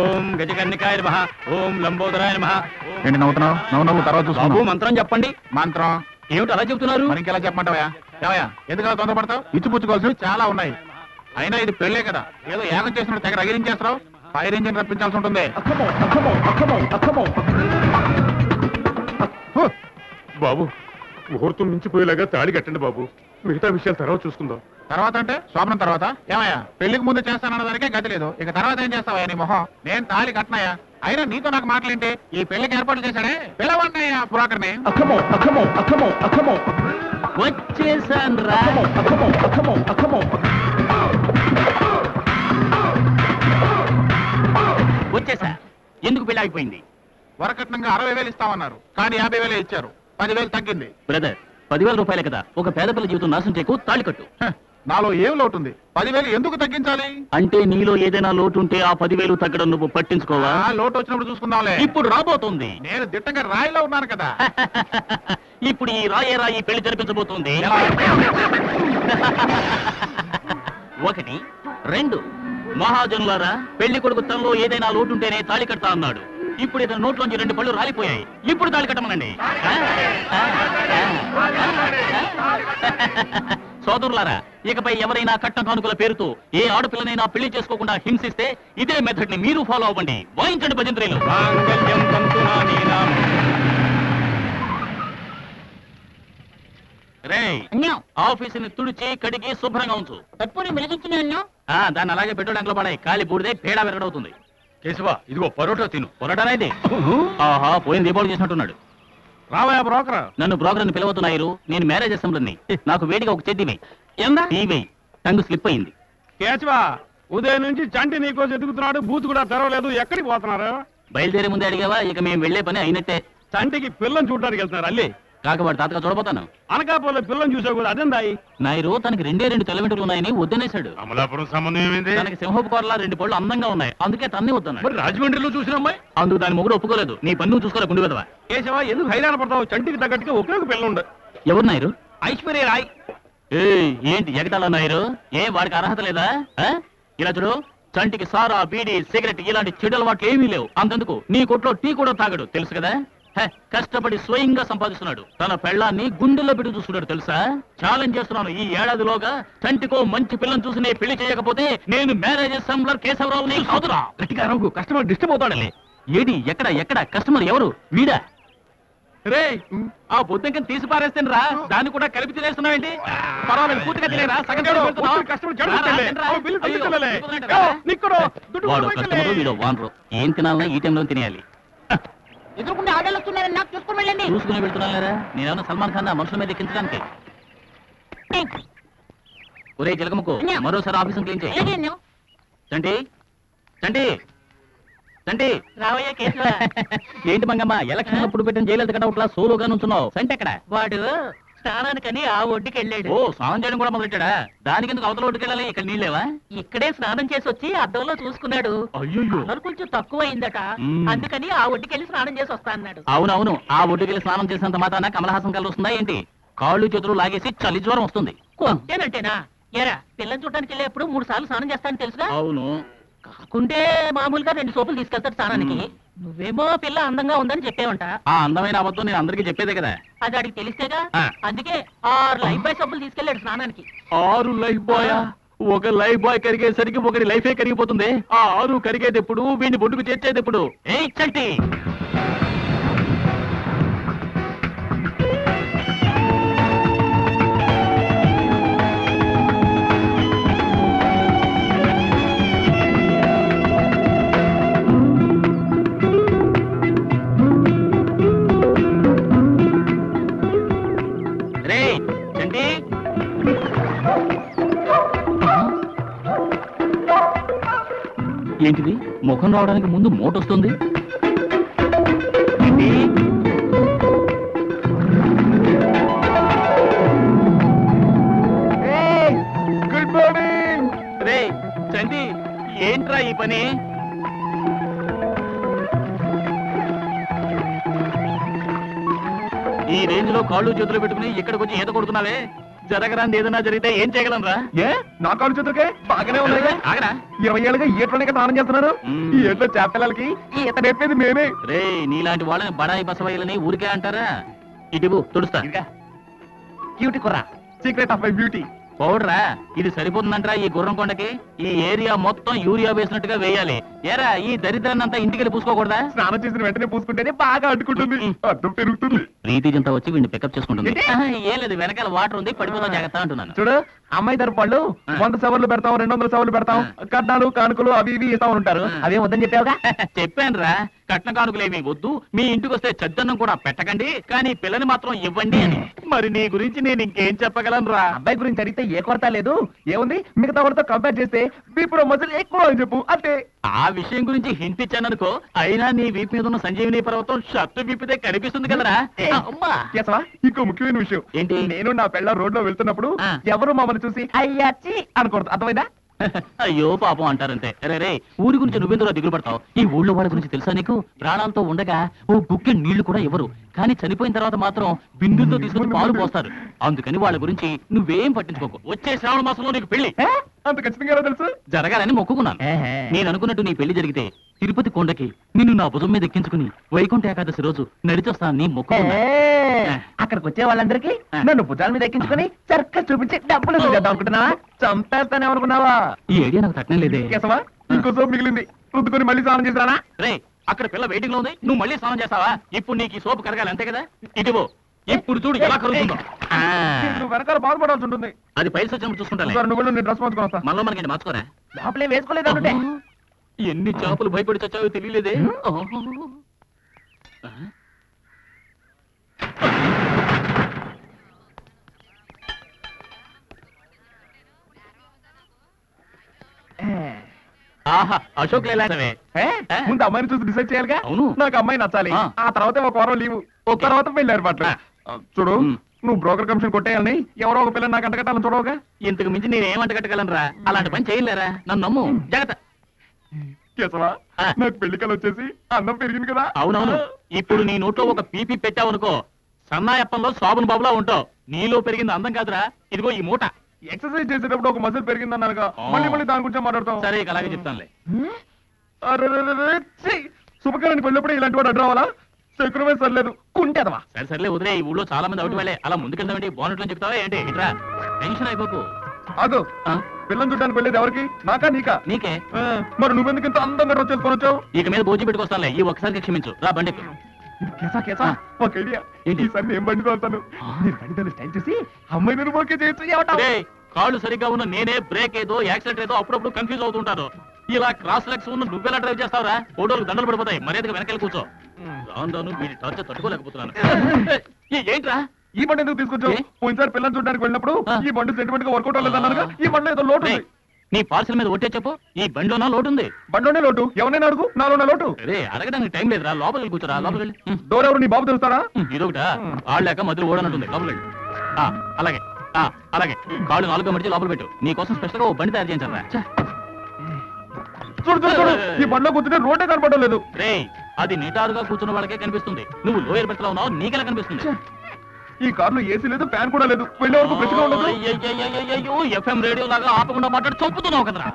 ఓం గజకర్ణికాయ నమః, ఓం లంబోదరాయ నమః. ఏంటి నవ్వుతున్నావు? నవ్వు తర్వాత చూసుకో. మంత్రం చెప్పండి. మంత్రం ఏమిటి అలా చెప్తున్నారు? మరి ఇంకెలా చెప్పమంటావా? ఏమయ్యా ఎందుకలా తొందరపడతావు? ఇచ్చిపుచ్చుకోవాల్సినవి చాలా ఉన్నాయి. అయినా ఇది పెళ్లే కదా, ఏదో యాగం చేసినట్టు తెగ రగిలించేస్తావు. ఫైర్ ఇంజిన్ రప్పించాల్సి ఉంటుంది. బాబు ముహూర్తం మించిపోయేలాగా తాళి కట్టండి బాబు. మిగతా విషయాలు తర్వాత చూసుకుందాం. తర్వాత అంటే శోభనం తర్వాత? ఏమయ్యా పెళ్లికి ముందు చేస్తానన్న దానికే గతి లేదు, ఇక తర్వాత ఏం చేస్తావా నీ మొహం? నేను తాళి కట్టనయ్యా. అయినా నీతో నాకు మాటలేంటి? ఈ పెళ్లికి ఏర్పాట్లు చేశాడే పిల్లవాడినయ్యా పురాకర్ని. వచ్చేసాన్రా. వచ్చేసా. ఎందుకు పెళ్లి ఆగిపోయింది? వరకట్నంగా 60,000 ఇస్తామన్నారు, కానీ 50,000 ఇచ్చారు. 10,000 తగ్గింది. బ్రదర్ 10,000 రూపాయలే కదా, ఒక పేద పిల్ల జీవితం నాశనం చేయకు, తాళి కట్టు. నాలో ఏం లోటు ఉంది? 10,000 ఎందుకు తగ్గించాలి? అంటే నీలో ఏదైనా లోటు ఉంటే ఆ 10,000 తగ్గడం నువ్వు పట్టించుకోవా? లోటు వచ్చినప్పుడు చూసుకుందాంలే. ఇప్పుడు రాబోతుంది. నేను దిట్టంగా రాయిలో ఉన్నాను కదా. ఇప్పుడు ఈ రాయి పెళ్లి జరిపించబోతుంది. 1 2 మహాజనులారా, పెళ్లి కొడుకు తనలో ఏదైనా లోటు ఉంటేనే తాళి కడతా అన్నాడు. ఇప్పుడు ఇతని నోట్లోంచి 2 పళ్ళు రాలిపోయాయి. ఇప్పుడు తాళి కట్టమనండి. సోదరులారా, ఇకపై ఎవరైనా కట్న కానుకల పేరుతో ఏ ఆడపిల్లనైనా పెళ్లి చేసుకోకుండా హింసిస్తే ఇదే మెథడ్ ని మీరు ఫాలో అవ్వండి. వాయించండి భజంత్రీలు. ఆఫీసుని తుడిచి కడిగి శుభ్రంగా ఉంచు. దాన్ని అలాగే పెట్రోల్ ట్యాంక్ లో పడాయి. కాలి బూడిదే పేడ వెరగడవుతుంది. కేశవా ఇదిగో పరోటా తిను. పొరటానైతే ఆహా పోయిన దీపావళి చేసినట్టున్నాడు. రావయా బ్రోకర్. నన్ను బ్రోకర్ అని పిలవతున్నాయి. నేను మ్యారేజ్ అసెంబ్లీని. నాకు వేడిగా ఒక చెడ్డి వేయి. టంగు స్లిప్ అయింది. కేశవా ఉదయం నుంచి చంటి నీకోసం ఎదుగుతున్నాడు. బూత్ కూడా తెరవలేదు. ఎక్కడికి పోతున్నారు? బయలుదేరే ముందే అడిగావా? ఇక మేము వెళ్లే పని అయినట్టే. చంటికి పిల్లని చూడడానికి వెళ్తున్నారు. అల్లి కాకవాడు తాతగా చూడబోతాను. అనకాపల్లి పిల్లని చూసావు కూడా అదేందాయి? నాయరు తనకి 2 తెల్లవెంట్రులు ఉన్నాయని వద్దనేశాడు. అమలాపురం సంబంధం ఏమైంది? తనకి సింహపు కోరలా 2 పళ్ళు అందంగా ఉన్నాయి, అందుకే తన్నే వద్దన్నాడు. మరి రాజమండ్రిలో చూసిన అమ్మాయి? అందుకు దాని మొగుడు ఒప్పుకోలేదు. నీ పన్ను చూసుకోలే గుండు కదవా. కేశవా ఎందుకు హైరాణ పడతావు? చంటికి తగ్గట్టుగా ఒకే ఒక పిల్ల ఉండు. ఎవరు నాయరు? ఐశ్వర్య రాయ్. ఏంటి ఎగతాళ నాయరు? వాడికి అర్హత లేదా? ఇలా చూడు, చంటికి సారా బీడీ సిగరెట్ ఇలాంటి చెడు అలవాట్లు ఏమీ లేవు. అంతెందుకు నీ కొట్లో టీ కూడా తాగడు, తెలుసు కదా. కష్టపడి స్వయంగా సంపాదిస్తున్నాడు. తన పెళ్ళాన్ని గుండెల్లో పెట్టి చూస్తున్నాడు, తెలుసా. ఛాలెంజ్ చేస్తున్నాను, ఈ ఏడాదిలోగా చంటికో మంచి పిల్లని చూసి నేను పెళ్లి చేయకపోతే నేను మ్యారేజ్ అసెంబ్లర్ కేశవరావుని కాదురా. గట్టిగా రావు, కస్టమర్ డిస్టర్బ్ అవుతాడలే. ఏడి ఎక్కడ కస్టమర్ ఎవరు? వీడా? రే ఆ బొద్దంకని తీసి పారేస్తాను రా. దాన్ని కూడా కలిపి తినేస్తున్నావేంటి? పర్వాలేదు, పూర్తిగా తినేరా. సగం వాడు కస్టమరు, వీడు వానరు. ఏం తినాలన్నా ఈ టైంలో తినేయాలి. ఎదురుకుంటే ఆర్డర్లు వస్తున్నారని నాకు చూసుకుని వెళ్ళండి. చూసుకుని వెళ్తున్నారా? నేనేమన్నా సల్మాన్ ఖాన్ మనుషుల మీద ఎక్కించడానికి? ఒరే చిలకముకు, మరోసారి ఆఫీసు క్లీన్ చేయి. చంటి రావయ్య కేశవ. ఏంటి మంగమ్మ, ఎలక్షన్ అప్పుడు పెట్టిన జైలు కట్టవుట్లా సోలోగా నుంచున్నావు? సంటి ఎక్కడ? వాడు స్నానానికని ఆ ఒడ్డుకి వెళ్ళాడు. స్నానం చేయడం కూడా మొదలెట్టాడా? దానికి ఎందుకు అవతల ఒడ్డుకి వెళ్ళాలి? ఇక్కడ నీళ్ళేవా? ఇక్కడే స్నానం చేసి వచ్చి అద్దంలో చూసుకున్నాడు. అయ్యో, కొంచెం తక్కువ అయిందట, అందుకని ఆ ఒడ్డుకి వెళ్ళి స్నానం చేసి వస్తా అన్నాడు. అవునవును, ఆ ఒడ్డుకి వెళ్ళి స్నానం చేసినంత మాత్రాన కమల్ హాసన్ కలర్ వస్తుందా ఏంటి? కాళ్ళు చేతులు లాగేసి చలి జ్వరం వస్తుంది. అంతేనంటేనా? ఎరా పిల్లని చూడడానికి వెళ్ళేప్పుడు 3 సార్లు స్నానం చేస్తాను తెలుసుగా. అవును, కాకుంటే మామూలుగా 2 సోపులు తీసుకెళ్తాడు స్నానానికి. నువ్వేమో పిల్ల అందంగా ఉందని చెప్పేవంట. ఆ అందమైన అబద్ధం నేను అందరికీ చెప్పేదే కదా. అది అడిగి తెలిస్తేగా. అందుకే 6 లైఫ్ బాయ్ సబ్బులు తీసుకెళ్లాడు స్నానానికి. 6 లైఫ్ బాయా? ఒక లైఫ్ బాయ్ కరిగేసరికి ఒకటి లైఫే కరిగిపోతుంది. ఆ 6 కరిగేది ఎప్పుడు? వీడిని బొడ్డుకు చేర్చేది ఎప్పుడు? ఏ చంటి, ఏంటిది? ముఖం రావడానికి ముందు మోట వస్తుంది. Good morning. రే చంటి, ఏంట్రా ఈ పని? ఈ రేంజ్ లో కాళ్ళు చేతులు పెట్టుకుని ఇక్కడికి వచ్చి ఈత కొడుతున్నావే? జరగరాంది ఏదైనా జరిగితే ఏం చేయగలం రా? ఏ నా కాళ్ళు చేతులకే బాగానే ఉన్నాయి. ఆగరా 20 ఏళ్ళుగా ఈటలోనే స్నానం చేస్తున్నారు. ఈ ఏట్లో చేపలకి ఈత నేర్పేది మేమే. రే నీలాంటి వాళ్ళని బడాయి బసవయ్యలని ఊరికే అంటారా? ఇటు తుడుస్తా. క్యూటీ కుర్రా, సీక్రెట్ ఆఫ్ మై బ్యూటీ. పౌడరా ఇది సరిపోతుందంటరా ఈ గుర్రం కొండకి? ఈ ఏరియా మొత్తం యూరియా వేసినట్టుగా వేయాలి. ఏరా ఈ దరిద్రాన్ని అంతా ఇంటికి పూసుకోకూడదా? స్నానం చేసిన వెంటనే పూసుకుంటేనే బాగా అడ్డుకుంటుంది, అర్థం పెరుగుతుంది. ప్రీతి జంతా వచ్చి వీడిని పికప్ చేసుకుంటుంది. ఏం లేదు, వెనకాల వాటర్ ఉంది, పడిపోతాం జాగ్రత్త అంటున్నాను. చూడు, అమ్మాయి తరపు వాళ్ళు 100 సవర్లు పెడతాం, 200 సవర్లు పెడతాం, కట్నాలు కానుకలు అవి ఇవి ఇస్తా ఉంటారు. అదే వద్దని చెప్పావుగా. చెప్పాను రా, కట్న కానుకలేమి వద్దు, మీ ఇంటికి వస్తే చద్దన్నం కూడా పెట్టకండి, కానీ పిల్లని మాత్రం ఇవ్వండి అని. మరి నీ గురించి నేను ఇంకేం చెప్పగలను రా? అబ్బాయి గురించి అడిగితే ఏ కొరత లేదు, ఏముంది మిగతా వాళ్ళతో కంపేర్ చేస్తే వీపులో మజిల్ ఎక్కువ అని చెప్పు అంతే. ఆ విషయం గురించి హింట్ ఇచ్చాననుకో, అయినా నీ వీపు మీద ఉన్న సంజీవిని పర్వతం షర్టు విప్పితే కనిపిస్తుంది కదరా. అమ్మా కేశవా, ఇంకో ముఖ్యమైన విషయం ఏంటి? నేను నా పెళ్ళ రోడ్ లో వెళ్తున్నప్పుడు ఎవరు మమ్మల్ని చూసి అయ్యాచి అనకూడదు, అర్థమైందా? అయ్యో పాపం అంటారంతే. రే రే, ఊరి గురించి నువ్వెందులో దిగులు పడతావు? ఈ ఊళ్ళో వాళ్ళ గురించి తెలుసా నీకు? ప్రాణాలతో ఉండగా ఓ గుక్కె నీళ్లు కూడా ఇవ్వరు, కానీ చనిపోయిన తర్వాత మాత్రం బిందులతో తీసుకుని పాలు పోస్తారు. అందుకని వాళ్ళ గురించి నువ్వేం పట్టించుకోకు. వచ్చే శ్రావణ మాసంలో నీకు పెళ్లి. అంత ఖచ్చితంగా తెలుసు జరగాలని మొక్కుకున్నాను. నేను అనుకున్నట్టు నీ పెళ్లి జరిగితే తిరుపతి కొండకి నిన్ను నా భుజం మీద ఎక్కించుకుని వైకుంఠ ఏకాదశి రోజు నడిచొస్తానని మొక్కుకున్నా. అక్కడికి వచ్చే వాళ్ళందరికీ నన్ను భుజాల మీద ఎక్కించుకుని సర్కస్ చూపించి డబ్బులు చేద్దాం అనుకుంటున్నావా? చంపేస్తానే అనుకున్నావా? ఈ ఐడియా నాకు తట్టనే లేదే. కేశవా, ఇంకో సోపు మిగిలింది, రుద్దుకొని మళ్ళీ స్నానం చేశానా? రే, అక్కడ పిల్ల వెయిటింగ్ లో ఉంది, నువ్వు మళ్ళీ స్నానం చేస్తావా? ఇప్పుడు నీకు ఈ సోపు కరగాలి అంతే కదా? ఇటువో ఇప్పుడు చూడు ఎలా కరుగుతుందో. నువ్వు వెనకాల బాధపడాల్సి ఉంటుంది. అది పైసలు వచ్చినప్పుడు చూసుకుంటా. నువ్వు నేను డ్రెస్ మార్చుకొని వస్తా. మళ్ళీ మనకి మార్చుకోరా. లోపలే వేసుకోలేదు అంటే ఎన్ని చేపలు భయపడి చచ్చావో తెలియలేదే. ఆహా, అశోక్ లేలాంటివే. ముందు అమ్మాయిని చూసి డిసైడ్ చేయాలిగా. అవును. నాకు అమ్మాయి నచ్చాలి, ఆ తర్వాత ఒక వారం లీవు, ఒక తర్వాత పెళ్లి ఏర్పాట్లు. చూడు, నువ్వు బ్రోకర్ కమిషన్ కొట్టేయాలని ఎవరో ఒక పిల్లని నాకు అంటగట్టాలని చూడవుగా. ఇంతకు మించి నేనేమంట కట్టగలనరా? అలాంటి పని చేయలేరా? నన్ను నమ్ము, జాగ్రత్త. కేశవా, నాకు పెళ్లి కల వచ్చేసి అన్నం పెరిగింది కదా. అవునవును, ఇప్పుడు నీ నోట్లో ఒక పీపీ పెట్టావనుకో, సన్నాయప్పంలో సాబున్ బాబులా ఉంటావు. నీలో పెరిగింది అందం కాదురా, ఇదిగో ఈ మూట. ఎక్సర్సైజ్ చేసేటప్పుడు ఒక మజిల్ పెరిగిందన్నానుగా, మళ్ళీ మళ్ళీ దాని గురించి మాట్లాడతాం. సరే, ఇక అలాగే చెప్తానులే. శుభకారానికి వెళ్ళినప్పుడు ఇలాంటి వాడు అడ్డు రావాలా? శుక్రమే సర్లేదు, కుంటేదవా. సరే సర్లే వదిలే, ఈ ఊళ్ళో చాలా మంది అవుట్ వాళ్ళే. అలా ముందుకెళ్తామేంటి? బాగున్నట్లు చెప్తావా ఏంటి? ఇట్రా, టెన్షన్ అయిపోకు. అదో పిల్లని చూడడానికి వెళ్ళేది ఎవరికి? నాకా నీకా? నీకే. మరి నువ్వెందుకు ఇంత అందంగా డ్రెస్ చేసుకొని వచ్చావు? ఇక మీద భోజనం పెట్టుకొస్తానులే, ఈ ఒక్కసారికి క్షమించు. రా బండి ఎక్కు. కేసా కేసా, ఒక ఐడియా. ఏంటి? ఈసారి నేను బండి తోలుతాను, నేను బండి స్టైల్ చేసి అమ్మాయి నేను ఓకే చేయొచ్చు. ఏమంటావ్? రే, కాళ్ళు సరిగ్గా ఉన్న నేనే బ్రేక్ ఏదో యాక్సిడెంట్ ఏదో అప్పుడప్పుడు కన్ఫ్యూజ్ అవుతుంటాను. ఇలా క్రాస్ లెగ్స్ ఉన్న నువ్వెలా డ్రైవ్ చేస్తావురా? ఫోటోలు దండలు పడిపోతాయి. మర్యాదగా వెనకాల కూర్చో. రాను వీడి టార్చర్ తట్టుకోలేకపోతున్నాను. ఏంట్రా ఈ బండి ఎందుకు తీసుకొచ్చావు? పోయినసారి పిల్లలు చూడడానికి వెళ్ళినప్పుడు ఈ బండి సెంటిమెంట్ గా వర్కౌట్ అవ్వలేదన్నారుగా. ఈ బండిలో ఏదో లోటు ఉంది. నీ పార్సల్ మీద ఒట్టే చెప్పు, ఈ బండిలోనా లోటు ఉంది. బండిలోనే లోటు, ఎవరైనా అడుగు, నాలోనే లోటు. రే, అడగడానికి టైం లేదురా, లోపలికి కూర్చోరా. లోపలికి డోర్ ఎవరు? నీ బాబు తెలుస్తారా? ఇదొకటా? ఆడలేక మధ్యలో ఓడనట్టుంది. లోపలికి అలాగే అలాగే కాళ్ళు 4 మడిచి లోపల పెట్టు. నీ కోసం స్పెషల్ గా ఓ బండి తయారు చేయించారా. చూడు చూడు చూడు, ఈ బండిలో కూర్చుంటే రోడ్డే కనపడడం లేదు. రే, అది నిటారుగా కూర్చున్న వాళ్ళకే కనిపిస్తుంది. నువ్వు లోయర్ బెర్త్ లో ఉన్నావు, నీకెలా కనిపిస్తుంది? ఈ కార్లో ఏసీ లేదు, ఫ్యాన్ కూడా లేదు, వెళ్ళే వరకు ఫ్రెష్గా ఉండదు. ఎఫ్ఎం రేడియో లాగా ఆపకుండా మాట్లాడి చంపుతున్నావు కదరా.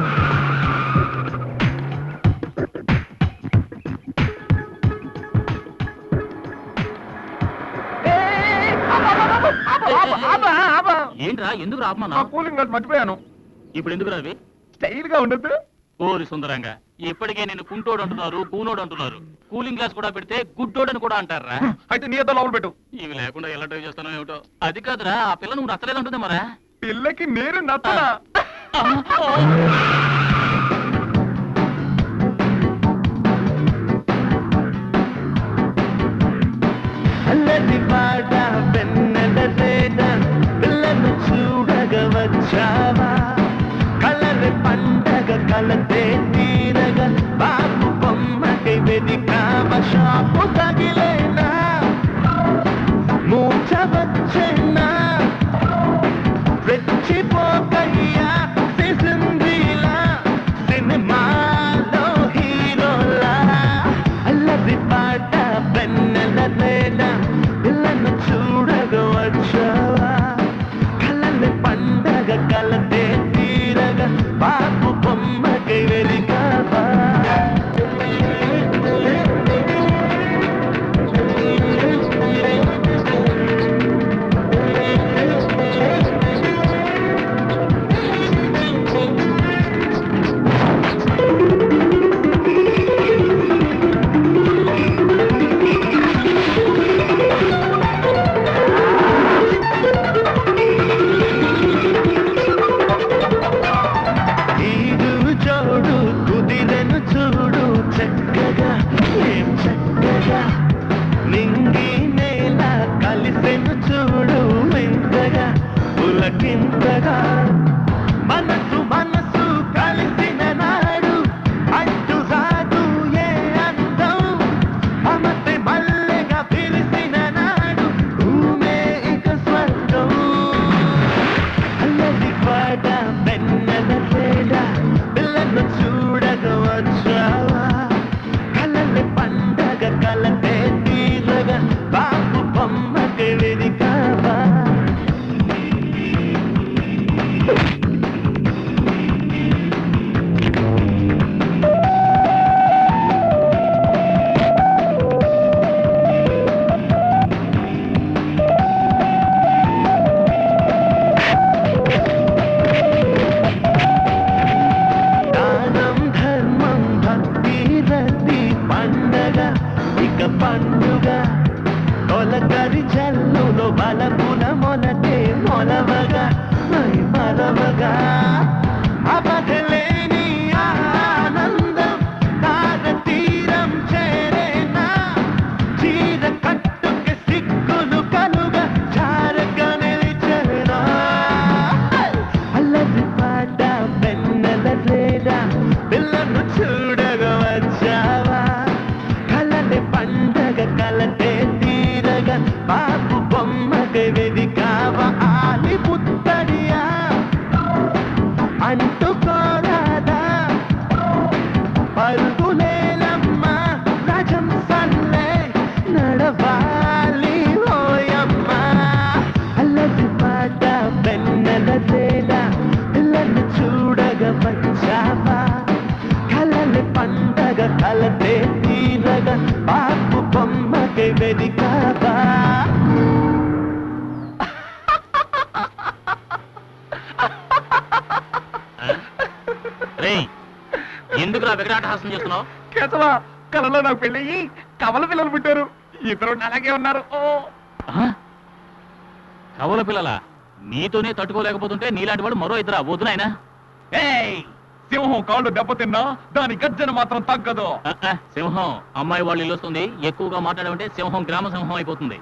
ఏంట్రా, ఎందుకు రాపమన్నా? కూలింగ్ గ్లాస్ మర్చిపోయాను. ఇప్పుడు ఎందుకు రావి? స్టైల్ గా ఉండదు. ఓరి సుందరంగా, ఇప్పటికే నేను కుంటోడు అంటున్నారు, కూనోడు అంటున్నారు. కూలింగ్ గ్లాస్ కూడా పెడితే గుడ్డోడని కూడా అంటారా? అయితే నీ ఏదో లోపల పెట్టు. ఇవి లేకుండా ఎలా డ్రైవ్ చేస్తానో ఏమిటో. అది కాదురా, ఆ పిల్ల నువ్వు నచ్చలేదంటుంది మరా? పిల్లకి నేను నచ్చనా? పిల్లను చూడగా వచ్చావా? కలర్ పండగ కలతే తీరగా బాబు బొమ్మకి వెదికావా? షాపు తగిలేనా, మూచ వచ్చేనా, రెచ్చిపోకయ్యా సిసిందిలా కలతే తీరగా బాబు బొమ్మకి వెదికావా పండుగ తొలకరి జల్లులో బలపుల మొలకే మొలవగా మరవగా అబధలేని ఆనందం తార తీరం చేరేనా చీర కట్టుకి సిక్కులు కలుగా చారగా నిలిచేనా అల్లరి పాట వెన్నెల రేడా పిల్లను చూడగా వచ్చావా పండగ కలతే తీరగా బాబు బొమ్మకి వెదికావా ఆలి పుత్తడియా అంటుకోరాదా పరుగులేలమ్మ రజం సల్లే నడవాలి ఓయమ్మ అల్లరి పాట వెన్నెల రేడా పిల్లను చూడగా వచ్చావా కలలి పండగ కలతే తీరగా బాబు బొమ్మకి వెదికావా ఎందుకు నా వికటాటహాసం చేస్తున్నావు? కేశవా కలలో నాకు పెళ్ళయి కవల పిల్లలు పుట్టారు. ఇద్దరు అలాగే ఉన్నారు. ఓ కవల పిల్లల నీతోనే తట్టుకోలేకపోతుంటే నీలాంటి వాడు మరో ఇద్దరా వద్దునాయనా? సింహం కాళ్ళు దెబ్బతిన్నా దాని గర్జన మాత్రం తగ్గదు. సింహం అమ్మాయి వాళ్ళు ఇల్లు వస్తుంది. ఎక్కువగా మాట్లాడమంటే సింహం గ్రామ సింహం అయిపోతుంది.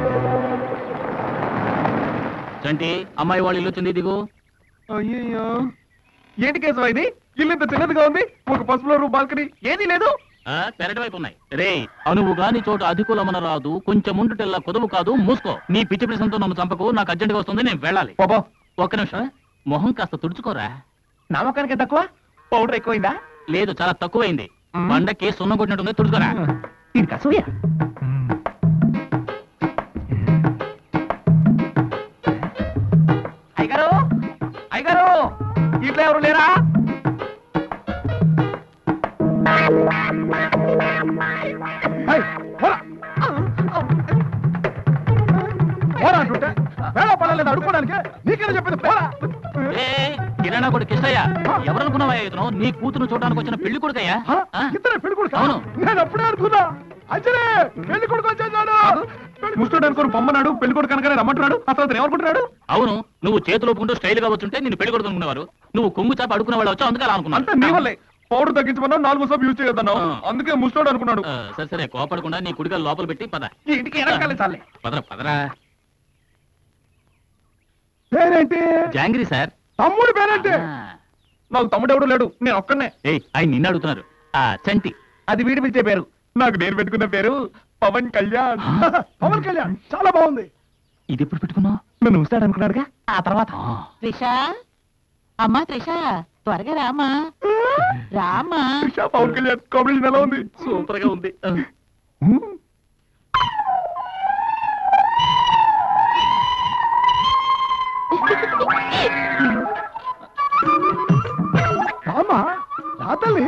చంటి అమ్మాయి వాళ్ళు ఇల్లు వచ్చింది దిగు. అయ్యో ఏంటి కేశవా ఇది? ఇల్లు ఇంత చిన్నదిగా ఉంది. ఒక పసుపులో రూ బాల్కనీ ఏదీ లేదు. పెరటి వైపు ఉన్నాయి. రే అనువు గాని చోట అధికులమన రాదు, కొంచెం ఉండుటెల్లా కుదువు కాదు. మూసుకో. నీ పిచ్చి ప్రశ్నతో నన్ను చంపకు. నాకు అర్జెంట్గా వస్తుంది, నేను వెళ్ళాలి. ఒక్క నిమిషం మొహం కాస్త తుడుచుకోరా. నమ్మకానికి తక్కువ పౌడర్ ఎక్కువైందా? లేదు చాలా తక్కువైంది. బండకి సున్నం కొట్టినట్టుంది, తుడుచుకోరా. ఇది కసూయ. అయ్యగారు అయ్యగారు ఇంట్లో ఎవరు లేరా? అడుకోవడానికి నీకేనా చెప్పింది? కిరాణా కొడుకు కిష్టయ్య, ఎవరనుకున్నావా ఇతను? నీ కూతురు చూడడానికి వచ్చిన పెళ్లి కొడుకయ్యా. ఇతనే పెళ్లి కొడుకు? అవును. నేను అప్పుడే అనుకున్నా. అచ్చరే పెళ్లి కొడుకు వచ్చేసాడు. ముస్టోడు అనుకోని పొమ్మన్నాడు. పెళ్లి కొడుకు కనుక రమ్మంటున్నాడు. అసలు ఎవరుకుంటున్నాడు? అవును, నువ్వు చేతులు ఒప్పుకుంటూ స్టైల్ గా వచ్చుంటే నేను పెళ్లి కొడుకు అనుకునేవారు. నువ్వు కొంగు చాప అడుకునే వాళ్ళు వచ్చావు, అందుకే అలా అనుకున్నాను. అంటే నీ వల్లే పౌడర్ తగ్గించమన్నా 4 సోపు యూజ్ చేయొద్దన్నావు. అందుకే ముస్టోడు అనుకున్నాడు. సరే సరే కోపడకుండా నీ కుడిగా లోపల పెట్టి పద. ఇంటికి వెనకాలే చాలే. పదరా పదరా. పేరేంటి? జాంగిరి సార్. తమ్ముడు పేరేంటి? నాకు తమ్ముడు ఎవడు లేడు, నేను ఒక్కనే. ఆయన నిన్ను అడుగుతున్నారు. చంటి. అది వీడి పిలిచే పేరు. నాకు నేను పెట్టుకున్న పేరు పవన్ కళ్యాణ్. పవన్ కళ్యాణ్ చాలా బాగుంది. ఇది ఎప్పుడు పెట్టుకున్నావు? నన్ను చూస్తాడు అనుకున్నాడుగా. ఆ తర్వాత త్రిషా, అమ్మా త్రిషా త్వరగా రామా. రామా. త్రిషా పవన్ కళ్యాణ్ కాంబినేషన్ ఎలా ఉంది? సూపర్ గా ఉంది. రామా నా తల్లి.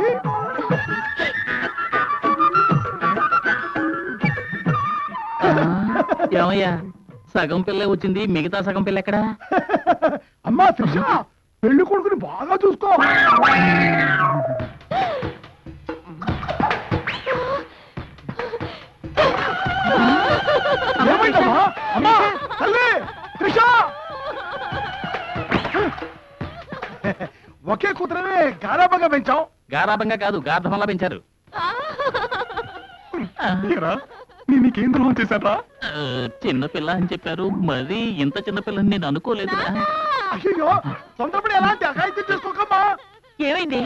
ఏమయ్యా సగం పిల్ల వచ్చింది, మిగతా సగం పిల్ల ఎక్కడా? అమ్మా త్రిష, పెళ్లి కొడుకుని బాగా చూసుకో. ఏమైందమ్మా? అమ్మా తల్లి త్రిష. ఒకే కూతురనే గారాబంగా పెంచాం. గారాబంగా కాదు, గార్ధంలా పెంచారు. నీకేం ద్రోహం చేశారా? చిన్నపిల్ల అని చెప్పారు, మరి ఇంత చిన్నపిల్లని నేను అనుకోలేదురా. అయ్యో తొందరపడి ఎలాంటి అఘాయిత్యం చేసుకోకమ్మా. ఏమైంది?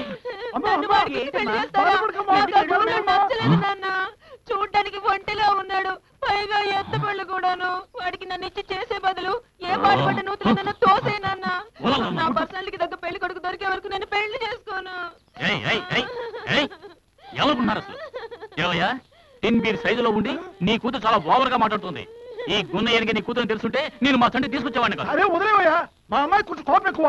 చూడ్డానికి ఒంటిలో ఉన్నాడు, పైగా ఎత్తపళ్ళు కూడాను. వాడికి నన్ను ఇచ్చి చేసే బదులు ఏ పాటుపడ్డ నూతులు నన్ను తోసేనన్నా. నా పర్సనాలిటీకి తగ్గ పెళ్లి కొడుకు దొరికే వరకు నేను పెళ్లి చేసుకోను. ఎవరుకున్నారు అసలు? ఏవయ్యా టిన్ బీర్ సైజులో ఉండి నీ కూతురు చాలా ఓవర్ గా మాట్లాడుతుంది. ఈ గున్న ఎరిగే నీ కూతురు తెలుసుంటే నేను మా చంటి తీసుకొచ్చేవాడిని కాదు. అరే వదిలేవయ్యా, మా అమ్మాయి కొంచెం కోపం ఎక్కువ.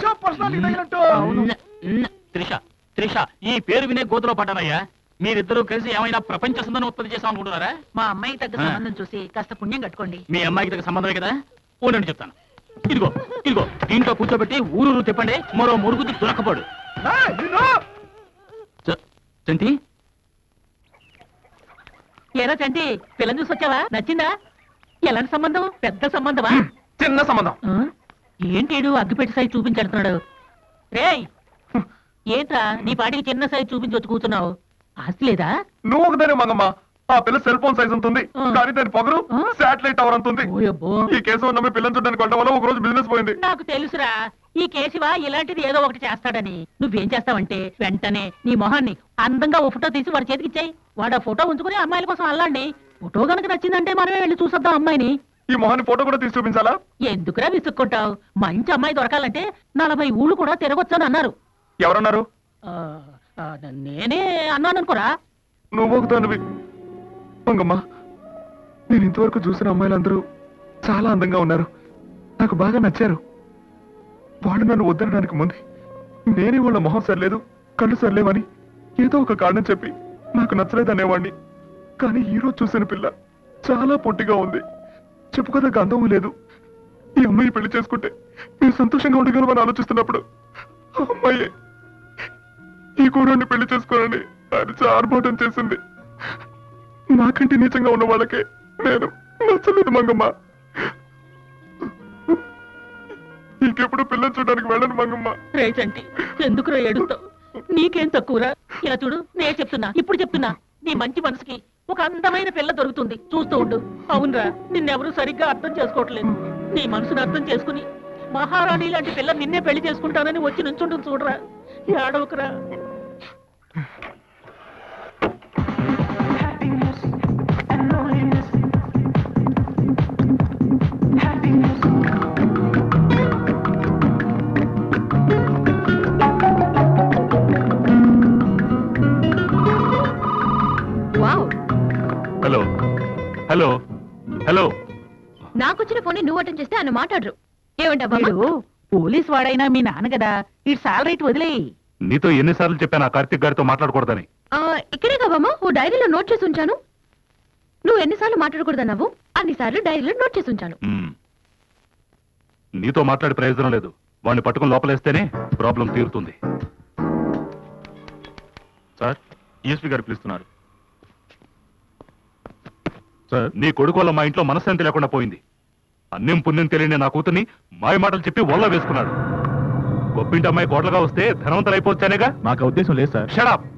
త్రిష త్రిష ఈ పేరు వినే గోతులో పడ్డానయ్యా. మీరిద్దరూ కలిసి ఏమైనా ప్రపంచ సుందరం ఉత్పత్తి చేస్తాం అనుకుంటున్నారా? మా అమ్మాయికి తగ్గ సంబంధం చూసి కాస్త పుణ్యం కట్టుకోండి. మీ అమ్మాయికి తగ్గ సంబంధమే కదా, ఉండండి చెప్తాను. ఇదిగో ఇదిగో దీంట్లో కూర్చోబెట్టి ఊరూరు తిప్పండి, మరో మురుగుద్దు దొరకపోడు. చంటి ఏరా చంటి, పిల్లని చూసి వచ్చావా? నచ్చిందా? ఎలాంటి సంబంధం? పెద్ద సంబంధమా? చిన్న సంబంధం. ఏంటేడు అగ్గిపెట్టి సైజు చూపించాడుతున్నాడు? రేయ్ ఏంట్రా నీ పాటికి చిన్న సైజు చూపించి వచ్చి కూర్చున్నావు? ఆస్తి లేదా? నువ్వు ఒకదానే మంగమ్మ. ఆ పిల్ల సెల్ ఫోన్ సైజ్ ఉంటుంది, కానీ దాని పొగరు శాటిలైట్ టవర్ అంతుంది. ఈ కేసు ఉన్న మీ పిల్లని చూడడానికి వెళ్ళడం వల్ల ఒక రోజు బిజినెస్ పోయింది. నాకు తెలుసురా, ఈ కేసువా ఇలాంటిది ఏదో ఒకటి చేస్తాడని. నువ్వేం చేస్తావంటే వెంటనే నీ మొహాన్ని అందంగా ఓ ఫోటో తీసి వాడి చేతికి ఇచ్చాయి. వాడు ఆ ఫోటో ఉంచుకుని అమ్మాయిల కోసం అల్లాండి. ఫోటో గనక నచ్చిందంటే మనమే వెళ్ళి చూసొద్దాం అమ్మాయిని. ఈ మొహాన్ని ఫోటో కూడా తీసి చూపించాలా? ఎందుకురా విసుక్కుంటావు? మంచి అమ్మాయి దొరకాలంటే 40 ఊళ్ళు కూడా తిరగొచ్చని అన్నారు. ఎవరన్నారు? నేనే అన్నాననుకోరా. నువ్వు ఒకదానివి మంగమ్మ. నేను ఇంతవరకు చూసిన అమ్మాయిలందరూ చాలా అందంగా ఉన్నారు, నాకు బాగా నచ్చారు. వాళ్ళు నన్ను వద్దనడానికి ముందు నేనే వాళ్ళ మొహం సర్లేదు, కళ్ళు సర్లేవని ఏదో ఒక కారణం చెప్పి నాకు నచ్చలేదనేవాడిని. కానీ ఈరోజు చూసిన పిల్ల చాలా పొట్టిగా ఉంది, చెప్పుకోదగ్గ అందం లేదు. ఈ అమ్మాయి పెళ్లి చేసుకుంటే నేను సంతోషంగా ఉండగలమని ఆలోచిస్తున్నప్పుడు ఆ అమ్మాయి ఈ కూరని పెళ్లి చేసుకోనని అరిచి ఆర్భాటం చేసింది. నాకంటే నీచంగా ఉన్న వాళ్ళకే నేను నచ్చలేదు మంగమ్మ. ఇంకెప్పుడు పిల్లలు చూడడానికి వెళ్ళను మంగమ్మ. రేచంటి ఎందుకురా ఏడుస్తావు? నీకేం తక్కువరా? ఇలా చూడు, నేను చెప్తున్నా, ఇప్పుడు చెప్తున్నా, నీ మంచి మనసుకి ఒక అందమైన పిల్ల దొరుకుతుంది, చూస్తూ ఉండు. అవునరా, నిన్నెవరూ సరిగ్గా అర్థం చేసుకోవట్లేదు. నీ మనసును అర్థం చేసుకుని మహారాణి లాంటి పిల్ల నిన్నే పెళ్లి చేసుకుంటానని వచ్చి నుంచుంటుంది చూడరా. ఏడవకురా. హలో హలో హలో, నాకొచ్చిన ఫోన్ నువ్వు అటెండ్ చేస్తే ఆయన మాట్లాడరు. ఏమంటా పోలీస్ వాడైనా మీ నాన్న కదా, ఇటు సాలరీ వదిలేయి. నీతో ఎన్నిసార్లు చెప్పాను ఆ కార్తీక్ గారితో మాట్లాడకూడదని? ఇక్కడే కావమ్మా, ఓ డైరీలో నోట్ చేసి ఉంచాను. నువ్వు ఎన్నిసార్లు మాట్లాడకూడదన్నావు, అన్నిసార్లు డైరీలో నోట్ చేసి ఉంచాను. నీతో మాట్లాడే ప్రయోజనం లేదు. వాడిని పట్టుకుని లోపలేస్తేనే ప్రాబ్లం తీరుతుంది. సార్, ఈఎస్పీ గారు పిలుస్తున్నారు. సార్, నీ కొడుకు వల్ల మా ఇంట్లో మనశ్శాంతి లేకుండా పోయింది. అన్యం పుణ్యం తెలియని నా కూతుర్ని మాయ మాటలు చెప్పి వల్ల వేసుకున్నాడు. గొప్పింటి అమ్మాయి కోట్లుగా వస్తే ధనవంతులు అయిపోవచ్చానేగా? నాకు ఉద్దేశం లేదు సార్. Shut up.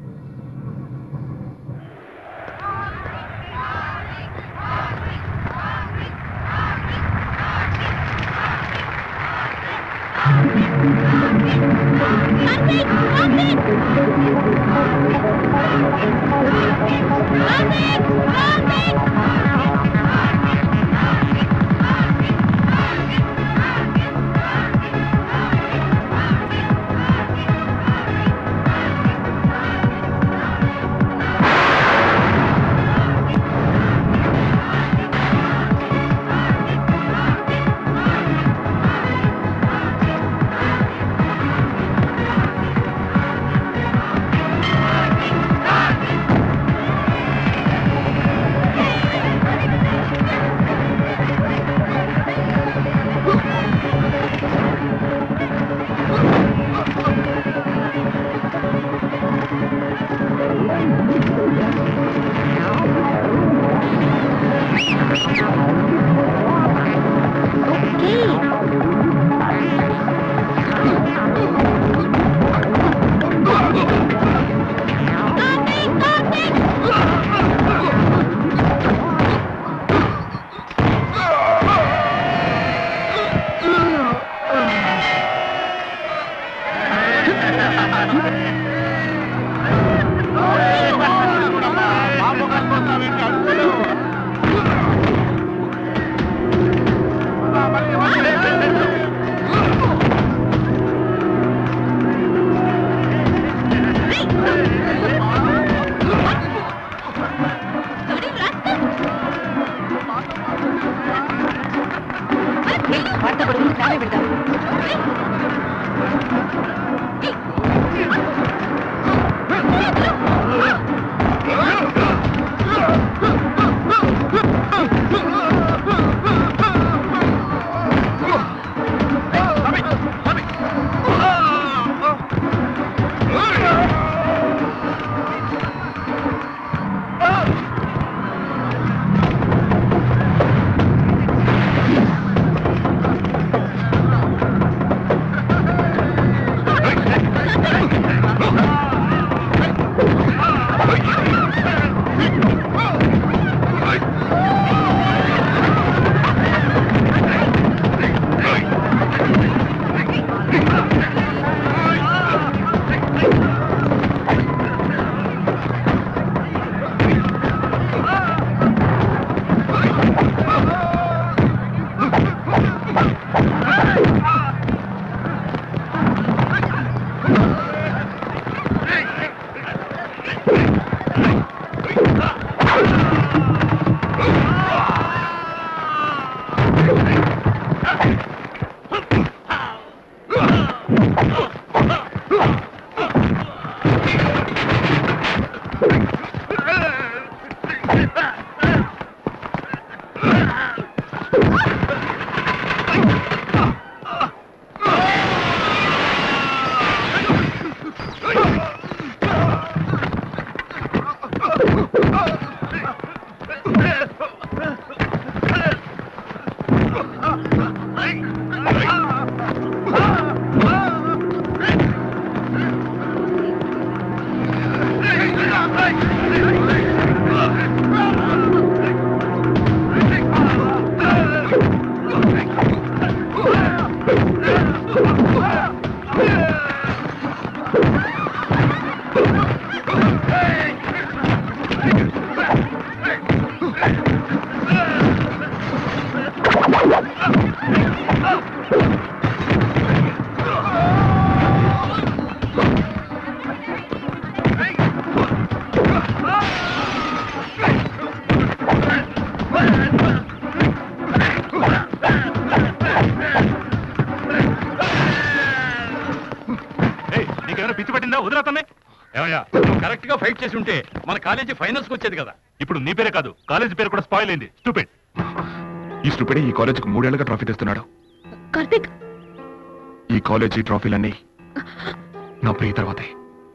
నీకేమైనా పిచ్చి పట్టిందా? వదిలేతానే. ఏమయ్యా, కరెక్ట్ గా ఫైట్ చేసి ఉంటే మన కాలేజీ ఫైనల్స్ కి వచ్చేది కదా. ఇప్పుడు నీ పేరే కాదు, కాలేజీ పేరు కూడా స్పాయిల్ అయింది. స్టూపిడ్. ఈ స్టూపిడే ఈ కాలేజీకి 3 ఏళ్లుగా ట్రాఫీ తెస్తున్నాడు. కార్తిక్, ఈ కాలేజీ ట్రాఫీలన్నీ నా ప్రియ తర్వాతే.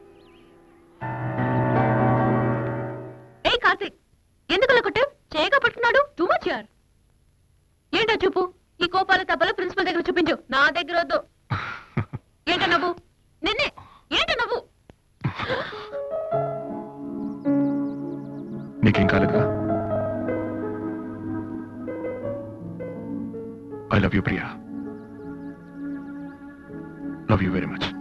ఏ కార్తిక్, ఎందుకు కొట్టావు? చేయగా పట్టుకున్నాడు. టూ మచ్ యార్. ఏంటో చూపు. ఈ కోపాల తప్పలు ప్రిన్సిపల్ దగ్గర చూపించు, నా దగ్గర వద్దు. ఏంటో నవ్వు? నిన్నే. ఏంటో నవ్వు? నీకేం కాలేదుగా? I love you Priya. Love you very much.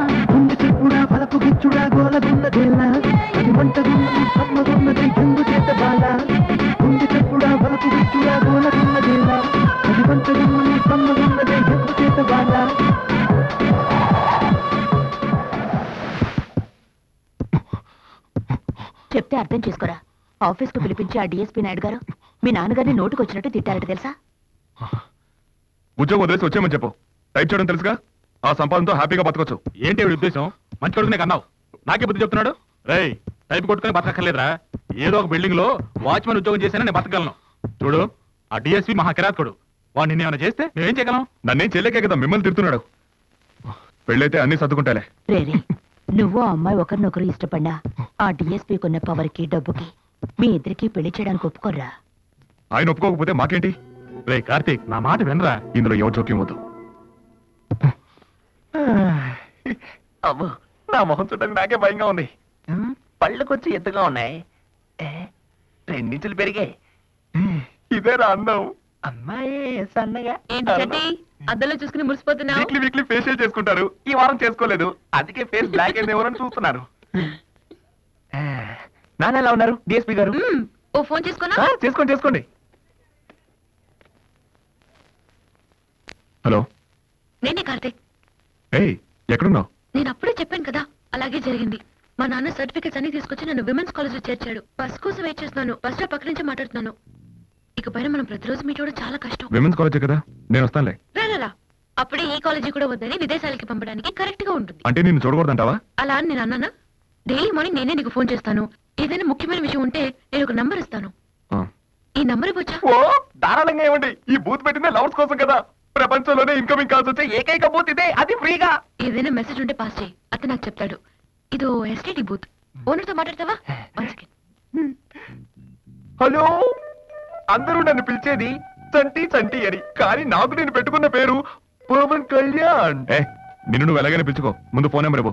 గోలగున్నదేలా అది వంటగున్న సమ్మగున్నదే ఎందు చేత చెప్తే అర్థం చేసుకోరా. ఆఫీస్ కు పిలిపించి ఆ డిఎస్పీ నాయుడు గారు మీ నాన్నగారిని నోటుకొచ్చినట్టు తిట్టారట తెలుసా? ఉద్యోగం వదిలేసి వచ్చేయమని చెప్పు. టైప్ చేయడం తెలుసుగా, ఆ సంపాదనతో హ్యాపీగా బతకొచ్చు. ఏంటి వీడి ఉద్దేశం? మంచి కొడుకునే కన్నావు, నాకే బుద్ధి చెప్తున్నాడు. రేయ్, టైప్ కొట్టుకుని బతకక్కర్లేదురా. ఏదో ఒక బిల్డింగ్ లో వాచ్మెన్ ఉద్యోగం చేసినా నేను బతకగలను. చూడు, ఆ డిఎస్పీ మహా కిరాతకుడు. వాడు నిన్నేమైనా చేస్తే మేమేం చేయగలం? నన్నేం చేయలేకే కదా మిమ్మల్ని తిడుతున్నాడు. పెళ్ళైతే అన్ని సర్దుకుంటాలే. రేరే, నువ్వు ఆ అమ్మాయి ఒకరినొకరు ఇష్టపడినా ఆ డిఎస్పీ కొన్న పవర్కి డబ్బుకి మీ ఇద్దరికి పెళ్లి చేయడానికి ఒప్పుకోర్రా. ఆయన ఒప్పుకోకపోతే మాకేంటి? రే కార్తీక్, నా మాట వినరా. ఇందులో ఎవరు జోక్యం వద్దు. అమ్మో, నా మొహం చూడడానికి నాకే భయంగా ఉంది. పళ్ళకొచ్చి ఎత్తుగా ఉన్నాయి, 2 ఇంచులు పెరిగాయి. ఇదేరా అందం. అమ్మాయి సన్నగా. ఏంటి అద్దంలో చూసుకుని మురిసిపోతున్నావు? వీక్లీ వీక్లీ ఫేషియల్ చేసుకుంటారు, ఈ వారం చేసుకోలేదు. అందుకే ఫేస్ బ్లాక్ అయింది ఎవరని చూస్తున్నారు. నాన్న ఎలా ఉన్నారు డిఎస్పీ గారు? ఓ ఫోన్ చేసుకున్నా? చేసుకోండి చేసుకోండి. హలో. నేనే కార్తీక్. ఏయ్, ఎక్కడున్నావు? నేను అప్పుడే చెప్పాను కదా, అలాగే జరిగింది. మా నాన్న సర్టిఫికెట్స్ అన్ని తీసుకొచ్చి నన్ను విమెన్స్ కాలేజ్ లో చేర్చాడు. బస్ కోసం వెయిట్ చేస్తున్నాను. బస్ స్టాప్ పక్క నుంచి మాట్లాడుతున్నాను. ఇక పైన మనం ప్రతిరోజు మీట్ అవ్వడం చాలా కష్టం. విమెన్స్ కాలేజే కదా, నేను వస్తానులే. రా, అప్పుడే ఈ కాలేజీ కూడా వద్దని విదేశాలకి పంపడానికి కరెక్ట్ గా ఉంటుంది. అంటే నిన్ను చూడకూడదంటావా? అలా అని నేను అన్నానా? డైలీ మార్నింగ్ నేనే నీకు ఫోన్ చేస్తాను. ఏదైనా ముఖ్యమైన విషయం ఉంటే నేను ఒక నంబర్ ఇస్తాను. ఈ నంబర్ ఇవ్వచ్చా? ఓ ధారాళంగా ఇవ్వండి. ఈ బూత్ పెట్టిందే లవర్స్ కోసం కదా. ప్రపంచంలోనే ఇన్కమింగ్ కాల్స్ వచ్చే ఏకైక బూత్ ఇదే, అది ఫ్రీగా. ఏదైనా మెసేజ్ ఉంటే పాస్ చేయి, అతను నాకు చెప్తాడు. ఇదో ఎస్టీడీ బూత్. ఓనర్ తో మాట్లాడతావా? హలో, అందరూ నన్ను పిలిచేది చంటి చంటి అని, కానీ నాకు నేను పెట్టుకున్న పేరు పవన్ కళ్యాణ్. నిన్ను నువ్వు ఎలాగైనా పిలుచుకో. ముందు ఫోన్ నెంబర్ ఇవ్వు.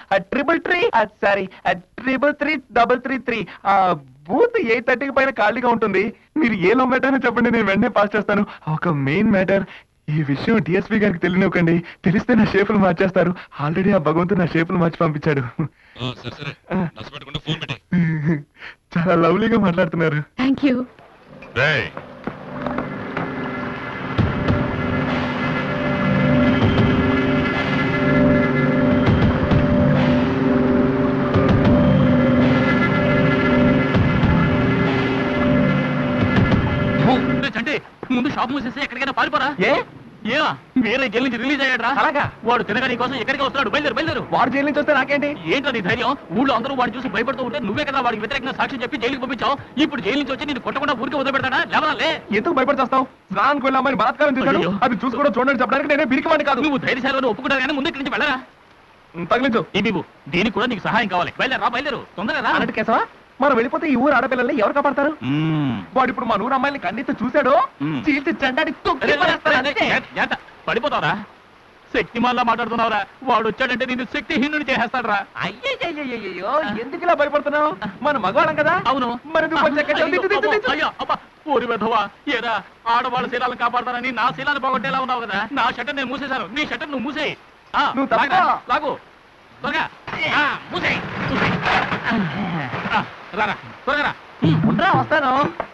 333 బూత్ 8:30 పైన ఖాళీగా ఉంటుంది. మీరు ఏ లో మ్యాటర్ అని చెప్పండి, నేను వెంటనే పాస్ చేస్తాను. ఒక మెయిన్ మ్యాటర్, ఈ విషయం డిఎస్పీ గారికి తెలియనివ్వకండి. తెలిస్తే నా షేపులు మార్చేస్తారు. ఆల్రెడీ ఆ భగవంతుడు నా షేపులు మార్చి పంపించాడు. చాలా లవ్లీగా మాట్లాడుతున్నారు. Thank you. అంటే ముందు షాప్ మూసేసి ఎక్కడికైనా పారిపోరా. ఏ వేరే జైలు నుంచి రిలీజ్ అయ్యాడ్రా. అలాగా? వాడు తినగా నీ కోసం ఎక్కడికి వస్తున్నాడు. బయలుదేరు. వాడు జైలు నుంచి వస్తే నాకేంటి? ఏంటో నీ ధైర్యం? ఊళ్ళో అందరూ వాడిని చూసి భయపడుతూ ఉంటే నువ్వే కదా వాడికి వ్యతిరేకంగా సాక్ష్యం చెప్పి జైలుకి పంపించావు. ఇప్పుడు జైలు నుంచి వచ్చి నేను కొట్టకుండా ఊరికి వదిలిపెడతాడా? లేవరాలే. ఎందుకు భయపడిచేస్తావు? స్నానానికి వెళ్ళి అమ్మాయిని బలాత్కారం చేశాడు, అది చూసి కూడా చూడండి చెప్పడానికి నేనే బిరికవాడిని కాదు. నువ్వు ధైర్యశాలను ఒప్పుకుంటావు కానీ ముందు ఇక్కడి నుంచి వెళ్ళరా. తగిలించు. ఈ బిబు, దీనికి కూడా నీకు సహాయం కావాలి. బయలుదేరు తొందరగా. అన్నట్టు కేసవా, మనం వెళ్ళిపోతే ఈ ఊరు ఆడపిల్లల్ని ఎవరు కాపాడతారు? వాడు ఇప్పుడు మన ఊరు అమ్మాయిని కన్నెత్తి చూశాడు, చీల్చి చెండాడి పడిపోతావరా. శక్తిమాన్లా మాట్లాడుతున్నావురా. వాడు వచ్చాడంటే నేను శక్తిహీనుని చేసేస్తాడరా. అయ్యో, ఎందుకు ఇలా భయపడుతున్నావు? మన మగవాళ్ళం కదా. అవును. మరి ఊరి వెధవా, ఏరా ఆడవాళ్ళ శీలాలను కాపాడతానని నా శీలాన్ని పోగొట్టేలా ఉన్నావు కదా. నా షట్టర్ నేను మూసేశాను, నీ షట్టర్ నువ్వు మూసేయి. లాగు త్వరగా మూసేయి. రారా త్వరగా. ఉండరా, వస్తాను.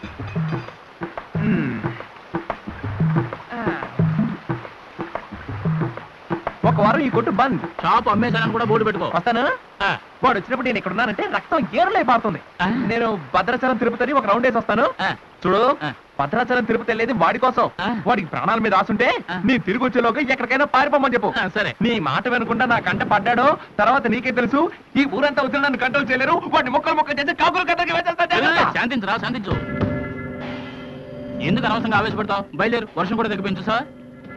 ఒక వారం ఈ కొట్టు బంద్. షాప్ అమ్మేశానని కూడా బోర్డు పెట్టుకో. వస్తాను. వాడు వచ్చినప్పుడు నేను ఇక్కడ ఉన్నానంటే రక్తం ఏరులై పారుతుంది. నేను భద్రాచలం తిరుపతి ఒక రౌండ్ వేసి వస్తాను. చూడు, భద్రాచలం తిరుపతి వెళ్ళేది వాడి కోసం. వాడికి ప్రాణాల మీద ఆశుంటే నీ తిరిగి వచ్చేలోగా ఎక్కడికైనా పారిపోమని చెప్పు. సరే. నీ మాట వినకుండా నా కంట పడ్డాడో తర్వాత నీకే తెలుసు. ఈ ఊరంతా వచ్చిన నన్ను కంట్రోల్ చేయలేరు. వాడిని మొక్కలు చేసి కాకులు కట్టకి వేసేస్తా. శాంతించు. ఎందుకు అనవసరంగా ఆవేశపడతావు? బయలుదేరు. వర్షం కూడా తగ్గిపోయించు సార్.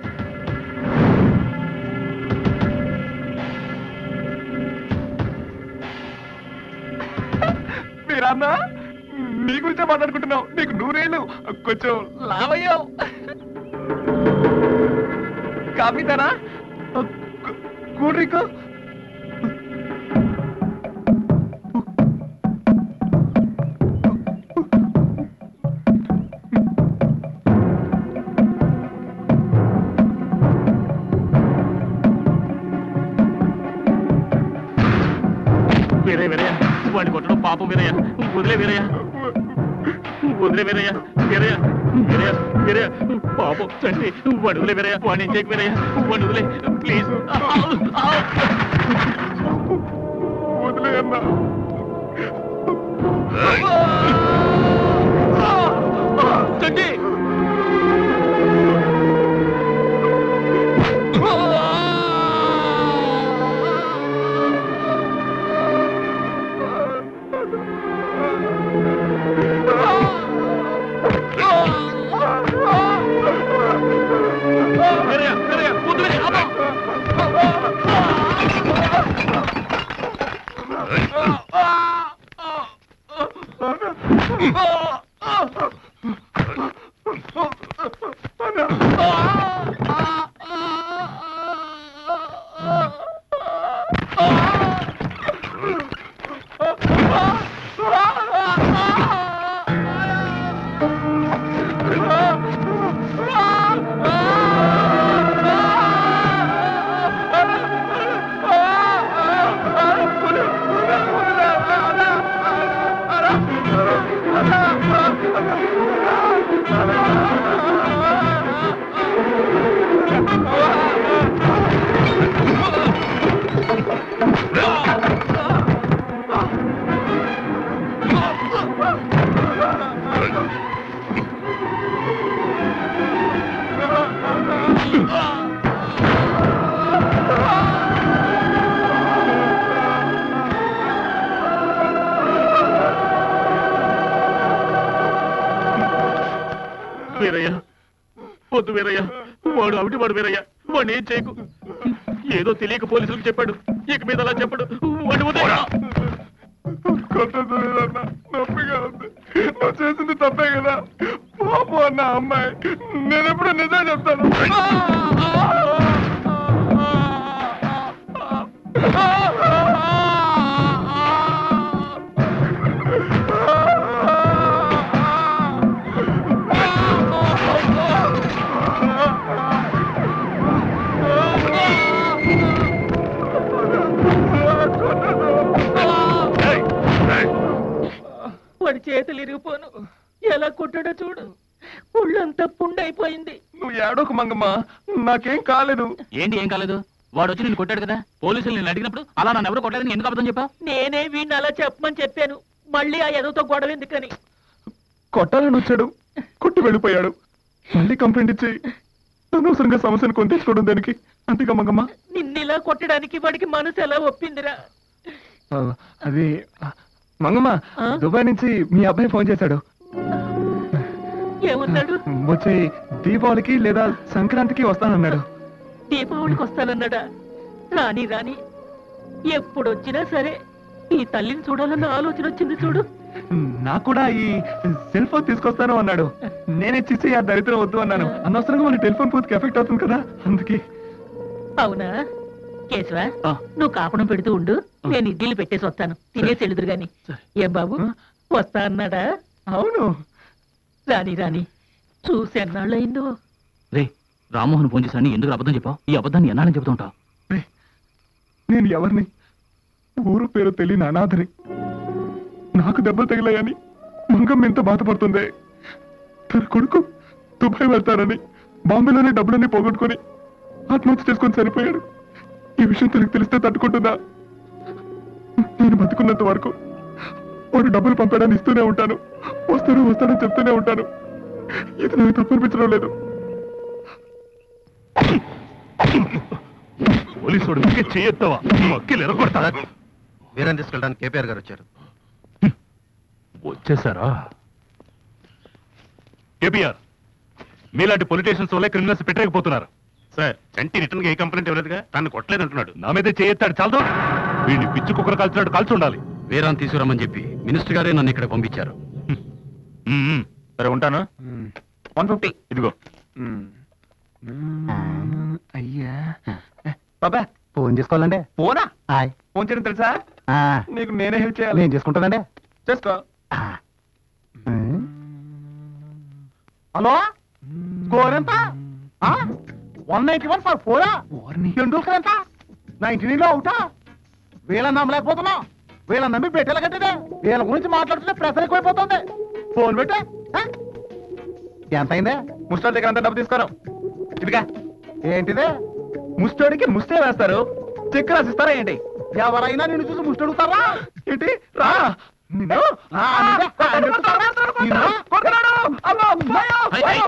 మీరన్నా నీ గురించే మాట్లాడుకుంటున్నావు. నీకు 100 ఏళ్ళు, కొంచెం లావయ్యావు. కాపీతానా? Cool drink? వీరయ్య, వాడిని కొట్టడం పాపం వీరయ్య. వదిలే వీరయ్య. పాపం చండి. వాడు వదిలే వీరయ్య. వాడిని ఏం చేయకు వీరయ్య. వాడిని వదిలే ప్లీజ్. వదిలే అన్నా. చంటి వీరయ్య వద్దు వీరయ్య, వాడు అవిటివాడు వీరయ్య, వాడిని ఏం చేయకు. ఏదో తెలియక పోలీసులకు చెప్పాడు, ఇక మీద అలా చెప్పడు. వాడిని వదిలేయ్. కొట్టలేదన్నా, నొప్పిగా ఉంది. నువ్వు చేసింది తప్పే కదా. పాపం అన్న అమ్మాయి, నేనెప్పుడు నిజం చెప్తాను. వాడి చేతులు ఇరిగిపోను, ఎలా కొట్టాడో చూడు. ఒళ్ళంతా పుండైపోయింది. నువ్వు ఏడోకు మంగమ్మ, నాకేం కాలేదు. ఏంటి ఏం కాలేదు? వాడు వచ్చి నిన్ను కొట్టాడు కదా. పోలీసులు నిన్ను అడిగినప్పుడు అలా నన్ను ఎవరు కొట్టలేదని ఎందుకు అబద్ధం చెప్పావు? నేనే వీడిని అలా చెప్పమని చెప్పాను. మళ్ళీ ఆ ఎదవతో గొడవ ఎందుకని. కొట్టాలని వచ్చాడు, కొట్టి వెళ్ళిపోయాడు. మళ్ళీ కంప్లైంట్ ఇచ్చి అనవసరంగా సమస్యను కొని తెచ్చుకోవడం దానికి. అంతేగా మంగమ్మ? నిన్నిలా కొట్టడానికి వాడికి మనసు ఎలా ఒప్పిందిరా? అది మంగమ్మ, దుబాయ్ నుంచి మీ అబ్బాయి ఫోన్ చేశాడు. ఏమన్నాడు? వచ్చే దీపావళికి లేదా సంక్రాంతికి వస్తానన్నాడు. దీపావళికి వస్తానన్నాడా? రాని రాని, ఎప్పుడొచ్చినా సరే ఈ తల్లిని చూడాలన్న ఆలోచన వచ్చింది చూడు. నాకు కూడా ఈ సెల్ ఫోన్ తీసుకొస్తాను అన్నాడు. నేనే చిచ్చి ఆ దరిద్రం వద్దు అన్నాను. అనవసరంగా మన టెలిఫోన్ పూర్తికి ఎఫెక్ట్ అవుతుంది కదా, అందుకే. అవునా కేశవ, నువ్వు కాపడం పెడుతూ ఉండు, నేను ఇడ్లీలు పెట్టేసి వస్తాను. తినేసి వెళుదురు గాని. ఏం బాబు, వస్తా అన్నాడా? అవును. రాని రాని, చూసెన్నాళ్ళయిందో. రే, రామ్మోహన్ ఫోన్ చేశాను, ఎందుకు అబద్ధం చెప్పావు? ఈ అబద్ధాన్ని ఎన్నాళ్ళని చెబుతూ ఉంటావు? నేను ఎవరిని, ఊరు పేరు తెలియని అనాథని. నాకు దెబ్బలు తగిలాయని మంగమ్మ ఎంత బాధపడుతుంది. తన కొడుకు దుబాయ్ వెళ్తారని బాంబేలోనే డబ్బులన్నీ పోగొట్టుకొని ఆత్మహత్య చేసుకొని సరిపోయాడు. ఈ విషయం తనకు తెలిస్తే తట్టుకుంటుందా? నేను బతుకున్నంత వరకు వాడు డబ్బులు పంపడాన్ని ఇస్తూనే ఉంటాను. వస్తాడని చెప్తూనే ఉంటాను. ఇది నాకు తప్పనిపించడం లేదు. పోలీసుడు చేయొద్దావా? అక్కలు ఎరగొడతారా? వీరని తీసుకెళ్ళడానికి కేపీఆర్ గారు వచ్చారు. వచ్చేసారా? కేపీఆర్, మీలాంటి పొలిటీషియన్స్ వల్లే క్రిమినల్స్ పెట్టలేకపోతున్నారు. సార్, చంటి రిటర్న్ గా ఏ కంప్లైంట్ ఇవ్వలేదుగా, తను కొట్టలేదు అంటున్నాడు. నా మీదే చేయెత్తాడు, చాలదు. వీడిని పిచ్చి కుక్కలు కాల్చినట్టు కాల్చి ఉండాలి. వీరాన్ని తీసుకురమ్మని చెప్పి మినిస్టర్ గారే నన్ను ఇక్కడ పంపించారు. సరే, ఉంటాను. 150 ఇదిగో. అయ్యా బాబా, ఫోన్ చేసుకోవాలండి. ఫోనా? ఫోన్ చేయడం తెలుసా నీకు? నేనే హెల్ప్ చేయాలి. నేను చేసుకుంటానండి. చేసుకో. హలో, స్కోర్ ఎంత? 191 ఫర్ 4. ఎందుకు ఎంత? 99 అవుతా. వీళ్ళని నమ్మలేకపోతున్నా. వీళ్ళని నమ్మి పెట్టేలా కట్టిదే. వీళ్ళ గురించి మాట్లాడుతుంటే ప్రెషర్ ఎక్కువైపోతుంది. ఫోన్ పెట్టే. ఎంత అయిందే? ముస్టోడి దగ్గర అంతా డబ్బు తీసుకోరు. ఇదిగా. ఏంటిదే? ముస్టోడికి ముస్తే వేస్తారు, చెక్ రాసిస్తారా ఏంటి? ఎవరైనా నిన్ను చూసి ముష్టడుగుతారా ఏంటి? రా. నిన్ను, ఆ, నిన్ను, ఆ, నిన్ను, కొడుతున్నాడు! అమ్మో! అయ్యో!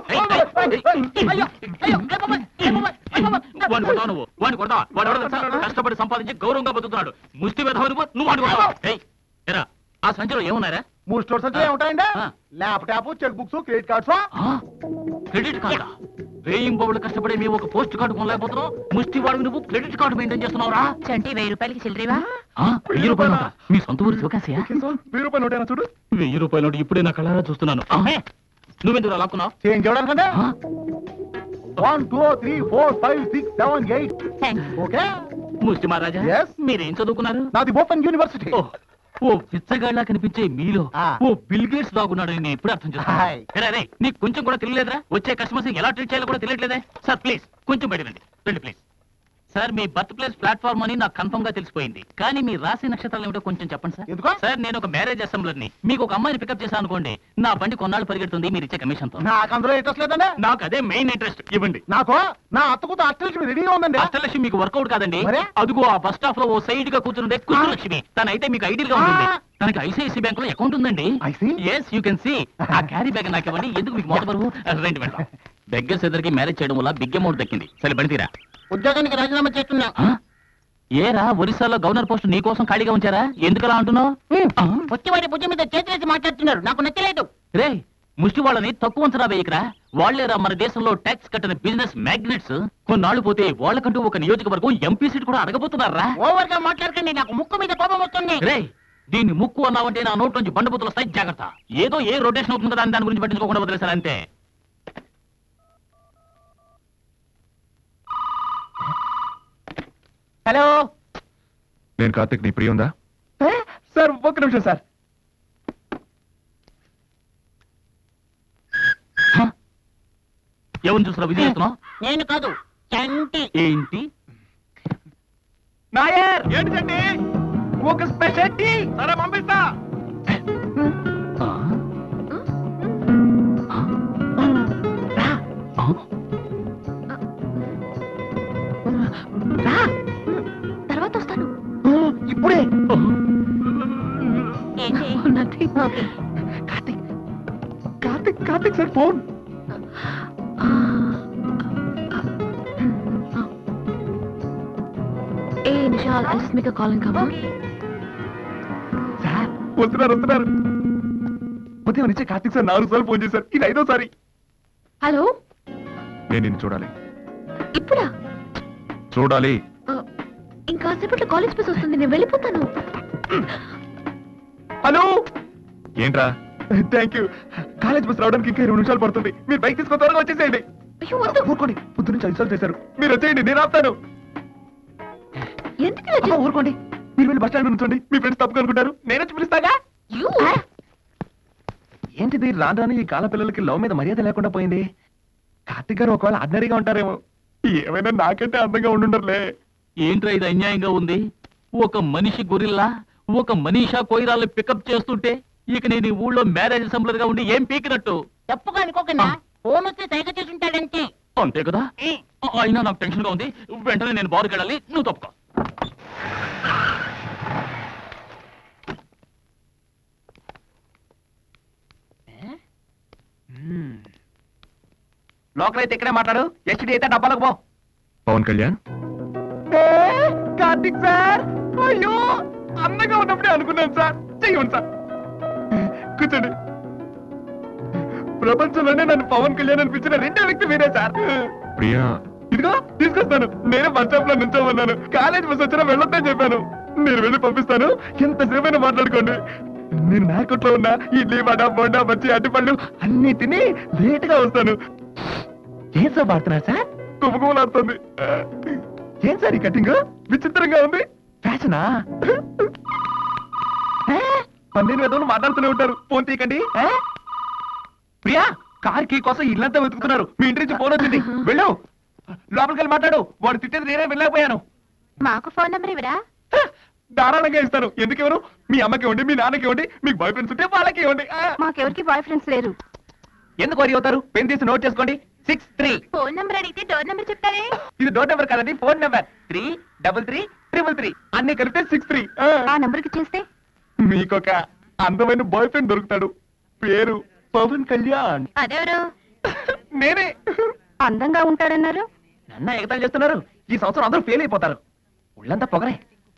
వాడిని కొడతావు నువ్వు, వాడిని కొడతావా? వాడు ఎవడో తెలుసా? కష్టపడి సంపాదించి గౌరవంగా బతుకుతున్నాడు. ముష్టి వేధం నువ్వు వాడిని కొడతావా? ఏయ్, ఏరా, ఆ సంచిలో ఏమున్నారా? 3 స్టోర్స్ వచ్చి ఏముంటాయండి? Laptop, check books, credit cards. Credit కార్డా? వేయింగ్ బౌళ్ళు కష్టపడి మేము ఒక పోస్ట్ కార్డు కొనలేకపోతున్నావు, ముష్టి వాడికి నువ్వు క్రెడిట్ కార్డు మెయింటైన్ చేస్తున్నావురా? చంటి 1000 రూపాయలకి చిల్లరేవా? 1000 రూపాయలు నోటా? మీ సొంత ఊరు శివకాశయా? 1000 రూపాయలు నోటేనా చూడు. 1000 రూపాయల నోటు ఇప్పుడే నా కళ్ళారా చూస్తున్నాను. నువ్వెందుకు లాక్కున్నావు? చేంజ్ చేయడానికంటే 1 2 3 4 5 6 7 8. ఓకే, ముష్టి మహారాజా, Yes. మీరేం చదువుకున్నారు? నాది ఓపెన్ యూనివర్సిటీ. ఓ పిచ్చగాళ్ళ కనిపించే మీలో ఆ. ఓ బిల్ గేట్స్ దాగున్నాడు. నేను ఎప్పుడు అర్థం హాయ్. చేస్తాను. నీకు కొంచెం కూడా తెలియలేదురా? వచ్చే కస్టమర్స్ ఎలా ట్రీట్ చేయాలో కూడా తెలియట్లేదే. సార్ ప్లీజ్ కొంచెం బయట రండి, రండి ప్లీజ్. సార్ మీ బర్త్ ప్లేస్ ప్లాట్ఫామ్ అని నాకు కన్ఫర్మ్ గా తెలిసిపోయింది, కానీ మీ రాశి నక్షత్రాలు ఏమిటో కొంచెం చెప్పండి సార్. ఎందుకో? సార్ నేను ఒక మ్యారేజ్ అసెంబ్లర్ని. మీకు ఒక అమ్మాయిని పికప్ చేశాను అనుకోండి, నా బండి కొన్నాళ్ళు పరిగెడుతుంది మీరు ఇచ్చే కమిషన్ తో. నాకు అందులో ఇంట్రెస్ట్ లేదండి. నాకు అదే మెయిన్ ఇంట్రెస్ట్, ఇవ్వండి. నాకు నా అత్తకుతో అష్టలక్ష్మి రెడీగా ఉందండి. అష్టలక్ష్మి మీకు వర్కౌట్ కాదండి. మరే? అదుగో ఆ బస్ స్టాప్ లో ఓ సైడ్ గా కూర్చుండే కుష్ఠలక్ష్మి, తనైతే మీకు ఐడియల్ గా ఉంటుంది. తనకి ఐసిఐసి బ్యాంక్ లో అకౌంట్ ఉందండి. Yes you can see. ఆ క్యారీ బ్యాగ్ నాకు ఇవ్వండి. ఎందుకు మీకు మోత బరువు? రండి వెళ్దాం. బెగ్గర్స్ ఇద్దరికి మ్యారేజ్ చేయడం వల్ల బిగ్ అమౌంట్ దక్కింది. సరే బండి తీరా. ఉద్యోగానికి రాజీనామా చేస్తున్నా. ఏరా, ఒరిస్సాలో గవర్నర్ పోస్ట్ నీ కోసం ఖాళీగా ఉంచారా? ఎందుకలా అంటున్నావు? వచ్చేవాడి భుజం మీద చేతులేసి మాట్లాడుతున్నారు, నాకు నచ్చలేదు. రే, ముష్టి వాళ్ళని తక్కువ అంచనా వేయకరా. వాళ్లేరా మన దేశంలో ట్యాక్స్ కట్టిన బిజినెస్ మ్యాగ్నెట్స్. కొన్నాళ్ళు పోతే వాళ్ళకంటూ ఒక నియోజకవర్గం ఎంపీ సీట్ కూడా అడగబోతున్నారా? ఓవర్ గా మాట్లాడకండి, నాకు ముక్కు మీద కోపం వస్తుంది. రే, దీన్ని ముక్కు అన్నావంటే నా నోట్ నుంచి బండబూతులు వస్తాయి, జాగ్రత్త. ఏదో ఏ రొటేషన్ అవుతుంది కదా అని దాని గురించి పట్టించుకోకుండా వదిలేశారు అంతే. హలో, నేను కార్తిక్, నీ ప్రియ ఉందా? సార్ ఒక్క నిమిషం సార్. ఎవరిని చూసినా విధి చేస్తున్నావు? నేను కాదు, చంటి. ఏంటి? నాయర్ ఏంటండి? ఒక స్పెషల్ టీ. సరే పంపిస్తా. తర్వాత వస్తాను. ఇప్పుడే. Karthik Karthik Karthik sir phone. Nishal, I'll just make a call and come. Sir వస్తున్నారు వస్తున్నారు. ఉదయం నుంచి కార్తిక్ సార్ 4 సార్లు ఫోన్ చేశారు, ఇది 5వ సారి. హలో, నేను నిన్ను చూడాలి. ఇప్పుడా? చూడాలి. ఇంకాసేపట్లో కాలేజ్ బస్ వస్తుంది, నేను వెళ్ళిపోతాను. హలో. ఏంట్రా? Thank you. కాలేజ్ బస్ రావడానికి ఇంకా 20 నిమిషాలు పడుతుంది. మీరు బైక్ తీసుకొని త్వరగా వచ్చేసేయండి. అయ్యో వద్దు. ఊరుకోండి, పొద్దు నుంచి 5 సార్లు చేశారు. మీరు వచ్చేయండి, నేను ఆపుతాను. ఎందుకు ఇలా చేస్తావు? ఊరుకోండి, మీరు వెళ్ళి బస్ స్టాండ్ నుంచోండి. మీ ఫ్రెండ్స్ తప్పుగా అనుకుంటారు, నేను వచ్చి పిలుస్తాగా. ఏంటిది రాను ఈ కాల పిల్లలకి లవ్ మీద మర్యాద లేకుండా పోయింది. కార్తిక్ గారు ఒకవేళ ఆర్డినరీగా ఉంటారేమో, ఏమైనా నాకంటే అందంగా ఉండుండర్లే. ఏంట్రా ఇది అన్యాయంగా ఉంది? ఒక మనిషి గొరిల్లా ఒక మనీషా కొయిరాల్ని పికప్ చేస్తుంటే ఇక నేను ఈ ఊళ్ళో మ్యారేజ్ అసెంబ్లర్ గా ఉండి ఏం పీకినట్టు? తప్పుగా అనుకోకుండా ఫోన్ వచ్చి సైగ చేసి ఉంటాడంటే. అంతే కదా. అయినా నాకు టెన్షన్ గా ఉంది, వెంటనే నేను బారుకి వెళ్ళాలి. నువ్వు తప్పుకో. లోకల్ అయితే ఇక్కడే మాట్లాడు, ఎస్టీ అయితే డబ్బాలకు పో. పవన్ కళ్యాణ్, కార్తిక్ సార్, అయ్యో అందంగా ఉన్నప్పుడే అనుకున్నాను సార్. చెయ్యండి సార్, కూర్చోండి. ప్రపంచంలోనే నన్ను పవన్ కళ్యాణ్ అనిపించిన 2వ వ్యక్తి మీరే సార్. ప్రియా. ఇదిగో తీసుకొస్తాను. నేనే బస్ స్టాప్ లో నుంచోమన్నాను, కాలేజ్ బస్ వచ్చినా వెళ్ళొద్దని చెప్పాను. నేను వెళ్ళి పంపిస్తాను, ఎంతసేపైనా మాట్లాడుకోండి. నేను నాకుట్లో ఉన్న ఇడ్లీ వడ బొండా బచ్చి అట్టిపళ్ళు అన్ని తిని లేట్ గా వస్తాను. ఏం సార్ పాడుతున్నారు సార్? కుమ్మకుమలాడుతుంది. ఏం సార్ ఈ కటింగ్ విచిత్రంగా ఉంది, ఫ్యాషనా? 12 వేదవులు మాట్లాడుతూనే ఉంటారు, ఫోన్ తీయకండి. ప్రియా, కార్ కీ కోసం ఇల్లంతా వెతుకుతున్నారు. మీ ఇంటి నుంచి ఫోన్ వచ్చింది, వెళ్ళు. లోపలికి వెళ్ళి మాట్లాడు. వాడు తిట్టేది నేనే వెళ్ళలేకపోయాను. మాకు ఫోన్ నెంబర్ ఇవ్వరా? ధారాళంగా ఇస్తాను. ఎందుకు ఎవరు? మీ అమ్మకి ఇవ్వండి, మీ నాన్నకి ఇవ్వండి, మీకు బాయ్ ఫ్రెండ్స్ ఉంటే వాళ్ళకి ఇవ్వండి. మాకెవరికి బాయ్ ఫ్రెండ్స్ లేరు. ఎందుకు వరి అవుతారు? పెన్ తీసి నోట్ చేసుకోండి. 63. ఫోన్ నెంబర్ అడిగితే డోర్ నెంబర్ చెప్తారే. ఇది డోర్ నెంబర్ కాదండి, ఫోన్ నెంబర్. 3333333 అన్ని కలిపితే 63. ఆ నెంబర్ కి చేస్తే మీకొక అందమైన బాయ్ ఫ్రెండ్ దొరుకుతాడు. పేరు పవన్ కళ్యాణ్. అదెవరు? నేనే. అందంగా ఉంటాడన్నారు. నన్న ఎగతాళి చేస్తున్నారు. ఈ సంవత్సరం అందరూ ఫెయిల్ అయిపోతారు. ఒళ్ళంతా పొగరే.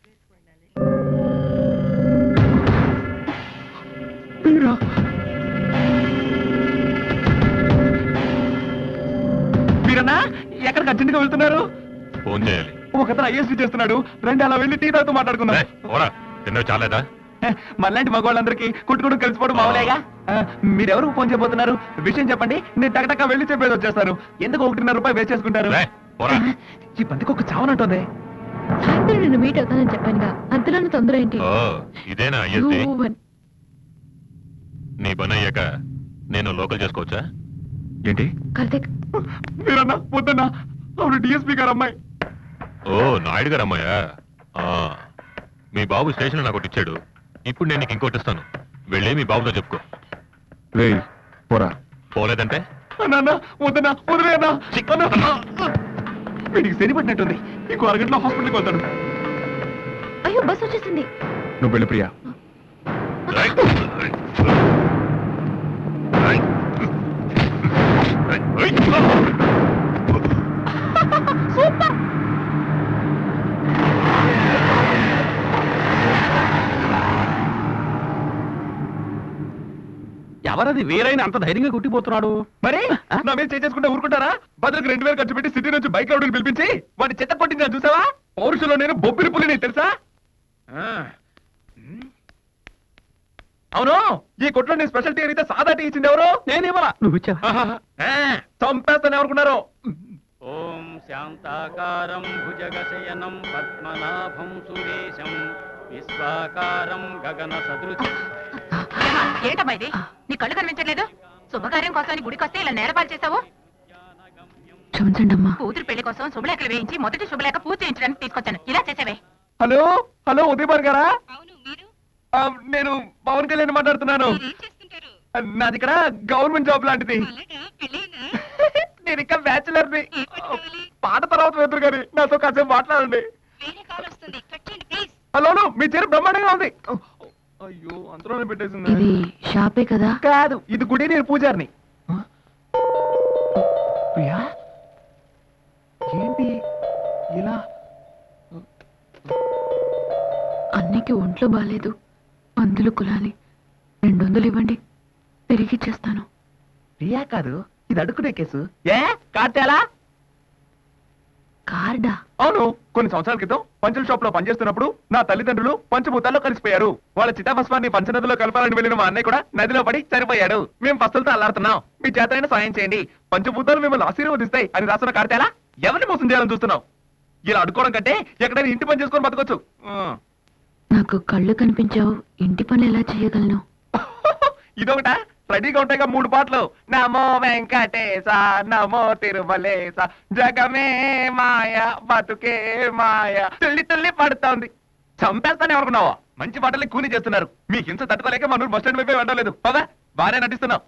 మీరన్నా ఎక్కడికి అర్జెంట్గా వెళ్తున్నారు? ఫోన్ చేయాలి. ఒకతను ఐఎస్డీ చేస్తున్నాడు. రండి అలా వెళ్ళి టీ తాగుతూ మాట్లాడుకుందాం. తిన్నవి చాలేదా? మళ్ళంటి మగవాళ్ళందరికీ కుట్టుకుడు కలిసిపోవడం మామూలేగా. మీరెవరు ఫోన్ చేయబోతున్నారు? విషయం చెప్పండి. నేను టకటక వెళ్ళి చెప్పేది వచ్చేస్తాను. ఎందుకు 1.5 రూపాయలు వేస్ట్ చేసుకుంటారు? ఈ పందికి ఒక చావనంటుంది. సాయంత్రం నిన్ను మీట్ అవుతానని చెప్పానుగా, అంతలోనే తొందర ఏంటి? ఇదేనా నీ పని అయ్యాక నేను లోకల్ చేసుకోవచ్చా? ఏంటి కార్తీక్? మీరన్నా వద్దన్నా, అవును డిఎస్పీ గారు అమ్మాయి. ఓ నాయుడు గారు అమ్మాయా? మీ బాబు స్టేషన్ నాకు ఒకటి ఇచ్చాడు. ఇప్పుడు నేను నీకు ఇంకోటి ఇస్తాను. వెళ్ళి మీ బాబుతో చెప్పుకో. పోరా. పోలేదంటే వద్దన్నా, వదిలేనా. వీడికి సరిపడినట్టుంది. ఇంకో అరగంటలో హాస్పిటల్కి వెళ్తాడు. అయ్యో బస్ వచ్చేసింది. నువ్వు వెళ్ళు ప్రియా. సూపర్. ఎవరది వీరైన అంత ధైర్యంగా గుట్టిపోతున్నాడు? మరి నా మీద చేసుకుంటే ఊరుకుంటారా? బదులకు 2000 ఖర్చు పెట్టి సిటీ నుంచి బైక్ రౌడీని పిలిపించి వాడిని చెత్త కొట్టిందా చూసావా? పౌరుషులో నేను బొబ్బిలి పులిని తెలుసా? అవును, ఈ కొట్లో నేను స్పెషల్ టీ అయితే సాదా టీ ఇచ్చింది ఎవరు? నేను ఇవ్వాలా? నువ్వు ఇచ్చావా? చంపేస్తాను అనుకున్నారు. ఓం శాంతాకారం భుజగశయనం పద్మనాభం సురేశం విశ్వాకారం గగన సదృశం. ఏంటమ్మా ఇది? నీ కళ్ళు కనిపించట్లేదు? శుభకార్యం కోసం గుడికి వస్తే ఇలా నేరపాలు చేసావు? క్షమించండి అమ్మా. కూతురు పెళ్లి కోసం శుభలేఖలు వేయించి మొదటి శుభలేఖ పూర్తి చేయించడానికి తీసుకొచ్చాను. ఇలా చేసేవే. హలో హలో ఉదయభార్ గారా? నేను పవన్ కళ్యాణ్ మాట్లాడుతున్నాను. నాది ఇక్కడ గవర్నమెంట్ జాబ్ లాంటిది. నేను ఇంకా బ్యాచులర్ ని. పాట తర్వాత వెళ్తారు కానీ నాతో కాసేపు మాట్లాడండి. హలో, మీ చీర బ్రహ్మాండంగా ఉంది. అయ్యో అంతలోనే పెట్టేసింది. ఇది షాపే కదా? కాదు, ఇది గుడి. నేను పూజారిని. ప్రియా ఏంటి ఇలా? అన్నికి ఒంట్లో బాలేదు, మందులు కులాలి. 200 ఇవ్వండి, తిరిగి ఇచ్చేస్తాను. ప్రియా కాదు, ఇది అడుక్కునే కేసు. ఏ కార్తేలా? కార్డా? అవును, కొన్ని సంవత్సరాల క్రితం పంచల షాప్ లో పనిచేస్తున్నప్పుడు నా తల్లిదండ్రులు పంచభూతాల్లో కలిసిపోయారు. వాళ్ళ చితాభస్మాన్ని పంచనదిలో కలపాలని వెళ్ళిన మా అన్నయ్య కూడా నదిలో పడి చనిపోయాడు. మేము పస్తులతో అల్లాడుతున్నాం. మీ చేతనైనా సాయం చేయండి. పంచభూతాలు మిమ్మల్ని ఆశీర్వదిస్తాయి అని రాసిన కార్తేలా? ఎవరిని మోసం చేయాలని చూస్తున్నావు? ఇలా అడుక్కోవడం కంటే ఎక్కడైనా ఇంటి పని చేసుకొని బతకొచ్చు. నాకు కళ్ళు కనిపించావు, ఇంటి పని ఎలా చేయగలను? ఇదొకట. రెడీగా ఉంటాయిగా 3 పాటలు. నమో వెంకటేశ నమో తిరుమలేశ జగమే మాయ బతుకే మాయ తుల్లి తుల్లి పడుతా ఉంది. చంపేస్తానే అనుకున్నావా? మంచి పాటలే కూని చేస్తున్నారు. మీ హింస తట్టుకోలేక మన బస్ స్టాండ్ వైపే వెళ్ళలేదు. పదా బాగానే నటిస్తున్నావు.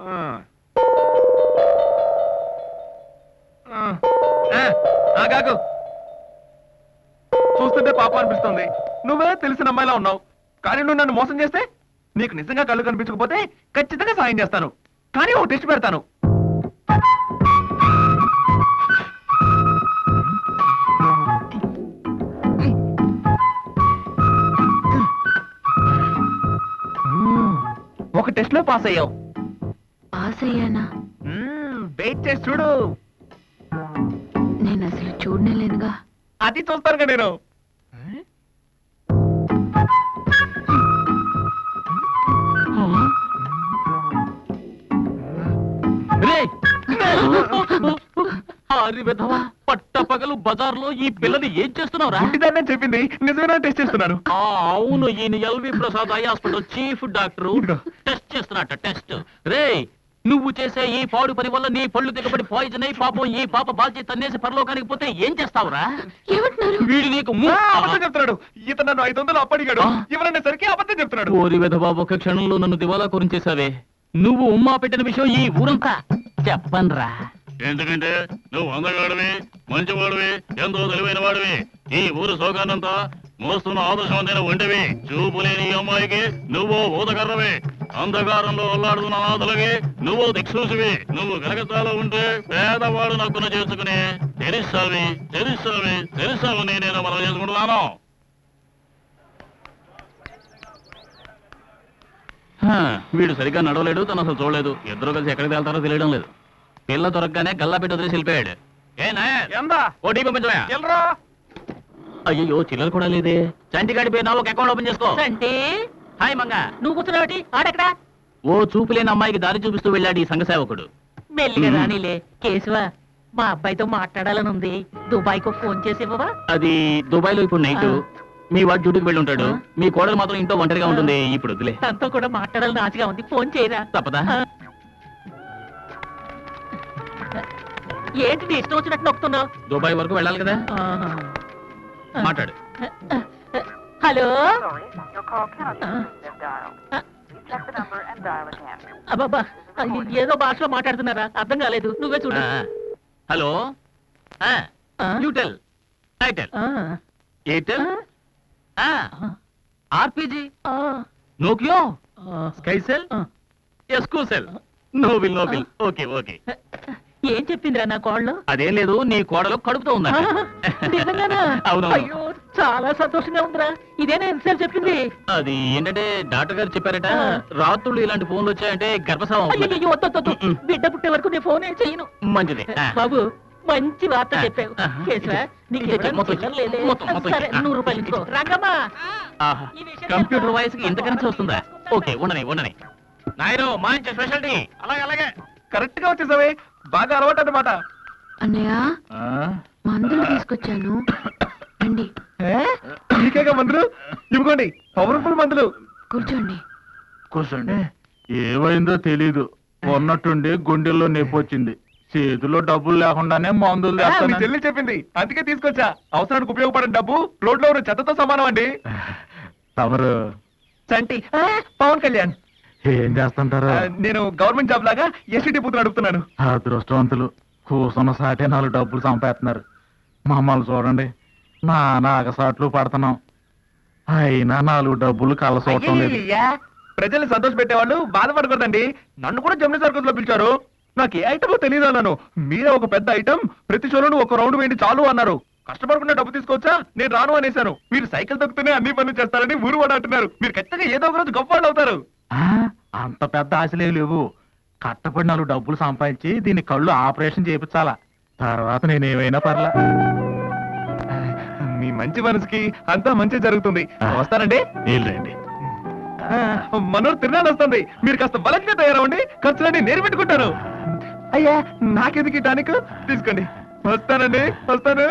ఆగాగు. చూస్తుంటే పాప అనిపిస్తుంది. నువ్వే తెలిసిన అమ్మాయిలా ఉన్నావు. కానీ నువ్వు నన్ను మోసం చేస్తే, నీకు నిజంగా కళ్ళు కనిపించకపోతే ఖచ్చితంగా సాయం చేస్తాను. కానీ ఒక టెస్ట్ పెడతాను. ఒక టెస్ట్ లో పాస్ అయ్యావు. పాస్ అయ్యానా? వెయిట్ చేసి చూడు. నేను అసలు చూడనే లేదుగా. అది చూస్తానుగా నేను. పట్టపగలు బజార్లో ఈ పిల్లని ఏం చేస్తున్నావురా? గుడ్డిదాన్ని చెప్పింది నిజమేనా టెస్ట్ చేస్తున్నాను. అవును, ఈయన LV Prasad eye hospital chief doctor test చేస్తున్నట్ట. టెస్ట్ రే, నువ్వు చేసే ఈ పాడు పని వల్ల నీ పళ్ళు దిగబడి పాయిజన్ అయి పాపం ఈ పాప బాధ్యత తన్నేసి పరలోకానికి పోతే ఏం చేస్తావురా? వీడు నీకు అబద్ధం చెప్తున్నాడు. ఇతను నన్ను 500 అప్పడిగాడు. ఇవన్నీ సరికి అబద్ధం చెప్తున్నాడు. ఓరి విధవా, ఒక క్షణంలో నన్ను దివాలా కురించేశావే. నువ్వు ఉమ్మా పెట్టిన విషయం ఈ ఊరంతా చెప్పన్రా. ఎందుకంటే నువ్వు అందగాడివి, మంచివాడివి, ఎంతో తెలివైన వాడివి. ఈ ఊరు సోగానంతా మోస్తున్న ఆదర్శవంతైన ఒంటివి, చూపు లేని ఈ అమ్మాయికి నువ్వు ఊదకర్రవే, అంధకారంలో అల్లాడుతున్న అనాథలకి నువ్వు దిక్సూసివి. నువ్వు కలకత్తాలో ఉంటే పేదవాడు నక్కున చేసుకుని తెలుసావని నేను మనం చేసుకుంటున్నాను. వీడు సరిగ్గా నడవలేడు, తను అసలు చూడలేదు. ఇద్దరు కలిసి ఎక్కడికి వెళ్తారో తెలియడం లేదు. పిల్ల దొరకగానే గల్లా పెట్టి వదిలేసి వెళ్ళిపోయాడు. ఓ టీ పంపించవా? అయ్యో చిల్లర కూడా లేదే. చంటిగాడి పేరు ఒక అకౌంట్ ఓపెన్ చేసుకో. హాయ్ మంగ, నువ్వు కూర్చున్నావు ఆడెక్కడా? ఓ చూపు లేని అమ్మాయికి దారి చూపిస్తూ వెళ్ళాడు ఈ సంఘ సేవకుడు. మెల్లిగా రానిలే. కేశవా, మా అబ్బాయితో మాట్లాడాలని ఉంది. దుబాయ్కు ఫోన్ చేసి ఇవ్వవా? అది దుబాయ్ లో ఇప్పుడు నైట్. మీ వాడు డ్యూటీకి వెళ్ళి ఉంటాడు. మీ కోడలు మాత్రం ఇంట్లో ఒంటరిగా ఉంటుంది. ఇప్పుడు వదిలే. తనతో కూడా మాట్లాడాలని ఆశగా ఉంది. ఫోన్ చేయరా? తప్పదా? ఏంటి నీ ఇష్టం వచ్చినట్టు నొక్కుతున్నావు? దుబాయ్ వరకు వెళ్ళాలి కదా, మాట్లాడు. హలో, అబ్బాబా ఏదో భాషలో మాట్లాడుతున్నారా? అర్థం కాలేదు. నువ్వే చూడు. హలో, న్యూటెల్, టైటెల్, ఎయిర్టెల్, ఆర్పీజీ, నోకియో, స్కైసెల్, ఎస్కోసెల్, నోబిల్. Okay okay. ఏం చెప్పిందిరా నా కోడలు? అదేం లేదు, నీ కోడలు కడుపుతో ఉందా? అవును. అయ్యో చాలా సంతోషంగా ఉందిరా. ఇదేనా ఎంతసేపు చెప్పింది? అది ఏంటంటే డాక్టర్ గారు చెప్పారట, రాత్రులు ఇలాంటి ఫోన్లు వచ్చాయంటే గర్భస్రావం. బిడ్డ పుట్టే వరకు నేను ఫోన్ ఏం చెయ్యను. మంచిది బాబు, మంచి వార్త చెప్పావు. ₹100 రంగమ్మా. కంప్యూటర్ వాయిస్ కి ఇంత కరెన్సీ వస్తుందా? ఓకే, ఉండని నాయను మంచి స్పెషాలిటీ. అలాగే కరెక్ట్ గా వచ్చేసావే, బాగా అలవాటు అన్నమాట. అన్నయ్య, మందులు తీసుకొచ్చాను రండి. మీకేగా మందులు? ఇవ్వండి, పవర్ఫుల్ మందులు. కూర్చోండి. ఏమైందో తెలీదు, ఉన్నట్టుండి గుండెల్లో నొప్పి వచ్చింది. చేతిలో డబ్బులు లేకుండానే మందులు మీ చెల్లి చెప్పింది, అందుకే తీసుకొచ్చా. అవసరానికి ఉపయోగపడే డబ్బు రోడ్లో ఉన్న చెత్తతో సమానం అండి. తమరు చంటి, పవన్ కళ్యాణ్. ఏం చేస్తుంటారు? నేను గవర్నమెంట్ జాబ్ లాగా ఎస్టీ బూత్ నడుపుతున్నాను. అదృష్టవంతులు, కూసున్న సాటే 4 డబ్బులు సంపేస్తున్నారు. మమ్మల్ని చూడండి, నాగసాట్లు పడుతున్నాం, అయినా 4 డబ్బులు కలసోటం లేదు. ప్రజల్ని సంతోష పెట్టేవాళ్ళు బాధపడకూడదండి. నన్ను కూడా జమిని సర్కస్ లో పిలిచారు. నాకు ఏ ఐటమో తెలియదు అన్నాను. మీరే ఒక పెద్ద ఐటమ్, ప్రతి షోలోనూ ఒక రౌండ్ వేయండి చాలు అన్నారు. కష్టపడకుండా డబ్బు తీసుకోవచ్చా? నేను రాను అనేశాను. మీరు సైకిల్ తొక్కుతూనే అన్ని పనులు చేస్తారని ఊరు వాడు అంటున్నారు. మీరు ఖచ్చితంగా ఏదో ఒక రోజు గొప్ప వాళ్ళు అవుతారు. అంత పెద్ద ఆశలే లేవు. కట్టపడి 4 డబ్బులు సంపాదించి దీని కళ్ళు ఆపరేషన్ చేయించాలా, తర్వాత నేనేమైనా పర్లా. మీ మంచి మనసుకి అంతా మంచి జరుగుతుంది. వస్తానండి. ఏంటండి మనోరు తిన్నాను వస్తుంది. మీరు కాస్త బలంగా తయారవ్వండి, ఖర్చులన్నీ నేను పెట్టుకుంటాను. అయ్యా, నాకెందుకు ఈ టానిక్? తీసుకోండి. వస్తానండి, వస్తాను.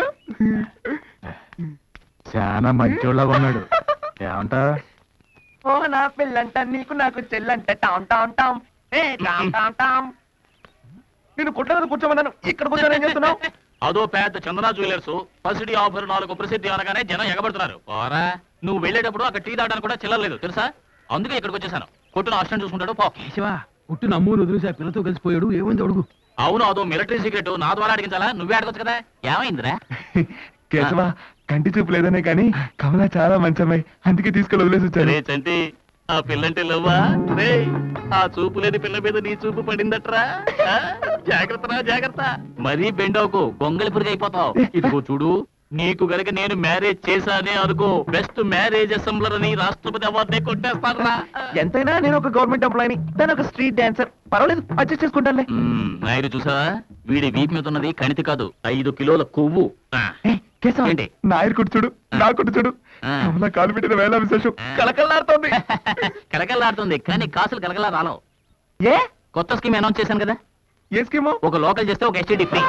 చాలా మంచోళ్ళగా ఉన్నాడు. ఏమంటా? ఓ నా పిల్లంట, నీకు నాకు చెల్లంట. Tom Tom Tom, Tom Tom Tom. నేను కొట్ల కూర్చోమన్నాను, ఇక్కడ కూర్చొని ఏం చేస్తున్నావు? అదో పెద్ద చందనా జ్యువెలర్స్ పసిడి ఆభరణాలకు ప్రసిద్ధి అనగానే జనం ఎగబడుతున్నారు. పోరా, నువ్వు వెళ్ళేటప్పుడు అక్కడ టీ తాగడానికి కూడా చిల్లలేదు తెలుసా? అందుకే ఇక్కడికి వచ్చేసాను. కొట్టును అసిస్టెంట్ చూసుకుంటాడు. పో. కొట్టు నమ్ములు వదిలేసా, పిల్లతో కలిసిపోయాడు. ఏముంది అడుగు. అవును, అదో మిలిటరీ సీక్రెట్. నా ద్వారా అడిగించాలా? నువ్వే అడగొచ్చు కదా. ఏమైందిరా? కేశవా, కంటి చూపు లేదనే కానీ కమలా చాలా మంచి అమ్మాయి, అందుకే తీసుకెళ్ళి వదిలేసి వచ్చాను. చంటి, ఆ పిల్లంటే లవ్వా? రే, ఆ చూపు లేని పిల్ల మీద నీ చూపు పడిందట్రా. జాగ్రత్త. మరీ బెండవకు, గొంగళి పురుగు అయిపోతావు. ఇదిగో చూడు, నీకు గనక నేను మ్యారేజ్ చేశానే అనుకో, బెస్ట్ మ్యారేజ్ అసెంబ్లర్ అని రాష్ట్రపతి అవార్డే కొట్టేస్తారా. ఎంతైనా నేను ఒక గవర్నమెంట్ ఎంప్లాయీని, తను ఒక స్ట్రీట్ డాన్సర్. పర్వాలేదు, అడ్జస్ట్ చేసుకుంటానులే. నాయుడు చూసావా, వీడి వీపు మీద ఉన్నది కణితి కాదు, 5 కిలోల కొవ్వు. ఏంటి? నాయుడు కుడుచుడు, నా కుడుచుడు, కమలా కాలు పెట్టిన వేళ విశేషం కలకల్లాడుతోంది. కలకల్లాడుతుంది, కానీ కాసులు కలకల్లా రాలవు. ఏ కొత్త స్కీమ్ అనౌన్స్ చేశాను కదా. ఏ స్కీము? ఒక లోకల్ చేస్తే ఒక ఎస్టీడీ ఫ్రీ.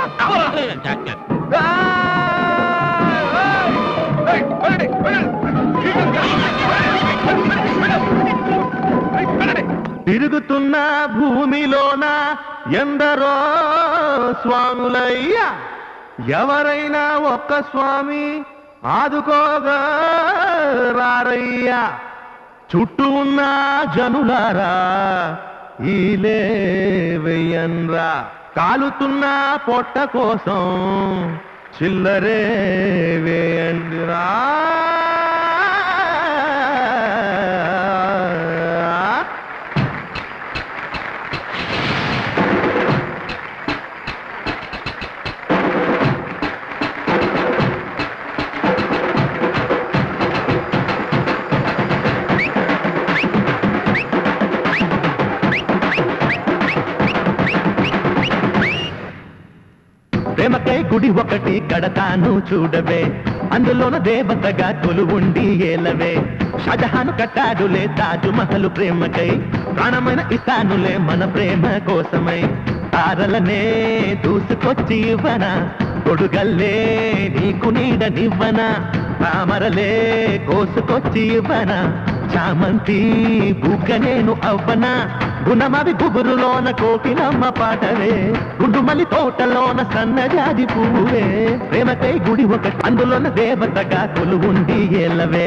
తిరుగుతున్న భూమిలోన ఎందరో స్వాములయ్యా, ఎవరైనా ఒక్క స్వామి ఆదుకోగా రారయ్యా. చుట్టూ ఉన్న జనులారా ఈలే వెయ్యన్రా, కాలుతున్న పొట్ట కోసం చిల్లరే వేయండిరా. గుడి ఒకటి కడతాను చూడవే, అందులోన దేవతగా కొలువుండి ఏలవే. షాజహాను కట్టాడులే తాజు మహల్ ప్రేమకై, ప్రాణమైన ఇస్తానులే మన ప్రేమ కోసమై. తారలనే దూసుకొచ్చి ఇవ్వనా, కొడుగల్లే నీకు నీడనివ్వనా. తామరలే కోసుకొచ్చి ఇవ్వనా, చామంతి బుగ్గ నేను అవ్వనా. గుణమవి గుబురులోన కోకిలమ్మ పాటవే, గుండుమల్లి తోటలోన సన్నజాజి పువ్వువే. ప్రేమకై గుడి ఒకటి, అందులోన దేవతగా కొలువుండి ఏలవే.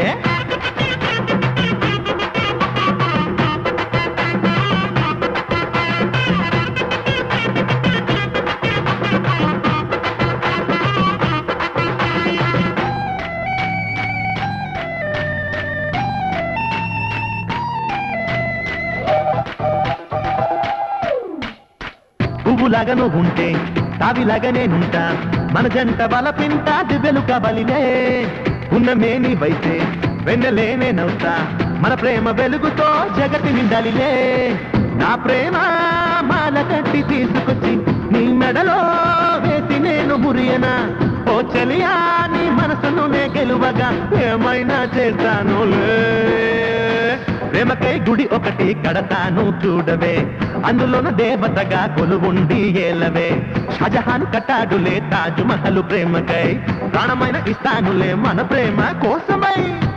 పువ్వులాగా నువ్వు ఉంటే తావిలాగా నేనుంటా, మన జంట బలపింట దివ్యలు కబలినే. ఉన్నమే నీ వైతే వెన్నెలేనే నవ్వుతా, మన ప్రేమ వెలుగుతో జగతి నిండాలిలే. నా ప్రేమ మాల కట్టి తీసుకొచ్చి నీ మెడలో వేసి నేను మురియనా. ఓ చలియా నీ మనసును నే గెలువగా ఏమైనా చేస్తానులే. ప్రేమకై గుడి ఒకటి కడతాను చూడవే, అందులోన దేవతగా కొలువుండి ఏలవే. షాజహాను కట్టాడులే తాజు మహల్ ప్రేమకై, ప్రాణమైన ఇస్తానులే మన ప్రేమ కోసమై.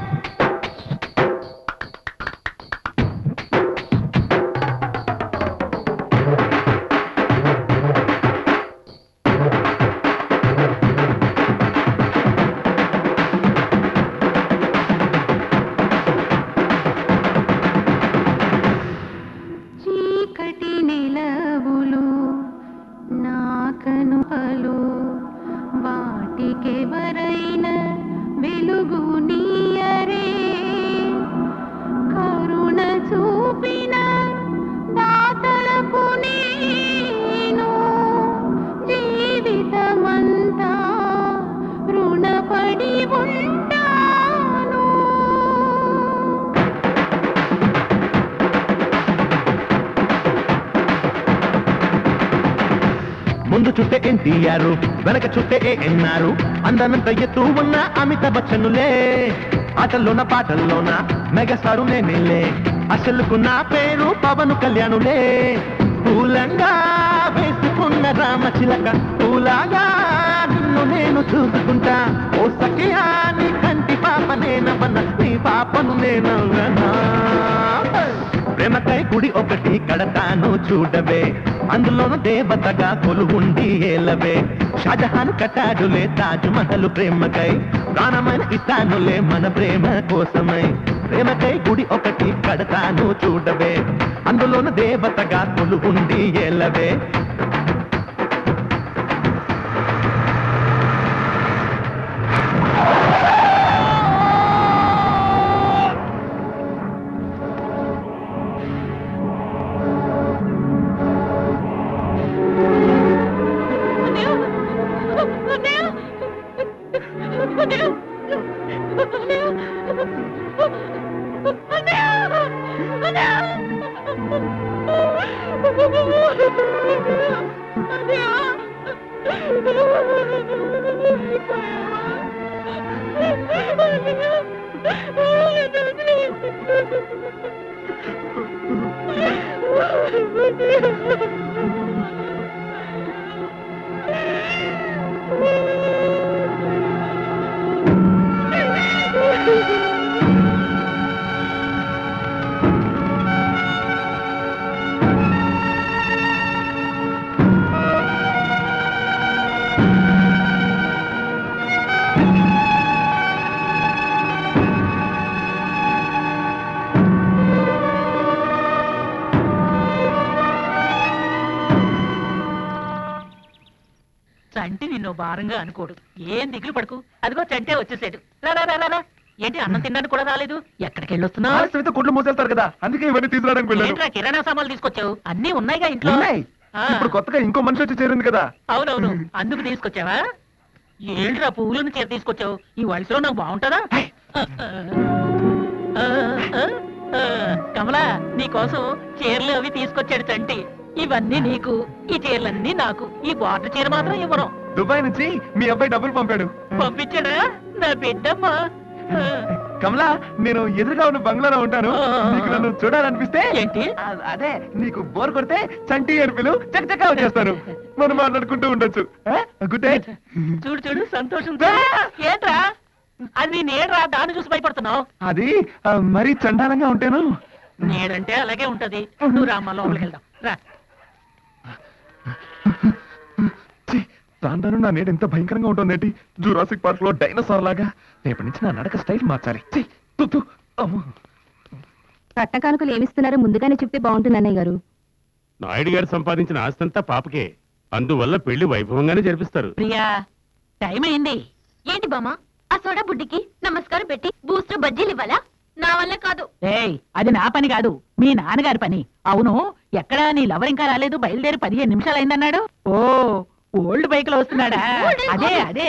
వాటికెవరైనా వెలుగు నీయరే, కరుణ చూపిన దాతలకు నేను జీవితమంతా రుణపడి ఉంటాను. ముందు చుట్టే ఎన్టీఆర్, వెనక చుట్టే ఏఎన్ఆర్, అందనంత ఎత్తు ఉన్న అమితాబ్ బచ్చనులే. ఆటల్లోన పాటల్లోన మెగాస్టారు నేనేలే, అసలుకు నా పేరు పవన్ కళ్యాణులే. పూలంగా వేసుకున్న రామచిలక, పూలాగా నిన్ను నేను చూసుకుంటా. ఓ సఖియా నీ కంటి పాప నేనవన, నీ పాపను నేనవనా. ప్రేమకై గుడి ఒకటి కడతాను చూడవే, అందులోను దేవతగా కొలువుండి ఏలవే. షాజహాను కట్టాడులే తాజ్ మహల్ ప్రేమకై, ప్రాణమైన ఇస్తానులే మన ప్రేమ కోసమై. ప్రేమకై గుడి ఒకటి కడతాను చూడవే, అందులోను దేవతగా కొలువుండి ఏలవే. చంటి నిన్ను భారంగా అనుకోడు, ఏం దిగులు పడుకు. అదిగో చంటే వచ్చేసాడు. రా. ఏంటి అన్నం తినడానికి కూడా రాలేదు? ఎక్కడికి వెళ్ళొస్తున్నావు? గుడ్లు మూసేస్తారు కదా, అందుకే ఇవన్నీ తీసుకురావడానికి వెళ్ళాను. ఏంట్రా కిరాణా సామాన్లు తీసుకొచ్చావు? అన్నీ ఉన్నాయిగా ఇంట్లో. ఉన్నాయి. ఇప్పుడు కొత్తగా ఇంకో మనిషి వచ్చి చేరింది కదా. అవునవును, అందుకు తీసుకొచ్చావా? ఏంట్రా పువ్వులను చీర తీసుకొచ్చావు? ఈ వయసులో నాకు బాగుంటుందా? కమలా, నీకోసం చీరలు అవి తీసుకొచ్చాడు చంటి. ఇవన్నీ నీకు, ఈ చీరలన్నీ నాకు. ఈ బార్డర్ చీర మాత్రం ఇవ్వను. దుబాయ్ నుంచి మీ అబ్బాయి డబ్బులు పంపాడు. పంపించాడా? నా బిడ్డమ్మా. కమలా, నేను ఎదురుగా ఉన్న బంగ్లాలో ఉంటాను. నీకు నన్ను చూడాలనిపిస్తే ఏంటి? అదే నీకు బోర్ కొడితే చంటి అని పిలు, చక్కగా వచ్చేస్తాను. మనం మాట్లాడుకుంటూ ఉండొచ్చు. Good night. చూడు చూడు సంతోషం. ఏంట్రా అది నేడ్రా, దాన్ని చూసి భయపడుతున్నావు? అది మరీ చండాలంగా ఉంటాను. నేడంటే అలాగే ఉంటది. నువ్వు రామ్మా, లోపలికి వెళ్దాం రా. రాను నా నేడు ఎంత భయంకరంగా ఉంటుంది. జూరాసిక్ పార్క్ లో డైనోసార్ లాగా. రేపటి నుంచి నా నడక స్టైల్ మార్చాలి. కట్టకానుకలు ఏమిస్తున్నారో ముందుగానే చెప్తే బాగుంటుంది అన్నయ్య గారు. నాయుడు గారు సంపాదించిన ఆస్తంతా పాపకే, అందువల్ల పెళ్లి వైభవంగానే జరిపిస్తారు. ప్రియా, టైం అయింది. ఏంటి బామ్మ, ఆ సోడా బుడ్డికి నమస్కారం పెట్టి బూస్ట్ బజ్జీలు ఇవ్వాలా? నా వల్ల కాదు. ఏయ్, అది నా పని కాదు, మీ నాన్నగారి పని. అవును, ఎక్కడా నీ లవర్ ఇంకా రాలేదు, బయలుదేరి 15 నిమిషాలు అయిందన్నాడు. ఓ, ఓల్డ్ బైక్ లో వస్తున్నాడా? అదే అదే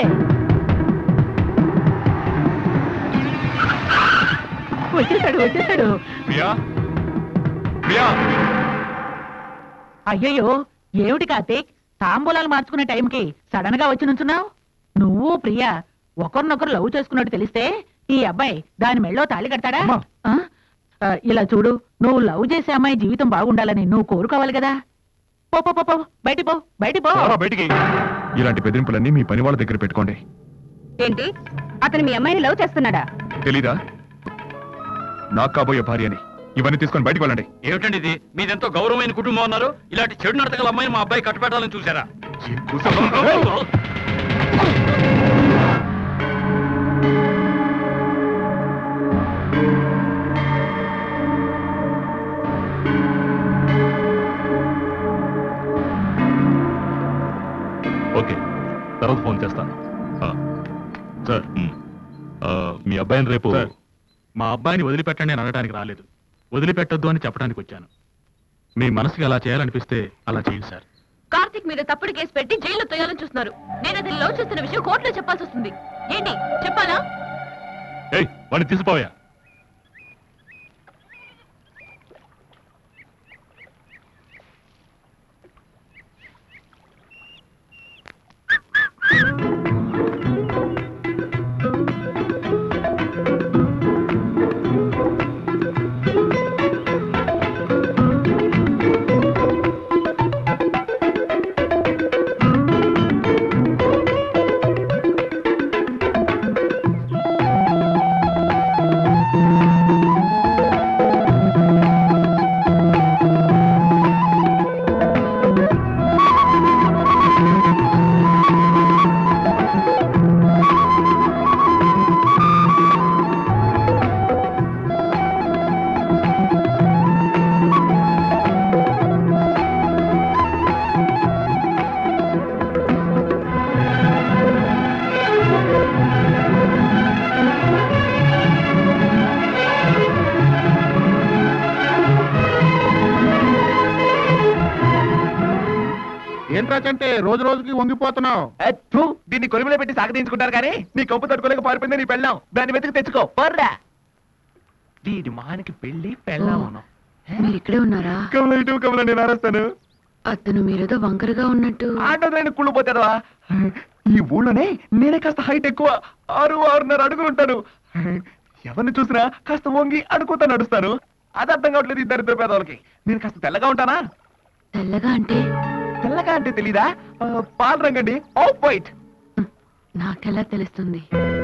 వచ్చేసాడు. అయ్యయ్యో, ఏమిటి కార్తీక్, తాంబూలాలు మార్చుకునే టైంకి సడన్ గా వచ్చి నుంచున్నావు? నువ్వు ప్రియా ఒకరినొకరు లవ్ చేసుకున్నట్టు తెలిస్తే ఈ అబ్బాయి దాని మెళ్ళో తాళి కడతాడా? ఇలా చూడు, నువ్వు లవ్ చేసే అమ్మాయి జీవితం బాగుండాలని నువ్వు కోరుకోవాలి కదా. పో పో పో, బయటి పో, బయటి పో. బయటికి. ఇలాంటి బెదిరింపులన్నీ మీ పని వాళ్ళ దగ్గర పెట్టుకోండి. ఏంటి, అతను మీ అమ్మాయిని లవ్ చేస్తున్నాడా? తెలీదా? నాకు కాబోయే భార్య అని. ఇవన్నీ తీసుకొని బయటకు వెళ్ళండి. ఏమిటండి ఇది? మీదెంతో గౌరవమైన కుటుంబం అన్నారు, ఇలాంటి చెడు నడతగల అమ్మాయిని మా అబ్బాయి కట్టుబెట్టాలని చూసారా? ఓకే, తర్వాత ఫోన్ చేస్తాను. సార్, మీ అబ్బాయిని రేపు. మా అబ్బాయిని వదిలిపెట్టండి అని అనడానికి రాలేదు, వదిలిపెట్టొద్దు అని చెప్పడానికి వచ్చాను. మీ మనసుకి అలా చేయాలనిపిస్తే అలా చేయండి సార్. కార్తిక్ మీద తప్పుడు కేసు పెట్టి జైల్లో తోయాలని చూస్తున్నారు. నేను అది లవ్ చేస్తున్న విషయం కోర్టులో చెప్పాల్సి వస్తుంది. ఏంటి చెప్పాలా? ఏయ్, వాడిని తీసిపోయా. ఏంటంటే రోజు రోజుకి వంగిపోతున్నావు. దీన్ని కొలుములో పెట్టి సాగదీయించుకుంటారు కానీ నీ కంపు తట్టుకోలేక పారిపోయింది నీ పెళ్ళాం. దాన్ని వెతికి తెచ్చుకో. పర్రా, దీని మహానికి పెళ్లి పెళ్ళాం. మీరు ఇక్కడే ఉన్నారా? కమల నేను అరేస్తాను. అతను మీరేదో వంకరగా ఉన్నట్టు. ఆటోదైనా కుళ్ళిపోతారా? ఈ ఊళ్ళోనే నేనే కాస్త హైట్ ఎక్కువ, 6-6.5 అడుగులు ఉంటాను. ఎవరిని చూసినా కాస్త వంగి అడుగుతా నడుస్తాను. అది అర్థం కావట్లేదు ఈ దరిద్ర పేదవాళ్ళకి. నేను కాస్త తెల్లగా ఉంటానా? తెల్లగా అంటే? తెల్లగా అంటే తెలీదా? పాల రంగండి, ఆఫ్ వైట్. నాకెలా తెలుస్తుంది?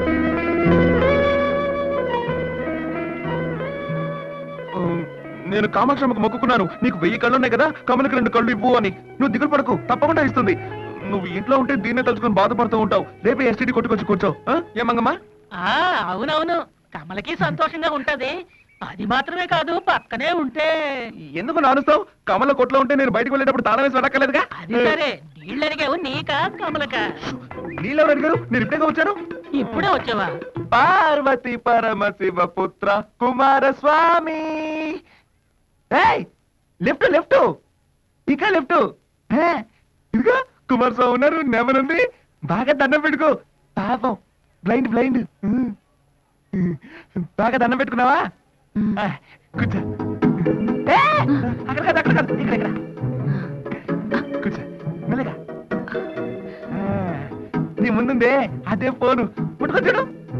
నేను కామాక్షమ్మకు మొక్కుకున్నాను, నీకు 1000 కళ్ళు ఉన్నాయి కదా, కమలకి 2 కళ్ళు ఇవ్వు అని. నువ్వు దిగులు పడకు, తప్పకుండా ఇస్తుంది. నువ్వు ఇంట్లో ఉంటే దీన్నే తలుచుకుని బాధపడుతూ ఉంటావు. రేపే ఎస్టీడీ కొట్టుకొచ్చి కూర్చో. ఏమంగమ్మా? అవునవును, కమలకి సంతోషంగా ఉంటది. అది మాత్రమే కాదు, పక్కనే ఉంటే. ఎందుకు నానుస్తావు? కమల కొట్లో ఉంటే నేను బయటకు వెళ్ళేటప్పుడు తాళం వేసి వెళ్ళక్కర్లేదుగా? అది సరే, నీళ్ళు అడిగావు నీకా కమలక? నీళ్ళెవరు అడిగారు? నేను ఇప్పుడే వచ్చాను. ఇప్పుడే వచ్చావా? పార్వతి పరమశివ పుత్ర కుమారస్వామి. లెఫ్ట్ లెఫ్ట్, ఇక లెఫ్ట్. ఇదిగో కుమారస్వామి ఉన్నారు, నెమనుంది. బాగా దండం పెట్టుకో. పాపం బ్లైండ్ బ్లైండ్. బాగా దండం పెట్టుకున్నావా? కూర్చో. అక్కడ కాదు, అక్కడ కాదు, ఇక్కడ ఇక్కడ. కూర్చో మెల్లగా. నీ ముందుందే అదే ఫోను ముట్టుకో చూడు.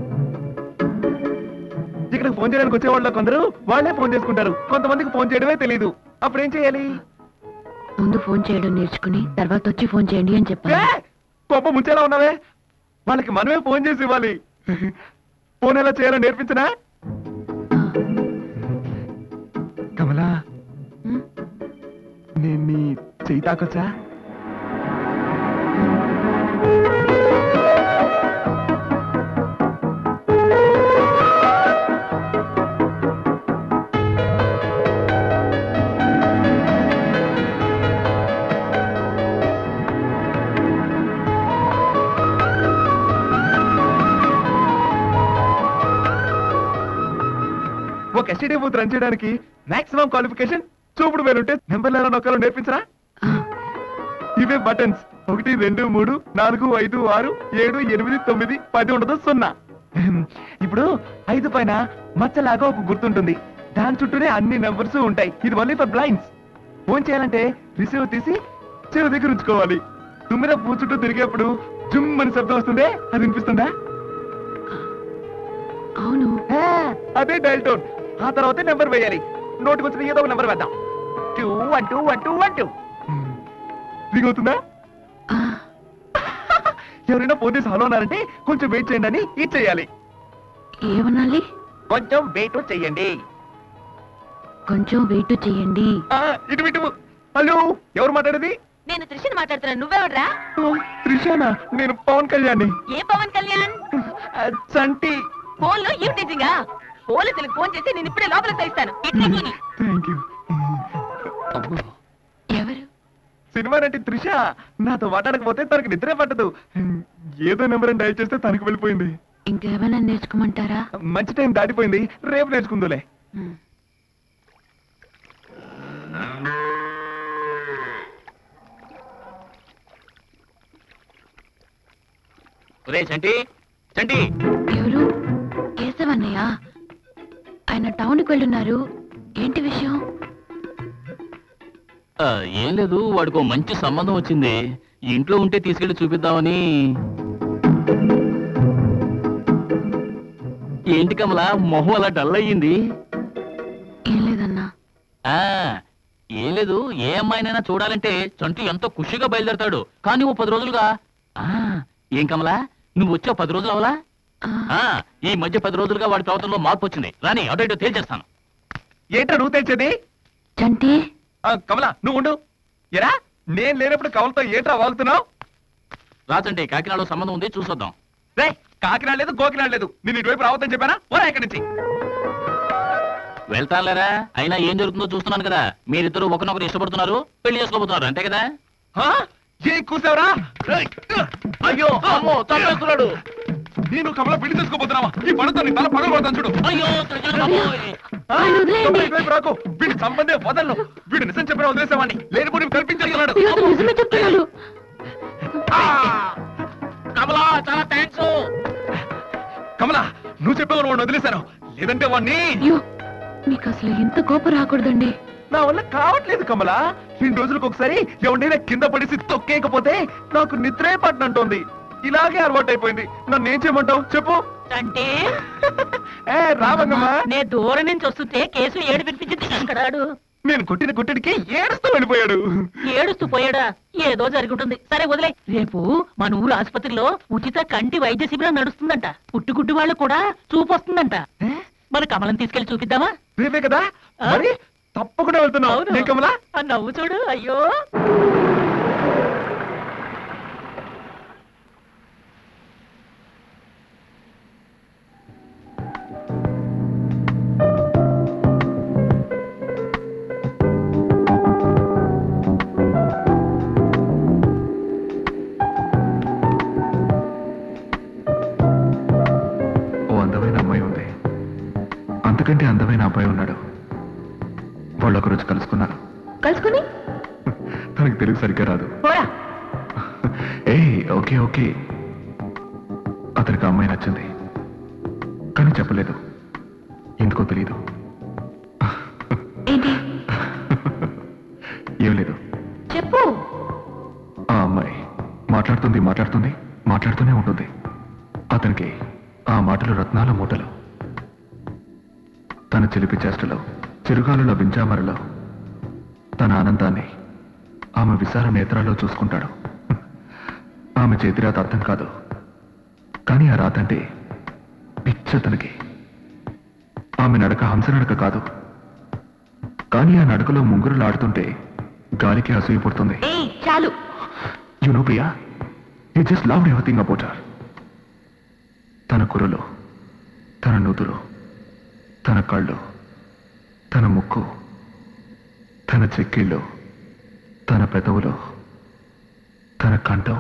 ఇక్కడ ఫోన్ చేయడానికి వచ్చేవాళ్ళు కొందరు వాళ్ళే ఫోన్ చేసుకుంటారు, కొంతమందికి ఫోన్ చేయడమే తెలీదు. అప్పుడు ఏం చేయాలి? ముందు ఫోన్ చేయడం నేర్చుకుని తర్వాత వచ్చి ఫోన్ చేయండి అని చెప్పాను. గొప్ప ముంచేలా ఉన్నావే. వాళ్ళకి మనమే ఫోన్ చేసి ఇవ్వాలి. ఫోన్ ఎలా చేయాలో నేర్పించనా? కమలా, నేను నీ చెయ్యి తాకొచ్చా? ఒక ఎస్టీడీ బూత్ రన్ చేయడానికి మాక్సిమం క్వాలిఫికేషన్ చూపుడు వేలుంటే నెంబర్లు ఎలా నొక్కాలో నేర్పించరా? ఇవే బటన్స్. 1 2 3 4 5 6 7 8 9 10 ఉండదు 0. ఇప్పుడు 5 పైన మచ్చలాగా ఒక గుర్తుంటుంది, దాని చుట్టూనే అన్ని నెంబర్స్ ఉంటాయి. ఇది ఓన్లీ ఫర్ బ్లైండ్స్. ఫోన్ చేయాలంటే రిసీవ్ తీసి చెవి దగ్గర ఉంచుకోవాలి. తుమ్మిన పూ చుట్టూ తిరిగేప్పుడు జుమ్ అని శబ్దం వస్తుందే, అది వినిపిస్తుందా? అవును, అదే డైల్ టోన్. ఆ తర్వాత నెంబర్ వేయాలి. నోటికి వచ్చిన ఏదో ఒక నెంబర్ వేద్దాం. 2 1 2 1 2 1 2. రింగ్ అవుతుందా? ఎవరైనా ఫోన్ చేసి హలో అన్నారంటే కొంచెం వెయిట్ చేయండి అని ఇది చేయాలి. ఏమనాలి? కొంచెం వెయిట్ చేయండి. కొంచెం వెయిట్ చేయండి. ఇటు ఇటు. హలో, ఎవరు మాట్లాడేది? నేను త్రిషని మాట్లాడుతున్నా. నువ్వెవడ్రా? త్రిషానా? నేను పవన్ కళ్యాణ్. ఏ పవన్ కళ్యాణ్? చంటి. ఫోన్ లో యూ టీచింగా? పోలీసులకు ఫోన్ చేసి నేను ఇప్పుడే లోపలికి తెస్తాను. Thank you. ఎవరు? సినిమా నటి త్రిష. నాతో మాట్లాడకపోతే తనకి నిద్రే పట్టదు. ఏదో నెంబర్ అని డైల్ చేస్తే తనకు వెళ్ళిపోయింది. ఇంకేమైనా నేర్చుకోమంటారా? మంచి టైం దాటిపోయింది, రేపు నేర్చుకుందులే. చంటి చంటి. ఎవరు? కేశవన్నయ్య. ఆయన టౌన్కి వెళ్ళున్నారు. ఏంటి విషయం? ఏం లేదు, వాడికి మంచి సంబంధం వచ్చింది. ఇంట్లో ఉంటే తీసుకెళ్లి చూపిద్దామని. ఏంటి కమలా, మొహం అలా డల్ అయ్యింది? ఏం లేదన్నా. ఏం లేదు, ఏ అమ్మాయినైనా చూడాలంటే చంటి ఎంతో ఖుషిగా బయలుదేరతాడు. కానీ ఓ 10 రోజులుగా ఏం కమలా, నువ్వు వచ్చావు 10 రోజులు అవలా? ఈ మధ్య 10 రోజులుగా వాడి ప్రవర్తనలో మార్పు వచ్చింది. రాని అటు ఇటు తేల్చేస్తాను. ఏంటో నువ్వు తెచ్చేది? చంటి. కమలా, నువ్వు ఉండు. ఎరా, నేను లేనప్పుడు కమలతో ఏంట్రా వాగుతున్నావు? రాచండి, కాకినాడలో సంబంధం ఉంది, చూసొద్దాం. రే, కాకినాడ లేదు గోకినాడ లేదు. నేను ఇటువైపు రావద్దని చెప్పానా? ఓరా ఇక్కడి నుంచి. వెళ్తానులేరా, అయినా ఏం జరుగుతుందో చూస్తున్నాను కదా. మీరిద్దరు ఒకరినొకరు ఇష్టపడుతున్నారు, పెళ్లి చేసుకోబోతున్నారు, అంతే కదా? ఏ కూసావరా? అయ్యో అమ్మో, తప్పేస్తున్నాడు. నేను కమల పెళ్లి చేసుకోబోతున్నావా? ఈ పనితో నీ తల పగలగొడతాను చూడు. అయ్యో ఇటువైపు రాకు. వీడి సంబంధం వదలను. వీడు నిజం చెప్పిన వదిలేసేవాడిని. లేనిపోయి కల్పించేస్తున్నాడు. నిజమే చెప్తున్నాడు. కమలా, చాలా థ్యాంక్స్. కమలా, నువ్వు చెప్పేవాడు వాడిని వదిలేశాను, లేదంటే వాడిని. మీకు అసలు ఇంత కోపం రాకూడదండి. నా వల్ల కావట్లేదు కమలా. 2 రోజులకు ఒకసారి ఎవరైనా కింద పడేసి తొక్కేయకపోతే నాకు నిద్రే పట్టనంటోంది. ఇలాగే అలవాటు అయిపోయింది. నన్ను ఏం చేయమంటావు చెప్పు. అంటే రావంగమ్మా. నేను దూరం నుంచి వస్తుంటే కేసు ఏడు వినిపించింది. అక్కడాడు నేను కొట్టిన కొట్టిడికి ఏడుస్తూ వెళ్ళిపోయాడు. ఏడుస్తూ పోయాడా? ఏదో జరుగుతుంది. సరే వదిలే. రేపు మన ఊరు ఆసుపత్రిలో ఉచిత కంటి వైద్య శిబిరం నడుస్తుందంట. పుట్టుగుడ్డు వాళ్ళు కూడా చూపు వస్తుందంట. మన కమలం తీసుకెళ్లి చూపిద్దామా? రేపే కదా, మరి తప్పకుండా వెళ్తున్నావు కమలా. నవ్వు చూడు. అయ్యో అంతకంటే అందమైన అబ్బాయి ఉన్నాడు. వాళ్ళు ఒక రోజు కలుసుకున్నారు. కలుసుకుని తనకి తెలుగు సరిగ్గా రాదు. ఏ ఓకే ఓకే, అతనికి అమ్మాయి నచ్చింది, కానీ చెప్పలేదు. ఎందుకో తెలీదు. ఏం లేదు, చెప్పు. ఆ అమ్మాయి మాట్లాడుతుంది మాట్లాడుతూనే ఉంటుంది. అతనికి ఆ మాటలు రత్నాల మూటలు. తన చిలిపి చేష్టలో, చిరుగాలుల వింజామరలో తన ఆనందాన్ని ఆమె విశాల నేత్రాల్లో చూసుకుంటాడు. ఆమె చేతిరాత అర్థం కాదు, కానీ ఆ రాతంటే పిచ్చతనికి. ఆమె నడక హంస నడక కాదు, కానీ ఆ నడకలో ముంగురులు ఆడుతుంటే గాలికి అసూయ పుడుతుంది. చాలు. You know Priya, you just loved everything about her. తన కురులు, తన నుదురు, తన కళ్ళు, తన ముక్కు, తన చెక్కిళ్ళు, తన పెదవులు, తన కంఠం.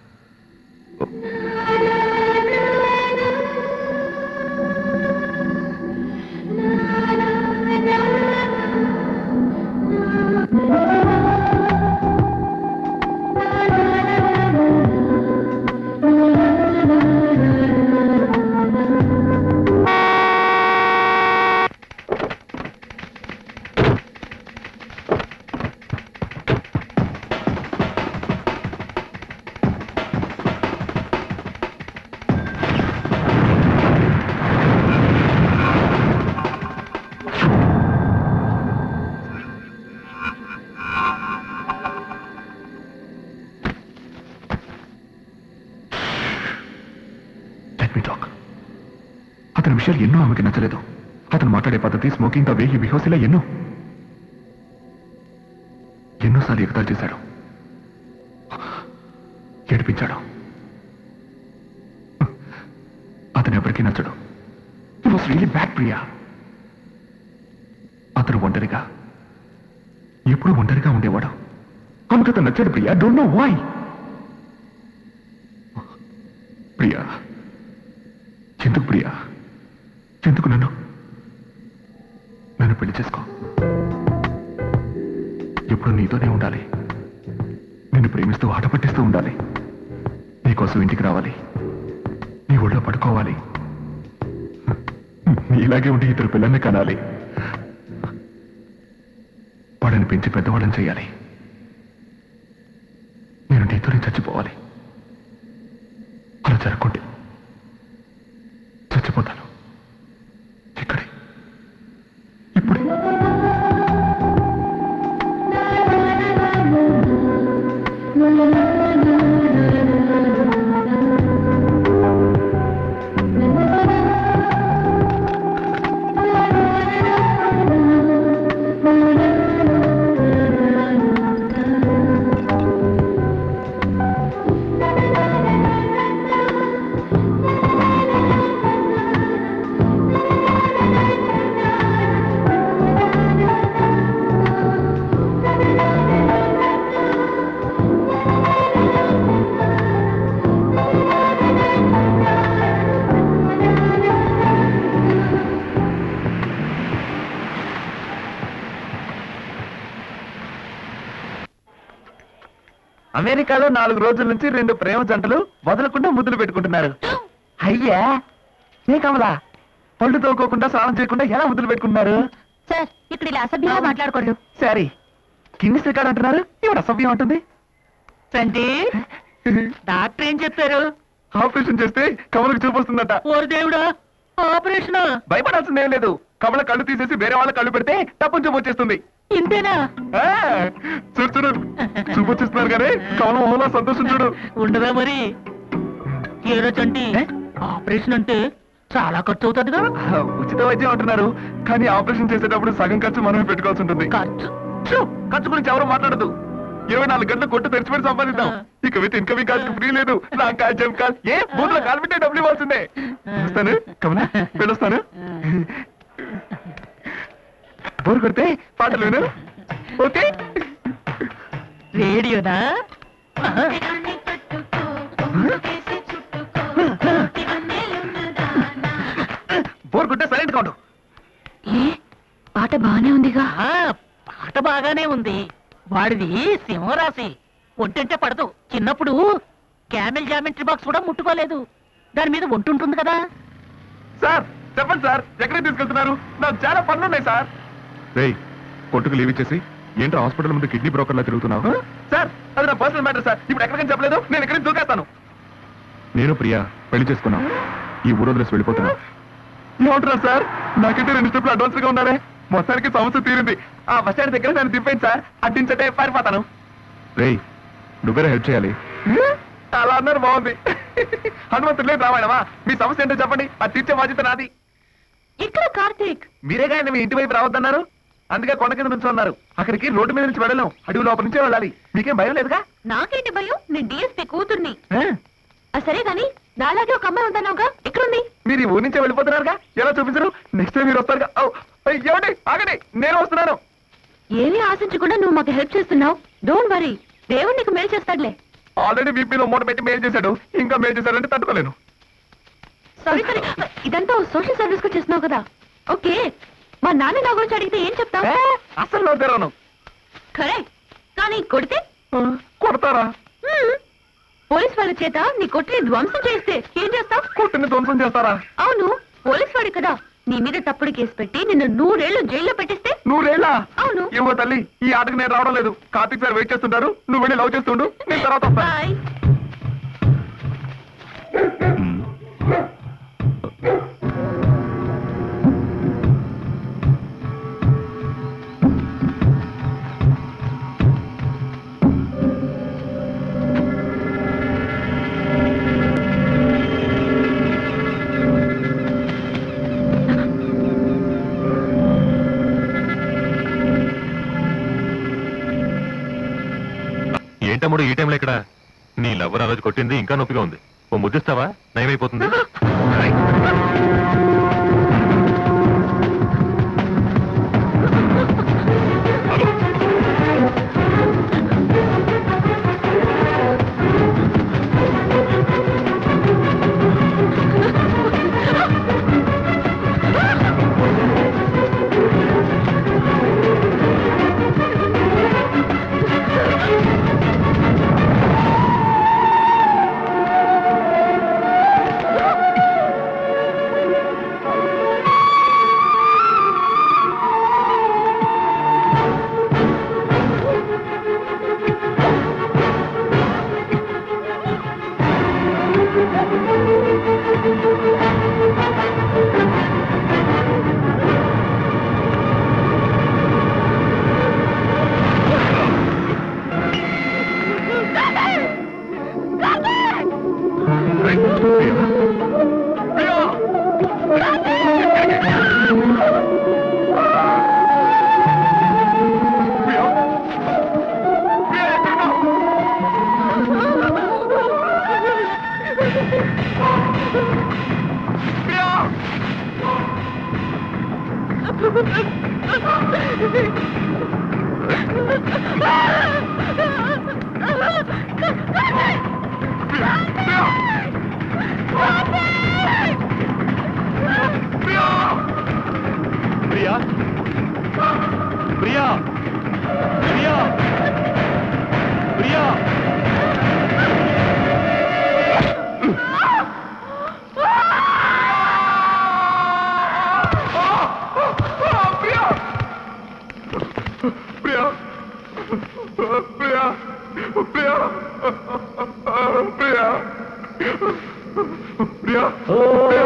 అతని విషయాలు ఎన్నో ఆమెకి నచ్చలేదు. అతను మాట్లాడే పద్ధతి, smoking, the way he behaves, ఇలా ఎన్నోసార్లు ఎగతాళి చేశాడు, ఏడిపించాడు. అతను ఎవరికీ నచ్చడు. It was really bad Priya. అతను ఒంటరిగా, ఎప్పుడూ ఒంటరిగా ఉండేవాడు. ఆమెకు అతను నచ్చాడు Priya. Don't know why. Priya, ఎందుకు ప్రియా, ఎందుకు నన్ను పెళ్లి చేసుకో. ఎప్పుడు నీతోనే ఉండాలి, నిన్ను ప్రేమిస్తూ ఆట పట్టిస్తూ ఉండాలి. నీకోసం ఇంటికి రావాలి, నీ ఒళ్ళో పడుకోవాలి, నీలాగే ఉండి ఇద్దరు పిల్లల్ని కనాలి, వాడిని పెంచి పెద్దవాళ్ళని చేయాలి. నేను నీతోనే చచ్చిపోవాలి. అలా జరగకుంటే చచ్చిపోతాను. ఇక్కడే, ఇప్పుడే. అమెరికాలో 4 రోజుల నుంచి 2 ప్రేమ జంటలు వదలకుండా ముద్దులు పెట్టుకుంటున్నారు. అయ్యా, ఏ కమలా, పళ్ళు తోకోకుండా స్నానం చేయకుండా ఎలా ముద్దులు పెట్టుకుంటున్నారు? సార్, ఇక్కడ ఇలా అసభ్యంగా మాట్లాడకూడదు. సరే, గిన్నిస్ రికార్డ్ అంటున్నారు, ఇవాడు అసభ్యం ఉంటుంది. సంటి, డాక్టర్ ఏం చెప్పారు? ఆపరేషన్ చేస్తే కమలకు చూపు వస్తుందట. ఓరి దేవుడా, ఆపరేషన్? భయపడాల్సిందేం లేదు. కమల కళ్ళు తీసేసి వేరే వాళ్ళ కళ్ళు పెడితే తప్పని చూపు వచ్చేస్తుంది. ఇంతేనా? చూడు చూడు, చూపు వచ్చేస్తున్నారు కానీ కమల మొహంలో సంతోషం చూడు. ఉండదా మరి? ఏదో చంటి, ఆపరేషన్ అంటే చాలా ఖర్చు అవుతుందిగా. ఉచిత వైద్యం అంటున్నారు, కానీ ఆపరేషన్ చేసేటప్పుడు సగం ఖర్చు మనమే పెట్టుకోవాల్సి ఉంటుంది. ఖర్చు గురించి ఎవరు మాట్లాడదు. 24 గంటలు కొట్టు తెరిచిపెట్టి సంపాదిద్దాం. ఇక విత్ ఇన్కమింగ్ కాల్స్ ఫ్రీ లేదు. నా కాల్ జమ్ కాల్ ఏ బూత్లో కాల్ పెట్టే డబ్బులు ఇవ్వాల్సిందే. వస్తాను కమలా, వెళ్ళొస్తాను. బోర్ కొడితే పాటలు విను. ఓకే, రేడియోనా? బోర్ కొట్టే సైలెంట్ గా ఉండు. పాట బానే ఉందిగా. పాట బాగానే ఉంది. వాడిది సింహరాశి, ఒంటంటే పడదు. చిన్నప్పుడు క్యామెల్ జామెట్రీ బాక్స్ కూడా ముట్టుకోలేదు. దాని మీద ఒంటుంటుంది కదా. సార్ చెప్పండి సార్, ఎక్కడికి తీసుకెళ్తున్నారు? నాకు చాలా పనులు ఉన్నాయి సార్. రేయ్, కొట్టుకు లీవ్ ఇచ్చేసి ఏంటో హాస్పిటల్ ముందు కిడ్నీ బ్రోకర్లా తిరుగుతున్నావు? సార్, అది నా పర్సనల్ మ్యాటర్ సార్. ఇప్పుడు ఎక్కడికని చెప్పలేదు, నేను ఎక్కడికి దూకేస్తాను. నేను ప్రియా పెళ్లి చేసుకున్నాం. ఈ ఊరు వదిలేసి వెళ్ళిపోతున్నా. ఏమంటున్నారు సార్? నాకంటే 2 స్టెప్లు అడ్వాన్స్ గా ఉన్నారే. మొత్తానికి సమస్య తీరింది. ఆ బస్ స్టాండ్ దగ్గర నన్ను దింపేయండి సార్. అడ్డించటే పారిపోతాను. రేయ్, నువ్వేరే హెల్ప్ చేయాలి. అలా అన్నారు, బాగుంది. హనుమంతుడు లేదు రామాయణమా? మీ సమస్య ఏంటో చెప్పండి, అది తీర్చే బాధ్యత నాది. ఇక్కడ కార్తీక్ మీరేగా ఆయన మీ ఇంటి వైపు రావద్దన్నారు. అందుకే కొండ కింద నుంచి ఉన్నారు. అక్కడికి రోడ్డు మీద నుంచి వెళ్ళలేం, అడవి లోపల నుంచే వెళ్ళాలి. మీకేం భయం లేదుగా? నాకేంటి భయం? నేను డిఎస్పీ కూతుర్ని. సరే గాని నాలాగే ఒక అమ్మాయి ఉందన్నావుగా, ఎక్కడుంది? మీరు ఈ ఊరి నుంచే వెళ్ళిపోతున్నారుగా, ఎలా చూపించరు? నెక్స్ట్ టైం మీరు వస్తారుగా. ఏమండి, ఆగండి, నేను వస్తున్నాను. ఏమీ ఆశించకుండా నువ్వు మాకు హెల్ప్ చేస్తున్నావు. డోంట్ వరీ, దేవుడు నీకు మేలు చేస్తాడులే. ఆల్రెడీ వీపీలో మూట పెట్టి మెయిల్ చేశాడు, ఇంకా మెయిల్ చేశాడంటే తట్టుకోలేను. సారీ సారీ, ఇదంతా సోషల్ సర్వీస్ కు చేస్తున్నావు కదా. ఓకే, మా నాన్న నా గురించి అడిగితే ఏం చెప్తావు? అసలు నో తెరవను. కరెక్ట్, కానీ కొడితే కొడతారా? పోలీస్ వాళ్ళ చేత నీ కొట్టిని ధ్వంసం చేస్తే ఏం చేస్తావు? కొట్టిని ధ్వంసం చేస్తారా? అవును, పోలీస్ వాడి కదా. నీ మీద తప్పుడు కేసు పెట్టి నిన్ను 100 ఏళ్ళు జైల్లో పెట్టిస్తే. 100 ఏళ్ళా? అవును. ఏమో తల్లి, ఈ ఆటకు నేను రావడం లేదు. కార్తీక్ సార్ వెయిట్ చేస్తుంటారు, నువ్వు వెళ్ళి లవ్ చేస్తుండు, నేను తర్వాత వస్తాను. బాయ్. ఏంటమ్ముడు ఈ టైంలో ఇక్కడ? నీ లవ్వర్ ఆ రోజు కొట్టింది ఇంకా నొప్పిగా ఉంది. ఓ ముద్దిస్తావా? నయమైపోతుంది. ప్రియా, ప్రియా, ప్రియా, ప్రియా. ప్రియా, ప్రియా, ప్రియా, ప్రియా, ప్రియా, ప్రియా.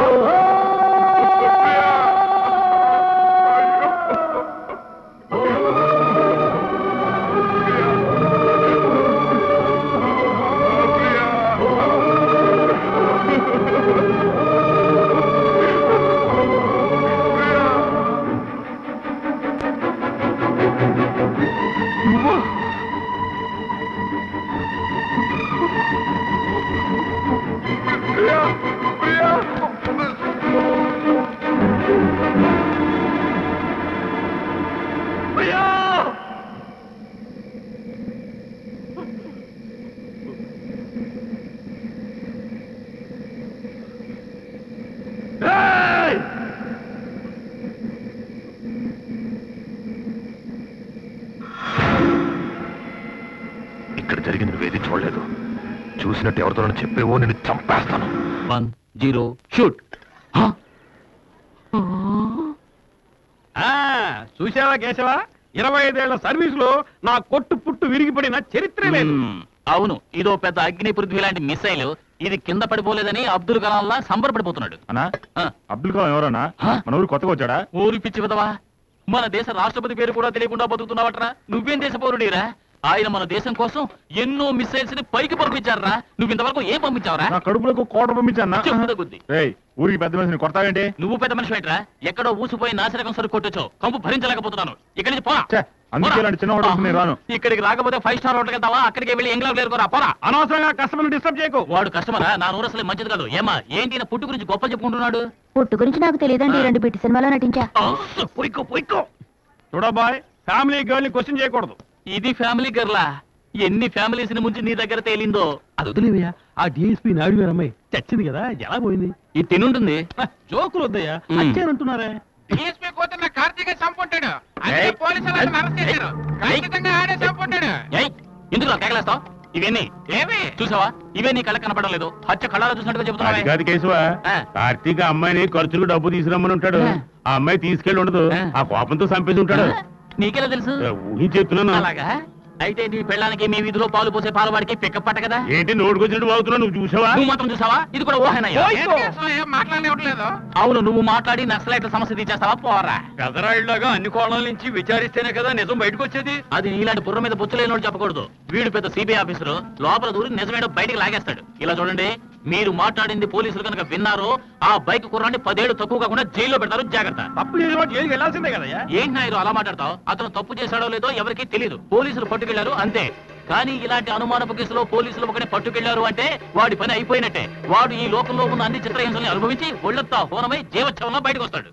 ఇక్కడ జరిగింది నువ్వేది చూడలేదు. చూసినట్టు ఎవరితో చెప్పేవో నేను చంపేస్తాను. 1 0 షూట్. చూసావా కేశవా, 25 ఏళ్ల సర్వీస్ లో నా కొట్టు పుట్టు విరిగిపడిన చరిత్ర లేదు. అవును, ఇదో పెద్ద అగ్ని పృథ్వీ లాంటి మిసైల్ ఇది కింద పడిపోలేదని అబ్దుల్ కలాం లా సంబరపడిపోతున్నాడు. అన్నా ఆ, అబ్దుల్ కలాం ఎవరన్నా? మన ఊరు కొత్తగా వచ్చాడా? ఊరి పిచ్చి విధవా, మన దేశ రాష్ట్రపతి పేరు కూడా తెలియకుండా బతుకుతున్నావట్రా. నువ్వేం దేశ పౌరుడిరా? ఆయన మన దేశం కోసం ఎన్నో మిసైల్స్ ని పైకి పంపించారా. నువ్వు ఇంతవరకు ఏం పంపించావురా? నా కడుపులకు కోట పంపించానా? చెప్పుద గుద్ది. రేయ్, ఊరికి పెద్ద మనిషిని కొడతావేంటి? నువ్వు పెద్ద మనిషి ఏంట్రా? ఎక్కడో ఊసిపోయి నాశనకం సరుకు కొట్టొచ్చావు. కంపు భరించలేకపోతున్నాను. ఇక్కడి నుంచి పోరా. ఛే, అందుకే ఇలాంటి చిన్న హోటల్స్ నేను రాను. ఇక్కడికి రాకపోతే 5 స్టార్ హోటల్ వెళ్తావా? అక్కడికి వెళ్ళి ఎంగ్లాండ్ లేరుకోరా. పోరా. అనవసరంగా కస్టమర్ డిస్టర్బ్ చేయకు. వాడు కస్టమరా? నా నూరు అసలు మంచిది కాదు. ఏమా ఏంటి నా పుట్టు గురించి గొప్ప చెప్పుకుంటున్నాడు? పుట్టు గురించి నాకు తెలియదండి, 2 బిట్టి సినిమాలో నటించా. పొయ్యికో. చూడబాయ్, ఫ్యామిలీ గర్ల్ ని క్వశ్చన్ చేయకూడదు. ఇది ఫ్యామిలీ గర్లా? ఎన్ని ఫ్యామిలీస్ ని ముంచి నీ దగ్గర తేలిందో. అది వదిలేవయ్యా. ఆ డిఎస్పీ నాయుడు గారు అమ్మాయి చచ్చింది కదా, ఎలా పోయింది? ఇది తినుంటుంది. జోకులు వద్దయ్యా, మ్. అచ్చానంటున్నారే. డిఎస్పీ కూతున్న కార్తీక చంపుంటాడు. అదే పోలీసులు అతను అరెస్ట్ చేశారు. ఖచ్చితంగా ఆడే చంపుంటాడు. ఏయ్, ఎందుకు కేకలేస్తావు? ఇవన్నీ ఏమి చూసావా? ఇవే నీ కళ్ళ కనపడడం లేదు. హత్య కళ్ళలో చూసినట్టుగా అది చెబుతున్నావే. కాదు కేశవ, ఆ. కార్తీక అమ్మాయిని ఖర్చుకు డబ్బు తీసుకురమ్మని ఉంటాడు. ఆ అమ్మాయి తీసుకెళ్ళి ఉండదు, ఆ కోపంతో చంపేసి ఉంటాడు. నీకెలా తెలుసు? ఊహి చెప్తున్నాను. అలాగా? అయితే నీ పెళ్ళానికి మీ వీధిలో పాలు పోసే పాలవాడికి పికప్ పట్ట కదా? ఏంటి నోటుకొచ్చినట్టు బాగుతున్నావు? నువ్వు చూసావా? నువ్వు మాత్రం చూసావా? ఇది కూడా ఊహేనయ్యా. ఏం మాట్లాడలేదు. అవును, నువ్వు మాట్లాడి నక్సలైట్ల సమస్య తీసేస్తావా? పోరా. పెదరాయిలాగా అన్ని కోణాల నుంచి విచారిస్తేనే కదా నిజం బయటకు వచ్చేది. అది నీలాంటి బుర్ర మీద బొచ్చులేనోడు చెప్పకూడదు. వీడు పెద్ద సిబిఐ ఆఫీసరు, లోపల దూరి నిజమేడో బయటికి లాగేస్తాడు. ఇలా చూడండి, మీరు మాట్లాడింది పోలీసులు కనుక విన్నారో ఆ బైక్ కుర్రాన్ని 10 ఏళ్ళు తక్కువ కాకుండా జైల్లో పెడతారు. జాగ్రత్త. తప్పు చేసిన వాడు జైలుకి వెళ్ళాల్సిందే కదా? ఏంటి నాయరు అలా మాట్లాడతావు? అతను తప్పు చేశాడో లేదో ఎవరికీ తెలియదు. పోలీసులు పట్టుకెళ్లారు అంతే. కానీ ఇలాంటి అనుమానపు కేసులో పోలీసులు ఒకనే పట్టుకెళ్లారు అంటే వాడి పని అయిపోయినట్టే. వాడు ఈ లోకంలో ఉన్న అన్ని చిత్రహింసల్ని అనుభవించి ఒళ్ళొత్తా హోనమై జీవోత్సవంలో బయటకు వస్తాడు.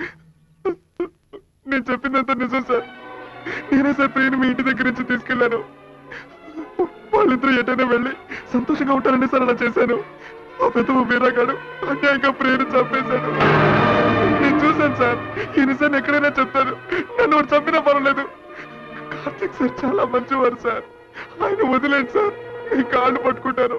నేను చెప్పిందంతా నిజం సార్. నేనే సార్ ప్రియని మీ ఇంటి దగ్గర నుంచి తీసుకెళ్లాను. వాళ్ళిద్దరూ ఎటైనా వెళ్ళి సంతోషంగా ఉంటారని సార్ అలా చేశాను. ఆ పెద్ద వీరాగాడు అన్యాయంగా ప్రియని చంపేశాడు. నేను చూశాను సార్. ఈ నిజాన్ని ఎక్కడైనా చెప్తాను. నన్ను వాడు చంపినా పర్వాలేదు. కార్తీక్ సార్ చాలా మంచివారు సార్. ఆయన వదిలేండి సార్, మీ కాళ్ళు పట్టుకుంటాను.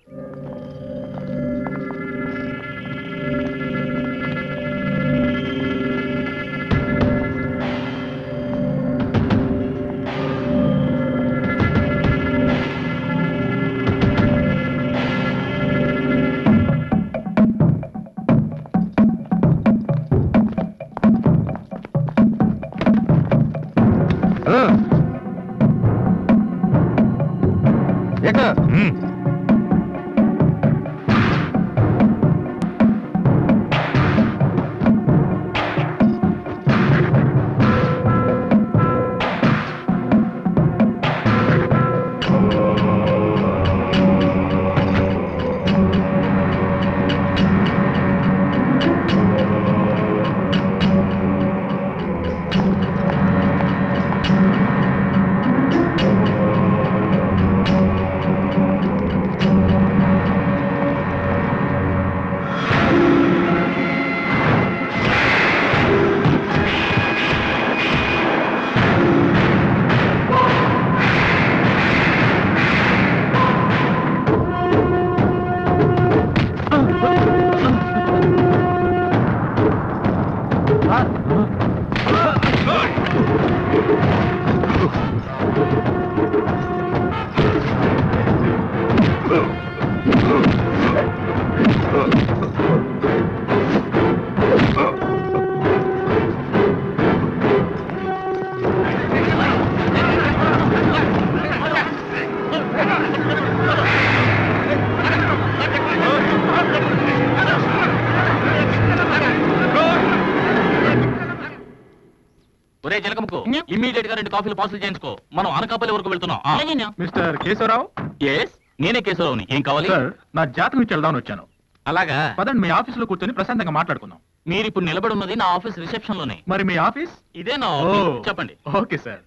ఒరే జలకముకు, ఇమ్మీడియట్ గా 2 కాఫీలు పార్సల్ చేయించుకో. మనం అనకాపల్లి వరకు వెళ్తున్నాం. మిస్టర్ కేశవరావు. ఎస్, నేనే కేశవరావుని. ఏం కావాలి? సార్, నా జాతకం ఇచ్చి వెళ్దామని వచ్చాను. అలాగా? పదండి, మీ ఆఫీసులో కూర్చొని ప్రశాంతంగా మాట్లాడుకుందాం. మీరు ఇప్పుడు నిలబడి ఉన్నది నా ఆఫీస్ రిసెప్షన్ లోనే. మరి మీ ఆఫీస్? ఇదే నా ఆఫీస్. చెప్పండి. Okay sir.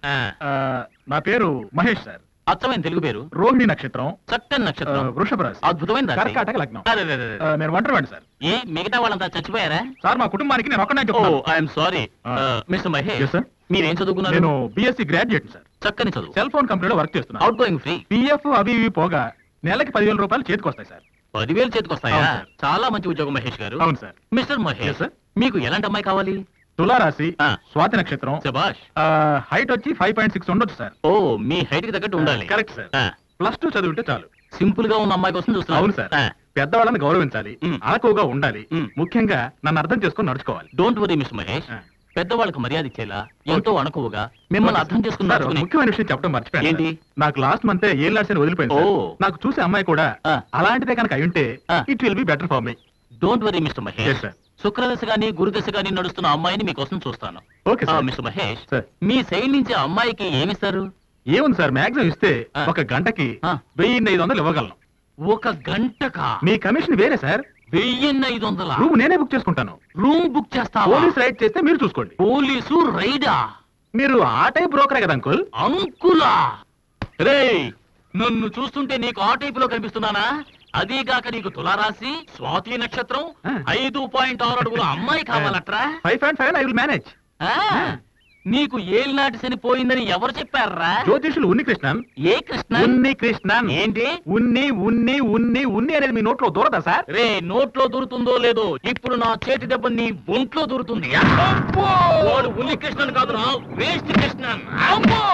నా పేరు మహేష్ సార్. అచ్చమైన తెలుగు పేరు? రోహిణి నక్షత్రం, చక్కని నక్షత్రం, వృషభ రాశి, అద్భుతమైన రాశి. కర్కాటక లగ్నం. అరే, నేను ఒంటరివాడిని సార్. ఏ మిగతా వాళ్ళంతా చచ్చిపోయారా? సార్, మా కుటుంబానికి నేను ఒక్కనే ఓ, చెప్తాను. I'm sorry. Mister Mahesh, Yes, sir. మీరేం చదువుకున్నారు? నేను బిఎస్సీ గ్రాడ్యుయేట్ సార్. చక్కని చదువు. సెల్ ఫోన్ కంపెనీలో వర్క్ చేస్తున్నాను. Out going free. పిఎఫ్ అవి ఇవి పోగా నెలకి 10,000 రూపాయలు చేతికి వస్తాయి సార్. 10,000 చేతికొస్తాయా? అవును సార్. చాలా మంచి ఉద్యోగం మహేష్ గారు. అవును sir. Mister Yes, Mahesh, sir. మీకు ఎలాంటి అమ్మాయి కావాలి? తులారాశి, ఆ. స్వాతి నక్షత్రం, శబాష్. హైట్ వచ్చి 5.6 ఉండొచ్చు సార్. ఓ, మీ హైట్ కి తగ్గట్టు ఉండాలి. Correct sir. ఆ, +2 చదివింటే చాలు. సింపుల్ గా ఉన్న అమ్మాయి కోసం చూస్తున్నారు. అవును సార్. ఆ, పెద్దవాళ్ళని గౌరవించాలి, అలకువగా ఉండాలి, ముఖ్యంగా నన్ను అర్థం చేసుకుని నడుచుకోవాలి. Don't worry mister Mahesh. పెద్దవాళ్ళకి మర్యాద ఇచ్చేలా ఎంతో అణకువగా మిమ్మల్ని అర్థం సార్, చేసుకున్నారు. ఒక ముఖ్యమైన విషయం చెప్పడం మర్చిపోయాను. ఏంటి? నాకు లాస్ట్ మంత్ ఏం లాడ్స్ వదిలిపోయింది సార్. నాకు చూసే అమ్మాయి కూడా అలాంటిదే కనుక అయి ఉంటే it will be better for me. Don't worry mister Yes, Mahesh. sir. శుక్రదశ గాని గురుదశ గాని నడుస్తున్న అమ్మాయిని మీకోసం చూస్తాను. Okay sir. Mister Mahesh, sir. మీ సైడ్ నుంచి ఆ అమ్మాయికి ఏమిస్తారు? ఏముంది సార్, మ్యాక్సిమం ఇస్తే ఒక గంటకి 1500 ఇవ్వగలను. ఒక గంటకా? మీ కమిషన్ వేరే సార్. 1500? రూమ్ నేనే బుక్ చేసుకుంటాను. రూమ్ బుక్ చేస్తావా? పోలీస్ రైడ్ చేస్తే మీరు చూసుకోండి. పోలీసు రైడా? మీరు ఆ టైప్ బ్రోకరే కదా అంకుల్? అంకులా? రేయ్, నన్ను చూస్తుంటే నీకు ఆ టైప్ లో కనిపిస్తున్నానా? అదీగాక నీకు తులారాశి, స్వాతి నక్షత్రం, 5.6 అడుగుల అమ్మాయి కావాలట్రా? 5.5 I will manage. నీకు ఏలినాటి శని పోయిందని ఎవరు చెప్పారా? జ్యోతిషులు ఉన్ని కృష్ణన్. ఏ కృష్ణన్? ఉన్ని కృష్ణన్. ఏంటి? ఉన్ని ఉన్ని ఉన్ని ఉన్ని అనేది మీ నోట్లో దూరదా సార్? రే, నోట్లో దూరుతుందో లేదో, ఇప్పుడు నా చేతి దెబ్బ నీ ఒంట్లో దూరుతుంది. వాడు ఉల్లి కృష్ణన్ కాదురా, వేస్ట్ కృష్ణన్. అమ్మో!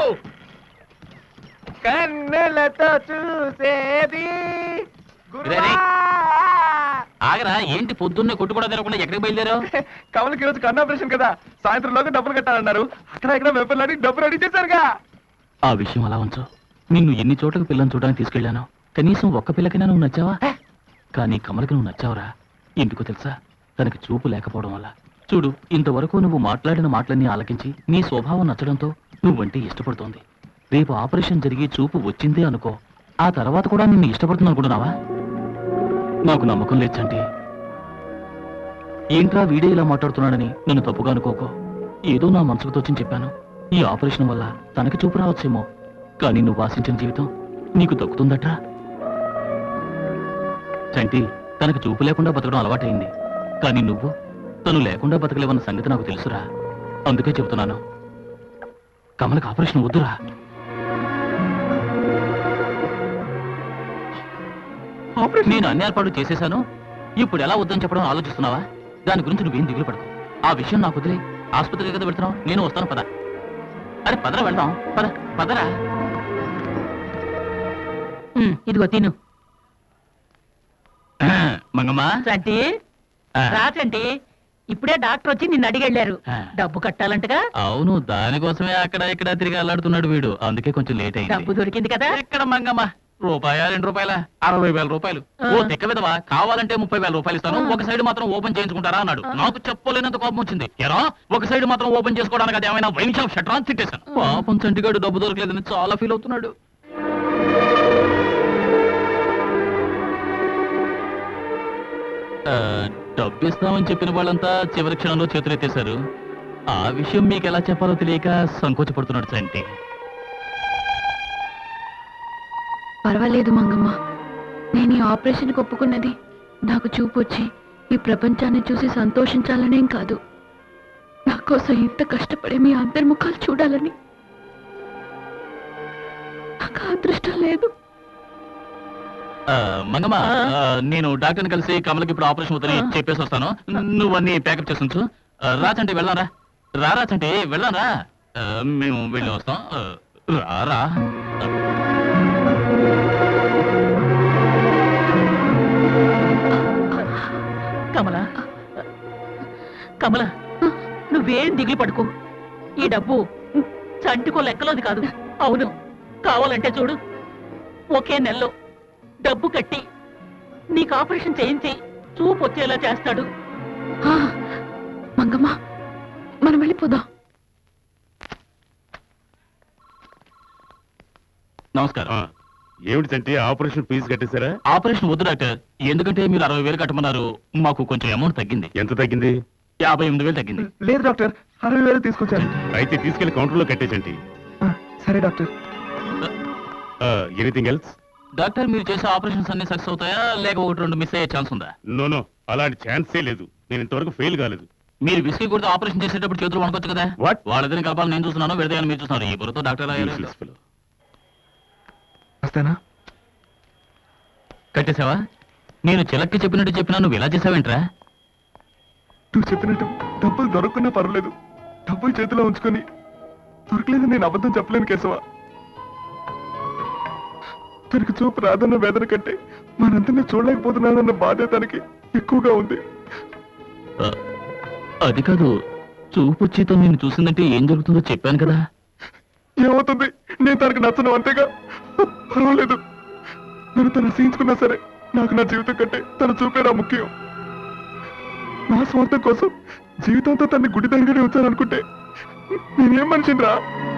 కన్నులతో చూసేది రేయ్, ఆగరా, ఏంటి పొద్దున్నే కొట్టు కూడా తినకుండా ఎక్కడికి బయలుదేరావు? కమలకి ఈరోజు కన్ను ఆపరేషన్ కదా, సాయంత్రంలోగా డబ్బులు కట్టాలన్నారు. అక్కడ ఇక్కడ వెప్పలాడి డబ్బులు రెడీ చేశారుగా. ఆ విషయం అలా ఉంచు. నిన్ను ఎన్ని చోట్లకు పిల్లని చూడడానికి తీసుకెళ్లాను, కనీసం ఒక్క పిల్లకైనా నువ్వు నచ్చావా? కానీ కమలకి నువ్వు నచ్చావురా. ఎందుకో తెలుసా? తనకి చూపు లేకపోవడం వల్ల. చూడు, ఇంతవరకు నువ్వు మాట్లాడిన మాటలన్నీ ఆలకించి నీ స్వభావం నచ్చడంతో నువ్వంటే ఇష్టపడుతోంది. రేపు ఆపరేషన్ జరిగి చూపు వచ్చిందే అనుకో, ఆ తర్వాత కూడా నిన్ను ఇష్టపడుతుంది అనుకుంటున్నావా? నాకు నమ్మకం లేచండి. ఏంట్రా వీడే ఇలా మాట్లాడుతున్నాడని నన్ను తప్పుగా అనుకోకో. ఏదో నా మనసుకు తోచింది చెప్పాను. ఈ ఆపరేషన్ వల్ల తనకి చూపు రావచ్చేమో, కానీ నువ్వు ఆశించిన జీవితం నీకు దక్కుతుందట్రా. చంటి, తనకు చూపు లేకుండా బతకడం అలవాటైంది, కానీ నువ్వు తను లేకుండా బతకలేవన్న సంగతి నాకు తెలుసురా. అందుకే చెబుతున్నాను, కమలకు ఆపరేషన్ వద్దురా. నేను అన్ని ఏర్పాటు చేసేశాను, ఇప్పుడు ఎలా వద్దని చెప్పడం ఆలోచిస్తున్నావా? దాని గురించి నువ్వేం దిగులు పడకు. ఆ విషయం నాకు వదిలే. ఆసుపత్రికి కదా వెళ్తున్నావు, నేను వస్తాను, పద. అరే పదరా, వెళ్దాం, పద పదరా. ఇదిగో తిను. మంగమ్మ, చంటి రాచంటి, ఇప్పుడే డాక్టర్ వచ్చి నిన్ను అడిగెళ్ళారు. డబ్బు కట్టాలంటగా? అవును, దానికోసమే అక్కడ ఇక్కడ తిరిగి అల్లాడుతున్నాడు వీడు, అందుకే కొంచెం లేట్ అయింది. డబ్బు దొరికింది కదా? ఎక్కడ మంగమ్మ, రూపాయా 2 రూపాయల? 60,000 రూపాయలు. ఓ తెక్క విధవా, కావాలంటే 30,000 రూపాయలు ఇస్తాను, ఒక సైడ్ మాత్రం ఓపెన్ చేయించుకుంటారా అన్నాడు. నాకు చెప్పలేనంత కోపం వచ్చింది. ఎరా, ఒక సైడ్ మాత్రం ఓపెన్ చేసుకోవడానికి అది ఏమైనా వైన్ షాప్ షట్రా అని తిట్టేశాను. పాపం చంటిగాడు డబ్బు దొరకలేదని చాలా ఫీల్ అవుతున్నాడు. డబ్బు ఇస్తామని చెప్పిన వాళ్ళంతా చివరి క్షణంలో చేతులెత్తేశారు. ఆ విషయం మీకు ఎలా చెప్పాలో తెలియక సంకోచపడుతున్నాడు చంటి. పర్వాలేదు మంగమ్మ, నేను ఈ ఆపరేషన్ ఒప్పుకున్నది నాకు చూపు వచ్చి ఈ ప్రపంచాన్ని చూసి సంతోషించాలనేం కాదు, నా కోసం ఇంత కష్టపడే మీ అందరి ముఖాలు చూడాలని. నాకు అదృష్టం లేదు. మంగమ్మ, నేను డాక్టర్ని కలిసి కమలకి ఇప్పుడు ఆపరేషన్ అవుతుంది చెప్పేసి వస్తాను. నువ్వు అన్ని ప్యాకప్ చేసి ఉంచు. రాచంటే వెళ్దాం రా. రాచంటే వెళ్దాం రా. మేము వెళ్ళి వస్తాం. రారా. కమల, కమల, నువ్వేం దిగులు పడుకో. ఈ డబ్బు చంటికో లెక్కలోది కాదు. అవును, కావాలంటే చూడు, ఒకే నెలలో డబ్బు కట్టి నీకు ఆపరేషన్ చేయించి చూపు వచ్చేలా చేస్తాడు. మంగమ్మ, మనం వెళ్ళిపోదాం. నమస్కారం. ఏమిటి అంటే ఆపరేషన్ ఫీజు కట్టేశారా? ఆపరేషన్ వద్దు డాక్టర్, ఎందుకంటే మీరు 60,000 కట్టమన్నారు. మాకు కొంచెం అమౌంట్ తగ్గింది. ఎంత తగ్గింది? 58,000 తగ్గింది. లేదు డాక్టర్, 60,000 తీసుకొచ్చాను. అయితే తీసుకెళ్లి కౌంటర్ లో కట్టేసండి. సరే డాక్టర్. Anything else? డాక్టర్, మీరు చేసే ఆపరేషన్స్ అన్ని సక్సెస్ అవుతాయా, లేక 1-2 మిస్ అయ్యే ఛాన్స్ ఉందా? నో, అలాంటి ఛాన్సే లేదు. నేను ఇంతవరకు ఫెయిల్ కాలేదు. మీరు విసిగి కొడితే ఆపరేషన్ చేసేటప్పుడు చేతులు వణకొచ్చు కదా. వాళ్ళదని కలపాలని నేను చూస్తున్నాను, విడదీయాలని మీరు చూస్తున్నారు. ఈ బుర్రతో డాక్టర్ వస్తానా? కట్టేసావా? నేను చిలక్కి చెప్పినట్టు చెప్పినా నువ్వు ఇలా చేసావేంట్రా? నువ్వు చెప్పినట్టు డబ్బులు దొరకకున్నా పర్వాలేదు, డబ్బులు చేతిలో ఉంచుకొని దొరకలేదు నేను అబద్ధం చెప్పలేను కేశవ. తనకు చూపు రాదన్న వేదన కంటే మనందరినీ చూడలేకపోతున్నానన్న బాధ తనకి ఎక్కువగా ఉంది. అది కాదు, చూపుచ్చితో నేను చూసిందంటే ఏం జరుగుతుందో చెప్పాను కదా. ఏమవుతుంది? నేను తనకు నచ్చను, అంతేగా. పర్వాలేదు, నన్ను తను సహించుకున్నా సరే నాకు నా జీవితం కంటే తన చూపేరా ముఖ్యం. నా స్వార్థం కోసం జీవితంతో తన్ని గుడిదారిగానే వచ్చాననుకుంటే నేనేం మనిషినిరా?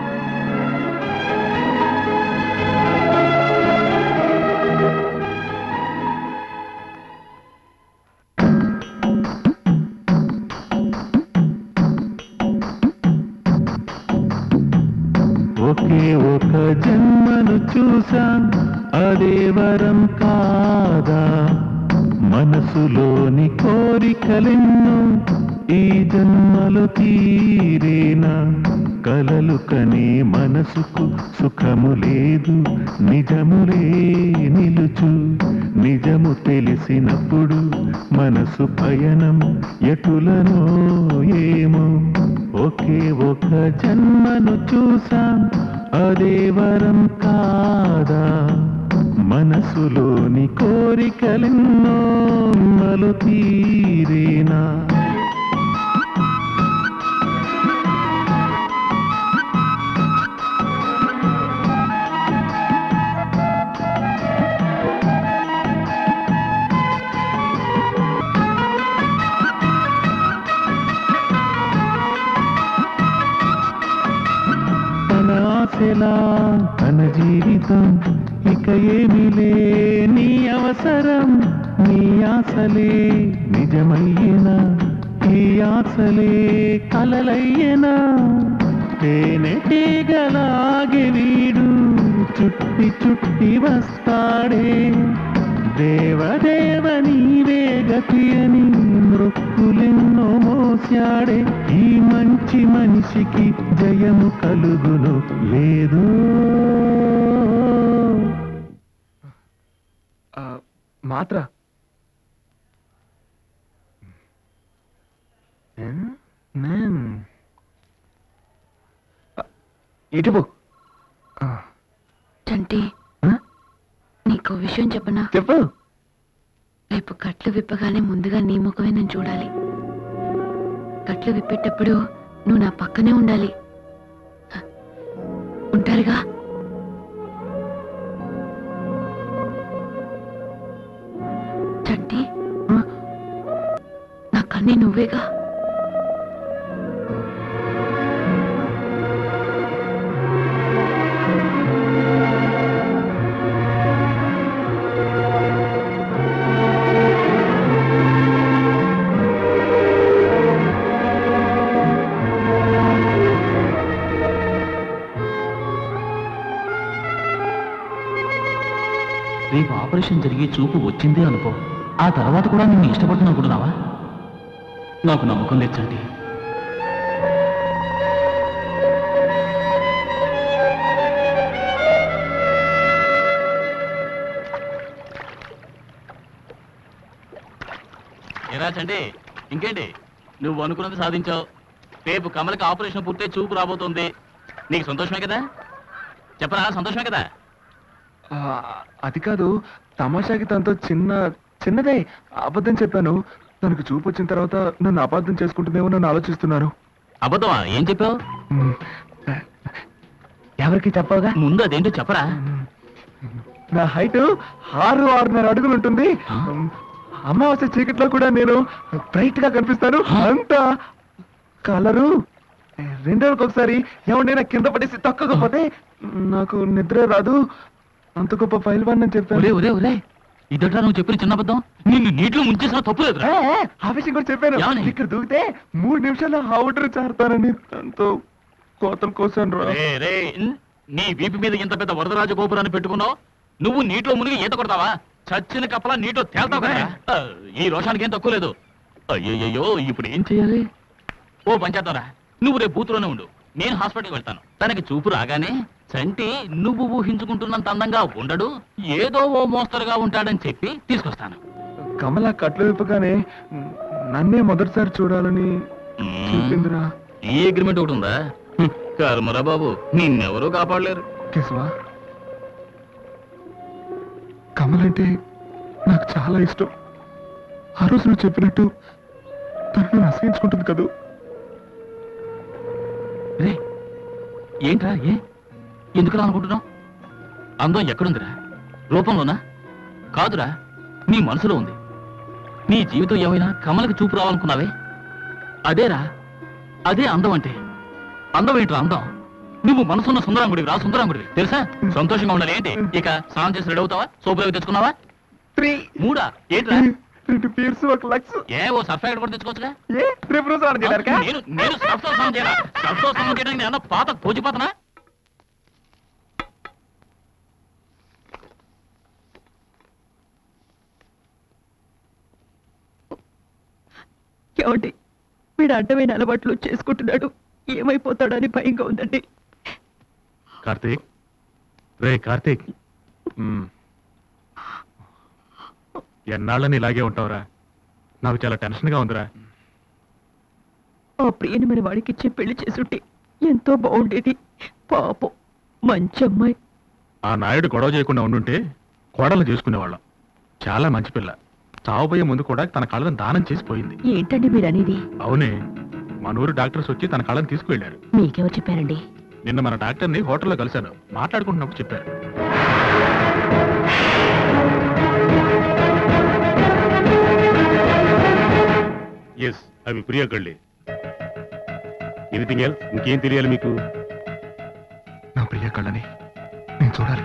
ఒకే ఒక జన్మను చూసాం, అదే వరం కాదా? మనసులోని కోరికలెన్నో ఈ జన్మలో తీరేనా? కలలు కనే మనసుకు సుఖము లేదు, నిజములే నిలుచు. నిజము తెలిసినప్పుడు మనసు పయనం ఎటులనో ఏమో. ఒకే ఒక జన్మను చూసాం, అదే వరం కాదా? మనసులోని కోరికలెన్నో మలు తీరేనా? ఆశలా తన జీవితం ఇక ఏమిలే నీ అవసరం. నీ ఆశలే నిజమయ్యేనా? ఈ ఆశలే కలలయ్యేనా? తేనెటీగలాగే వీడు చుట్టి చుట్టి వస్తాడే. దేవదేవ నీవే గతి అని మృక్కులెన్నో మోసాడే. ఈ మంచి మనిషికి జయము కలుగును లేదు. మాత్ర ఇటుపో. చంటి, నీకో విషయం చెప్పనా? చెప్పు. రేపు కట్లు విప్పగానే ముందుగా నీ ముఖమే నేను చూడాలి. కట్లు విప్పేటప్పుడు నువ్వు నా పక్కనే ఉండాలి. ఉంటారుగా? చంటి, నా కన్నీ నువ్వేగా? రేపు ఆపరేషన్ జరిగి చూపు వచ్చిందే అనుకో, ఆ తర్వాత కూడా నిన్ను ఇష్టపడుతున్నా అనుకుంటున్నావా? నాకు నమ్మకం లేచండి. ఏరా చండి, ఇంకేంటి? నువ్వు అనుకున్నది సాధించావు. రేపు కమలకి ఆపరేషన్ పూర్తయి చూపు రాబోతుంది. నీకు సంతోషమే కదా? చెప్పరా, సంతోషమే కదా? అది కాదు, తమాషాకి తనతో చిన్నదే అబద్ధం చెప్పాను. తనకు చూపు వచ్చిన తర్వాత నన్ను అబద్ధం చేసుకుంటుందేమో నన్ను ఆలోచిస్తున్నాను. అబద్ధమా? ఏం చెప్పావు? ఎవరికి చెప్పవుగా? ముందు అదేంటో చెప్పరా. నా హైట్ 6-6.5 అడుగులు ఉంటుంది. అమావాస్య చీకట్లో కూడా నేను బ్రైట్ గా కనిపిస్తాను. అంత కలరు 2 రోజులకు ఒకసారి ఎవరైనా కింద పడేసి తక్కకపోతే నాకు నిద్ర రాదు. అంత గొప్ప పైల్వాన్ అని చెప్పాను. ఇదట్రా నువ్వు చెప్పిన చిన్న అబద్ధం? నిన్ను నీటిలో ముంచేసిన తప్పు లేదు. ఆ విషయం కూడా చెప్పాను. ఇక్కడ దూకితే 3 నిమిషాల్లో ఆవుటర్ చారుతానని దాంతో కోతలు కోసాను రా. నీ వీపు మీద ఇంత పెద్ద వరదరాజ గోపురాన్ని పెట్టుకున్నావు. నువ్వు నీటిలో మునిగి ఈత కొడతావా? చచ్చిన కప్పలా నీటిలో తేల్తావు కదా. ఈ రోషానికి ఏం తక్కువ లేదు. అయ్యయ్యో, ఇప్పుడు ఏం చేయాలి? ఓ పంచేద్దారా, నువ్వు రేపు బూతులోనే ఉండు, నేను హాస్పిటల్కి వెళ్తాను. తనకి చూపు రాగానే చంటి నువ్వు ఊహించుకుంటున్నంత అందంగా ఉండడు, ఏదో ఓ మోస్తరుగా ఉంటాడని చెప్పి తీసుకొస్తాను. కమల కట్లు విప్పగానే నన్నే మొదటిసారి చూడాలని చెప్పిందిరా. ఈ అగ్రిమెంట్ ఒకటి ఉందా? కర్మరా బాబు, నిన్నెవరూ కాపాడలేరు. కేశవా, కమలంటే నాకు చాలా ఇష్టం. ఆ రోజు నువ్వు చెప్పినట్టు తను నన్ను అసహించుకుంటుంది కదూ. రే ఏంట్రా ఎందుకురా అనుకుంటున్నావు? అందం ఎక్కడుందిరా? రూపంలోనా? కాదురా, నీ మనసులో ఉంది. నీ జీవితం ఏమైనా కమలకి చూపు రావాలనుకున్నావే, అదేరా, అదే అందం అంటే. అందం ఏంట్రా అందం? నువ్వు మనసున్న సుందరాంగుడివి రా, సుందరాంగుడివి తెలుసా? సంతోషంగా ఉండాలి. ఏంటి ఇక స్నానం చేసి రెడీ అవుతావా? సోపులోకి తెచ్చుకున్నావా? 3 ఏంట్రా? 2 పీర్స్ 1 లక్స్. ఓ సర్ఫ్ ప్యాకెట్ కూడా తెచ్చుకోవచ్చుగా. రేపు రోజు స్నానం చేయడానికా? నేను సర్ఫ్తో స్నానం చేయాలా? సర్ఫ్తో స్నానం చేయడానికి నేను పాత పూజిపోతనా? ఏమండి, వీడు అడ్డమైన అలవాట్లు చేసుకుంటున్నాడు, ఏమైపోతాడని భయంగా ఉందండి. కార్తీక్, రే కార్తీక్, ఎన్నాళ్ళని ఇలాగే ఉంటావురా? నాకు చాలా టెన్షన్గా ఉందిరా. ఆ ప్రియని మరి వాడికిచ్చి పెళ్లి చేసుంటే ఎంతో బాగుండేది. పాపం మంచి అమ్మాయి. ఆ నాయుడు గొడవ చేయకుండా ఉండుంటే కోడలు చేసుకునేవాళ్ళం. చాలా మంచి పిల్ల. చావబోయే ముందు కూడా తన కళ్ళను దానం చేసి పోయింది. ఏంటండి మీరు అనేది? అవునే, మనూరు డాక్టర్స్ వచ్చి తన కళ్ళను తీసుకువెళ్లారు. మీకెవరు చెప్పారండి? నిన్న మన డాక్టర్ని హోటల్లో కలిశాను. మాట్లాడుకుంటున్నప్పుడు చెప్పారు. ఎస్, అవి ప్రియా కళ్ళే. Anything else? ఇంకేం తెలియాలి మీకు? నా ప్రియ కళ్ళని నేను చూడాలి.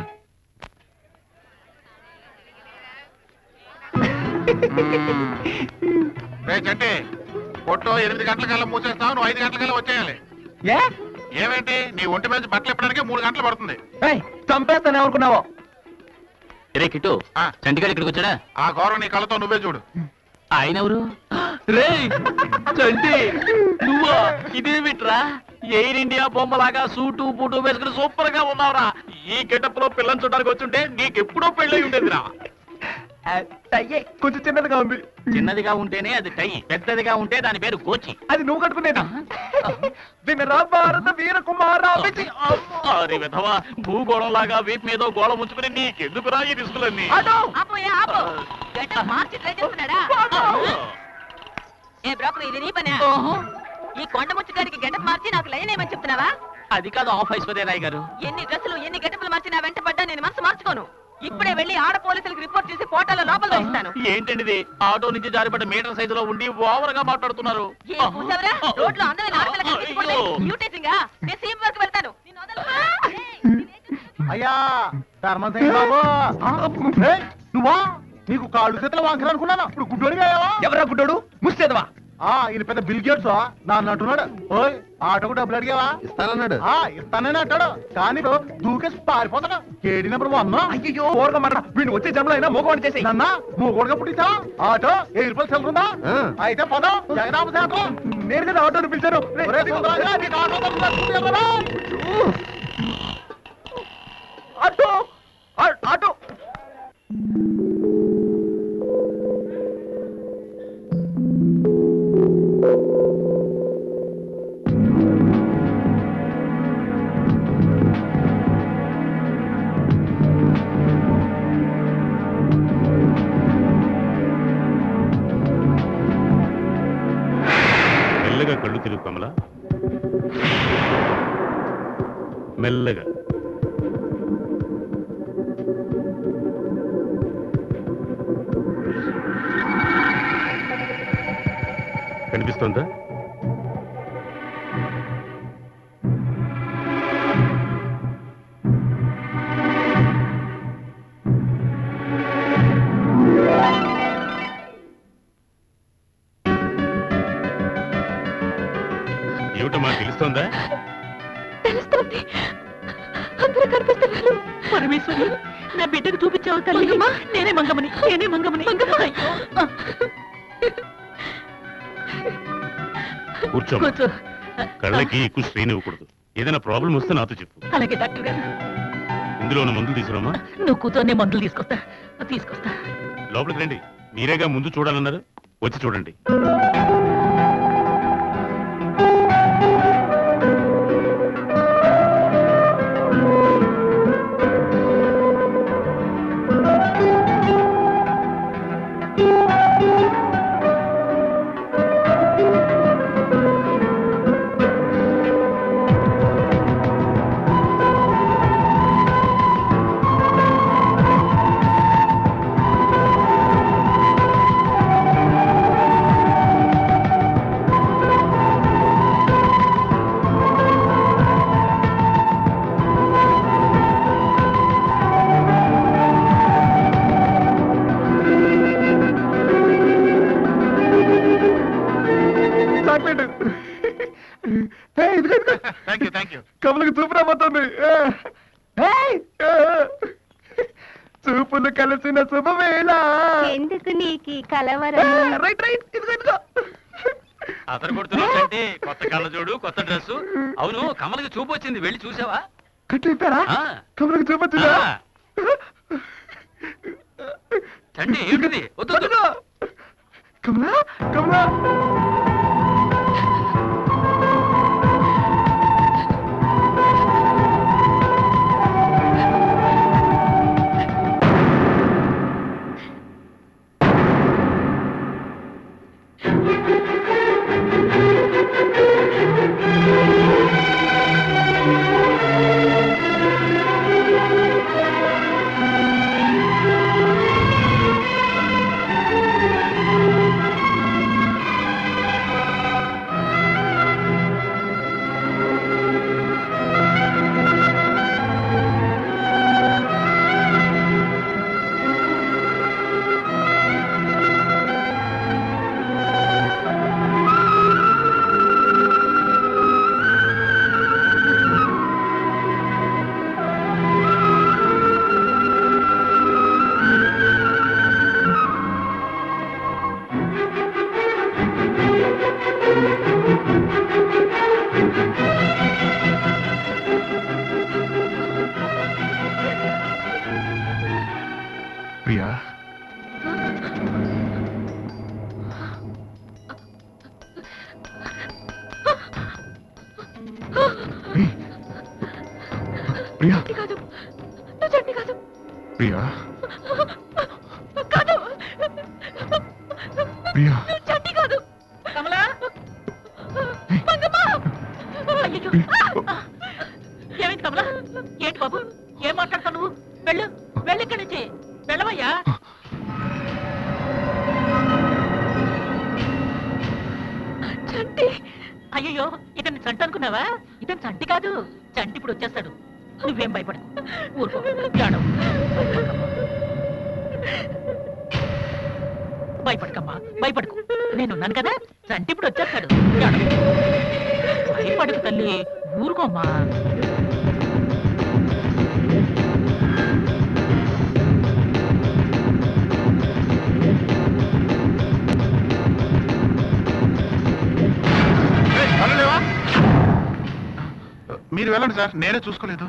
చంటి కొట్టు 8 గంటలకల్లా మూసేస్తావు, నువ్వు 5 గంటలకల్లా వచ్చేయాలి. ఏమేంటి నీ ఒంటి మీద బట్టలు ఇప్పడానికి 3 గంటలు పడుతుంది. చంపేస్తానే అనుకున్నావో? రే కిట్టు, చంటిగాడు ఇక్కడికి వచ్చాడా? ఆ ఘోరం నీ కళ్ళతో నువ్వే చూడు. ఆయన ఎవరు? రే చంటి, నువ్వా? ఇదేమిట్రా ఎయిర్ ఇండియా బొమ్మలాగా సూటు బూటు వేసుకుని సూపర్ గా ఉన్నావురా. ఈ గెటప్ లో పిల్లని చూడడానికి వచ్చుంటే నీకెప్పుడో పెళ్ళై ఉండేదిరా. కొంచెం చిన్నదిగా ఉంది. చిన్నదిగా ఉంటేనే అది టై, పెద్దదిగా ఉంటే దాని పేరు గోచి. అది నువ్వు కట్టుకునేది. వినరా భారత వీర కుమారా. అరే విధవా, భూగోళం లాగా వీపు మీద గోళం ఉంచుకుని నీకెందుకురా ఈ రిస్కులన్నీ? ఈ కొండ ముచ్చటానికి గెటప్ మార్చి నాకు లైన్ ఏమని చెప్తున్నావా? అది కాదు ఆఫ్ ఐశ్వర్యరాయ్ గారు. ఎన్ని డ్రెస్సులు ఎన్ని గెటప్లు మార్చి నా వెంట పడ్డా నేను మనసు మార్చుకోను. ఇప్పుడే వెళ్ళి ఆడ పోలీసులకు రిపోర్ట్ చేసి పోటాల లోపల ఇస్తాను. ఏంటండి ఆటో నుంచి జారిపడ్డ మీటర్ సైజులో ఉండి ఓవర్ గా మాట్లాడుతున్నారు. రోడ్లో అందమైన ఆడపిల్లకి నేను సీఎం వరకు వెళ్తాను. అయ్యా ధర్మం బాబు, నువ్వా? నీకు కాళ్ళు చేతులు వాంకరు అనుకున్నాను. ఇప్పుడు గుడ్డోడి ఎవరా గుడ్డోడు? ముస్తేదవా? ఈయన పెద్ద బిల్ గేట్స్ నాన్న అంటున్నాడు. ఓయ్ ఆటోకు డబ్బులు అడిగావా? ఇస్తానన్నాడు. ఇస్తానని అంటాడు, కానీ దూకేసి పారిపోతాడు. కేడినప్పుడు అన్నా అయ్యో ఓరగా మాట. వీడిని వచ్చే జన్మలో అయినా మోగవాడిని చేసి నన్న మూగోడుగా పుట్టించా? ఆటో 1000 రూపాయలు చెల్లుందా? అయితే పదం జగదాంబ శాఖ. నేను కదా ఆటోని పిలిచాను. ఆటో ఆటో మెల్లగా కళ్ళు తిరుగు కమల, మెల్లగా. కనిపిస్తోందా? ఏమిటమ్మా, తెలుస్తోందా? తెలుస్తోంది, అందరూ కనిపిస్తున్నారు. పరమేశ్వరి, నా బిడ్డకు చూపించావు తల్లి. నేనే మంగమని, నేనే మంగమని. కూర్చో. కళ్ళకి ఎక్కువ స్ట్రెయిన్ ఇవ్వకూడదు. ఏదైనా ప్రాబ్లం వస్తే నాతో చెప్పు. అలాగే డాక్టర్ గారు. ఇందులో ఉన్న మందులు తీసుకురామా? నువ్వు కూర్చొనే మందులు తీసుకొస్తా. లోపలికి రండి. మీరేగా ముందు చూడాలన్నారు, వచ్చి చూడండి. కలవరం. రైట్ రైట్ ఇదిగో ఇదిగో. అతను కొడుతున్నట్టే కొత్త కళ్ళజోడు కొత్త డ్రెస్. అవును కమలకి చూపు వచ్చింది, వెళ్ళి చూసావా? కట్లు ఇప్పారా? కమలకు చూపొచ్చిందా? చండి ఏమిటిది? వద్దు. కమలా కమలా ప్రియా ప్రియా కాదు నువ్వు చట్నీ కాదు. ప్రియా కాదు ప్రియా చట్నీ కాదు. కమలా మంగమ్మ. అయ్యో ఏమైంది కమలా? ఏంటి బాబు ఏం మాట్లాడతావు నువ్వు? వెళ్ళు వెళ్ళి ఇక్కడి నుంచి వెళ్ళవయ్యా. చంటి. అయ్యో ఇతన్ని చంటి అనుకున్నావా? ఇతను చంటి కాదు, చంటి ఇప్పుడు వచ్చేస్తాడు. నువ్వేం భయపడకు, ఊరుకో ఏడవు. భయపడకమ్మా భయపడకు, నేనున్నాను కదా. చంటి ఇప్పుడు వచ్చేస్తాడు. ఏడవు. భయపడకు తల్లి, ఊరుకోమ్మా. మీరు వెళ్ళండి సార్, నేనే చూసుకోలేదు.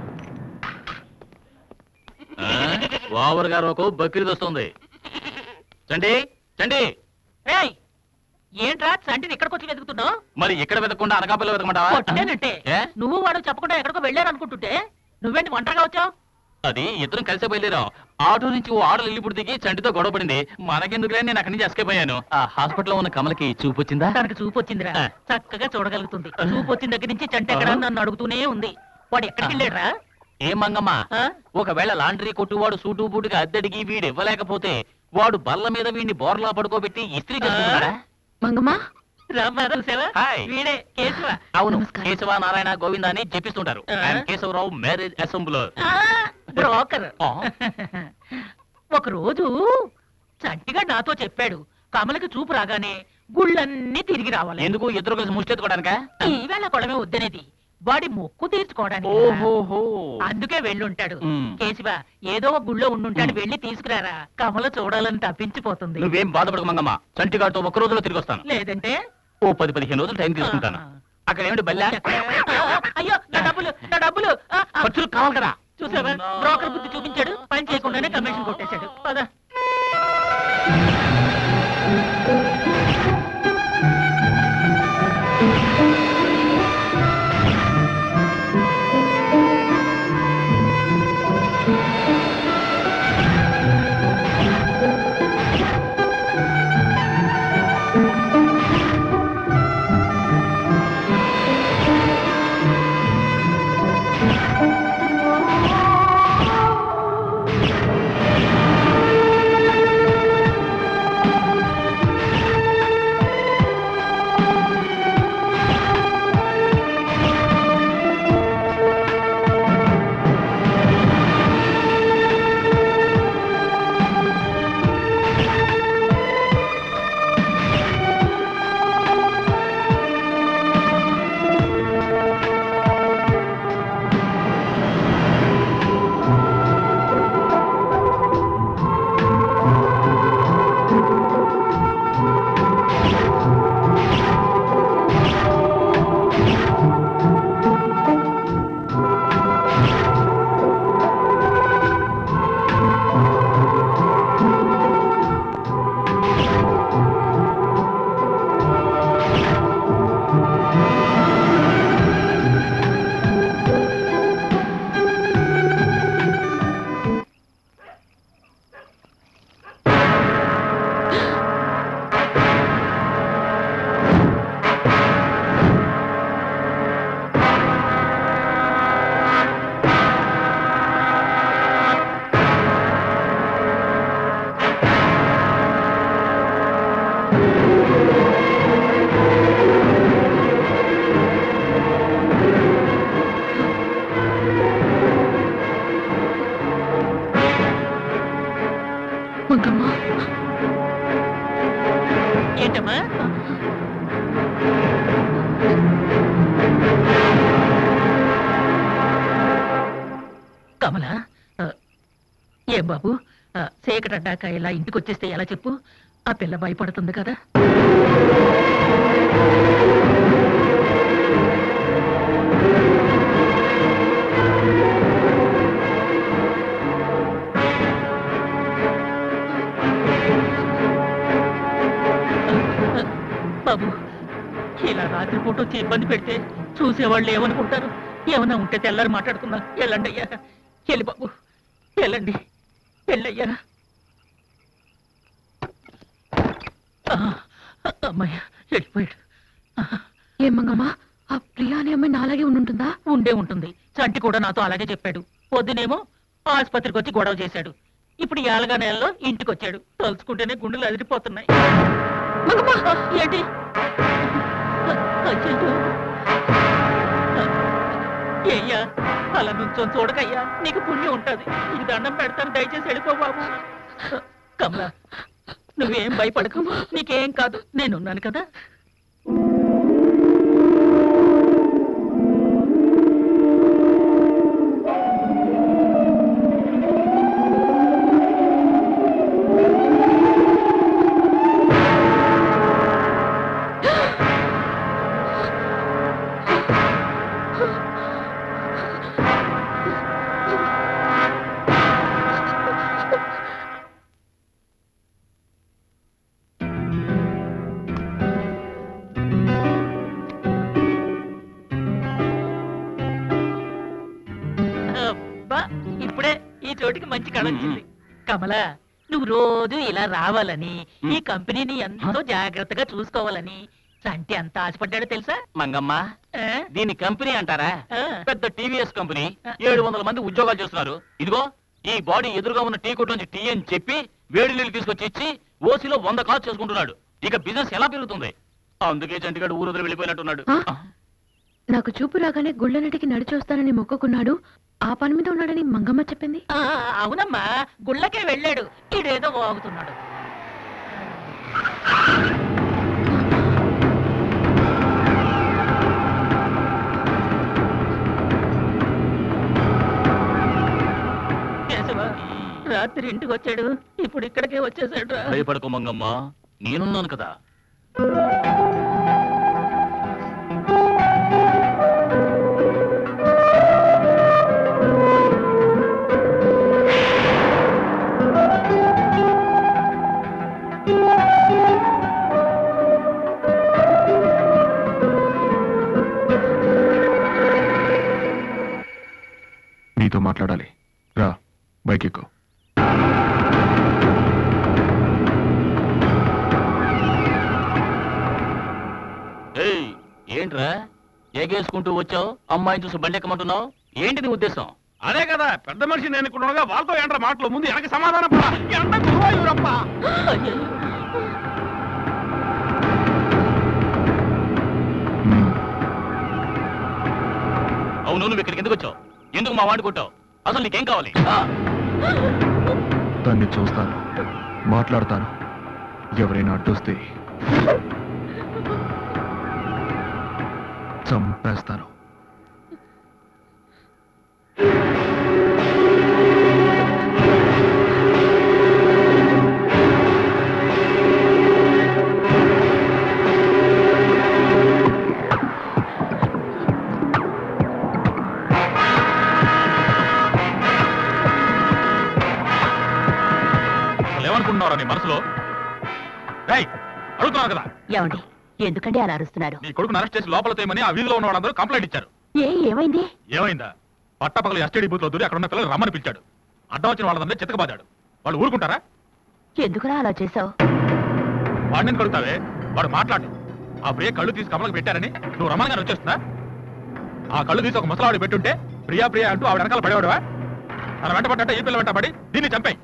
ఓవర్ గారు ఒక బక్రీద్ వస్తుంది. చండి చండి ఏయ్ ఏంట్రా చంటిని ఇక్కడికి వచ్చి వెతుకుతున్నావు? మరి ఇక్కడ వెతకుండా అనకాపల్లి వెతకమంటావా? కొట్టానంటే నువ్వు వాడు చెప్పకుండా ఎక్కడికో వెళ్ళారనుకుంటుంటే నువ్వేంటి ఒంటరిగా వచ్చావు? అది ఇద్దరం కలిసే బయలుదేరాం. ఆటో నుంచి ఓ ఆటో ఇల్లు దిగి చంటితో గొడవ పడింది. మనకెందుకులే నేను అక్కడి నుంచి ఎస్కేప్ అయ్యాను. ఆ హాస్పిటల్లో ఉన్న కమలకి చూపు వచ్చిందా? తనకు చూపు వచ్చిందిరా, చక్కగా చూడగలుగుతుంది. చూపు వచ్చిన దగ్గర నుంచి చంటి ఎక్కడ నన్ను అడుగుతూనే ఉంది. వాడు ఎక్కడికి వెళ్ళాడురా? ఏం మంగమ్మ, ఒకవేళ లాండ్రీ కొట్టువాడు సూటు బూటుగా అద్దెడికి వీడు ఇవ్వలేకపోతే వాడు బల్ల మీద వీడిని బోర్లా పడుకోబెట్టి ఇస్త్రీ చేసుకుంటాడా? మంగమ్మ వీడే కేశవ. అవును, కేశవ నారాయణ గోవింద అని చెప్పిస్తుంటారు. Keshavarao marriage assembler broker. ఒక రోజు చంటిగా నాతో చెప్పాడు, కమలకి చూపు రాగానే గుళ్ళన్నీ తిరిగి రావాలి. ఎందుకు? ఇద్దరు కలిసి ముష్టెత్తుకోవడానికా? ఈవేళ కొడమే వద్దనేది, వాడి మొక్కు తీర్చుకోవడానికి. ఓహోహో, అందుకే వెళ్ళుంటాడు. కేశవ ఏదో ఒక గుళ్ళో ఉండుంటాడు, వెళ్ళి తీసుకురారా. కమల చూడాలని తప్పించిపోతుంది. నువ్వేం బాధపడకు మంగమ్మ, చంటిగాడితో ఒక రోజులో తిరిగి వస్తాను. లేదంటే ఓ 10-15 రోజులు టైం తీసుకుంటాను. అక్కడ ఏమిటి బల్లా? అయ్యో నా డబ్బులు నా డబ్బులు. ఖర్చులు కావాలి కదా. చూసావా, బ్రోకర్ బుద్ధి చూపించాడు, పని చేయకుండానే కమిషన్ కొట్టేశాడు. పద. కమలా ఏం బాబు సేకటడ్డాక ఇలా ఇంటికి వచ్చేస్తే ఎలా చెప్పు? ఆ పిల్ల భయపడుతుంది కదా. బాబు ఇలా రాత్రిపూట వచ్చి ఇబ్బంది పెడితే చూసేవాళ్ళు ఏమనుకుంటారు? ఏమన్నా ఉంటే తెల్లారి మాట్లాడుకుందాం. వెళ్ళండి అయ్యా, వెళ్ళి బాబు వెళ్ళండి, వెళ్ళయ్యా. అమ్మాయ్యా వెళ్ళిపోయాడు. ఏమంగమ్మా, ఆ ప్రియా అనే అమ్మాయి నాలాగే ఉంటుందా? ఉండే ఉంటుంది. చంటి కూడా నాతో అలాగే చెప్పాడు. పొద్దునేమో ఆసుపత్రికి వచ్చి గొడవ చేశాడు. ఇప్పుడు ఏళ్ళగా నెలలో ఇంటికి వచ్చాడు. తలుచుకుంటేనే గుండెలు అదిరిపోతున్నాయి. ఏంటి అయ్యా, అలా నుంచొని చూడకయ్యా, నీకు పుణ్యం ఉంటది. నీకు దండం పెడతాను, దయచేసి వెళ్ళిపో బాబు. కమలా నువ్వేం భయపడకు, నీకేం కాదు, నేనున్నాను కదా. ఇప్పుడే ఈ చోటికి మంచి కళ వచ్చింది. కమలా నువ్వు రోజు ఇలా రావాలని, ఈ కంపెనీని ఎంతో జాగ్రత్తగా చూసుకోవాలని చంటి అంత ఆశపడ్డాడో తెలుసా? మంగమ్మ, దీని కంపెనీ అంటారా? పెద్ద టీవీఎస్ కంపెనీ, 700 మంది ఉద్యోగాలు చేస్తున్నారు. ఇదిగో ఈ బాడీ ఎదురుగా ఉన్న టీ కొట్టు నుంచి టీ అని చెప్పి వేడి నీళ్ళు తీసుకొచ్చి ఇచ్చి ఓసీలో 100 కాల్స్ చేసుకుంటున్నాడు. ఇక బిజినెస్ ఎలా పెరుగుతుంది? అందుకే చంటిగాడు ఊరు వదిలి వెళ్ళిపోయినట్టున్నాడు. నాకు చూపు రాగానే గుళ్ళన్నిటికి నడిచి వస్తానని మొక్కుకున్నాడు. ఆ పని మీద ఉన్నాడని మంగమ్మ చెప్పింది. అవునమ్మా, గుళ్ళకే వెళ్ళాడు. ఈడేదో వాగుతున్నాడు. రాత్రి ఇంటికి వచ్చాడు, ఇప్పుడు ఇక్కడికే వచ్చేసాడు. భయపడకు మంగమ్మ, నేనున్నాను కదా. నీతో మాట్లాడాలి, రా బైక్ ఎక్కు. ఏంట్రా ఏగేసుకుంటూ వచ్చావు? అమ్మాయిని చూసి బండి ఎక్కమంటున్నావు? ఏంటి నీ ఉద్దేశం? అదే కదా పెద్ద మనిషి నేను ఇక్కడ ఉండగా వాళ్ళతో ఏంట్రా మాటలు? ముందు వెనక్కి సమాధానం పడా. ఎంత గురువాయూరప్ప. అవును, నువ్వు ఇక్కడికి ఎందుకు వచ్చావు? ఎందుకు మా వాడిని కొట్టావు? అసలు నీకేం కావాలి? దాన్ని చూస్తాను, మాట్లాడతాను. ఎవరైనా అడ్డొస్తే చంపేస్తాను. ఏమనుకుంటున్నారా నీ మనసులో? అడుగుతున్నారు కదా. ఏమండి, ఎందుకంటే అలా అరుస్తున్నారు? నీ కొడుకును అరెస్ట్ చేసి లోపల తేమని ఆ వీధిలో ఉన్న వాళ్ళందరూ కంప్లైంట్ ఇచ్చారు. ఏమైంది? ఏమైందా? పట్టపగలు ఎస్టీడీ బూత్ లో దూరి అక్కడ ఉన్న పిల్లలు రమ్మని పిలిచాడు. అడ్డం వచ్చిన వాళ్ళందరూ చితకబాదాడు. వాళ్ళు ఊరుకుంటారా? ఎందుకురా అలా చేసావు? వాడిని కడుగుతావే, వాడు మాట్లాడు. ఆ ప్రియ కళ్ళు తీసి కమలకు పెట్టారని నువ్వు రమ్మనగానే వచ్చేస్తుందా? ఆ కళ్ళు తీసి ఒక ముసలావిడ పెట్టుంటే ప్రియా ప్రియా అంటూ ఆవిడ వెనకాల పడేవాడువా? తన వెంట పడ్డట్టే ఈ పిల్ల వెంట పడి దీన్ని చంపాయి.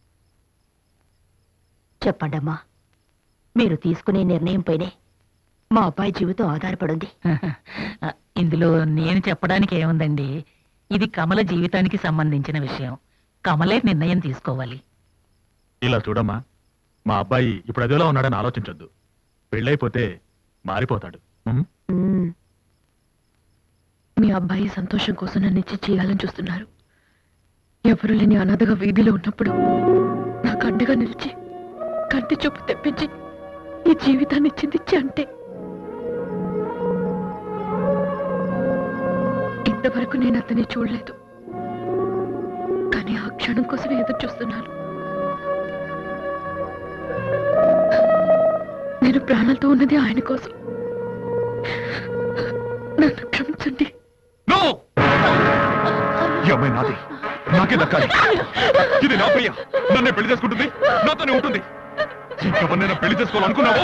చెప్పండమ్మా, మీరు తీసుకునే నిర్ణయం పైనే మా అబ్బాయి జీవితం ఆధారపడింది. ఇందులో నేను చెప్పడానికి ఏముందండి, ఇది కమల జీవితానికి సంబంధించిన విషయం. కమలే నిర్ణయం తీసుకోవాలి. ఇలా చూడమ్మా, మా అబ్బాయి ఇప్పుడు అదేలా ఉన్నాడని ఆలోచించొద్దు. పెళ్ళైపోతే మారిపోతాడు. మీ అబ్బాయి సంతోషం కోసం నన్ను ఇచ్చి చేయాలని చూస్తున్నారు. ఎవరు లేని అనాథగా వీధిలో ఉన్నప్పుడు నాకు అండగా నిలిచి కంటి చూపు తెప్పించి ఈ జీవితాన్ని ఇచ్చింది అంటే ఇంతవరకు నేను అతన్ని చూడలేదు, కానీ ఆ క్షణం కోసం ఎదురు చూస్తున్నాను. నేను ప్రాణాలతో ఉన్నది ఆయన కోసం. నన్ను క్షమించండి. అమ్మాయి నాది, నాకే దక్కాలి. ఇది నా ప్రియ, నన్నే పెళ్లి చేసుకుంటుంది, నాతోనే ఉంటుంది. ఇంకెవరినైనా పెళ్లి చేసుకోవాలనుకున్నావు?